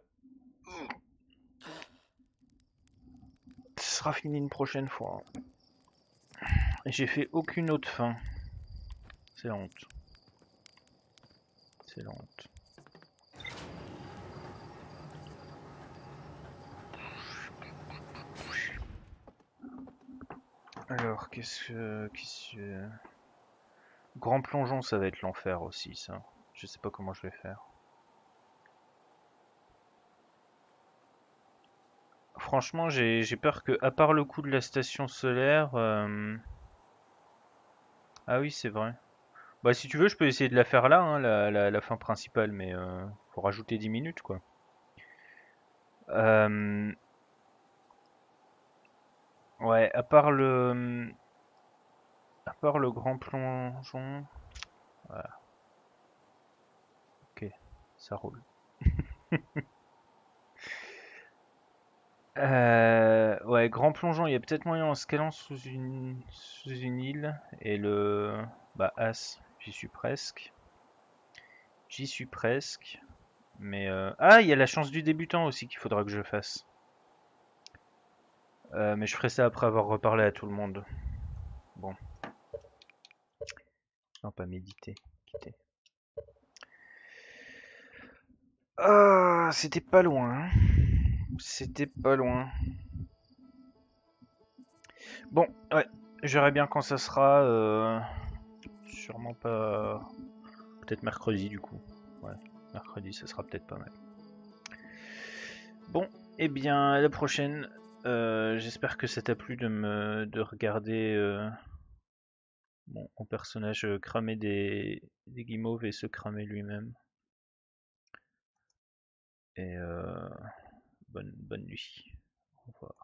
Ce sera fini une prochaine fois. J'ai fait aucune autre fin. C'est la honte. C'est la honte. Alors, qu'est-ce que... Qu'est-ce que... Grand plongeon, ça va être l'enfer aussi, ça. Je sais pas comment je vais faire. Franchement, j'ai peur que, à part le coup de la station solaire... euh, Ah oui, c'est vrai. Bah si tu veux, je peux essayer de la faire là, hein, la, la, la fin principale, mais euh, faut rajouter dix minutes, quoi. Euh, Ouais, à part le... À part le grand plongeon... Voilà, ok, ça roule. Euh, ouais, grand plongeon, il y a peut-être moyen en scalant sous une, sous une île. Et le... Bah, As, j'y suis presque. J'y suis presque. Mais... euh, Ah, il y a la chance du débutant aussi qu'il faudra que je fasse. Euh, mais je ferai ça après avoir reparlé à tout le monde. Bon. Non, pas méditer. Quitter. Ah, c'était pas loin. Hein. C'était pas loin. Bon, ouais. Je verrai bien quand ça sera. Euh... Sûrement pas... Peut-être mercredi du coup. Ouais, mercredi, ça sera peut-être pas mal. Bon, et eh bien, à la prochaine. Euh, J'espère que ça t'a plu de me de regarder euh, mon, mon personnage cramer des, des guimauves et se cramer lui-même. Et euh, bonne, bonne nuit. Au revoir.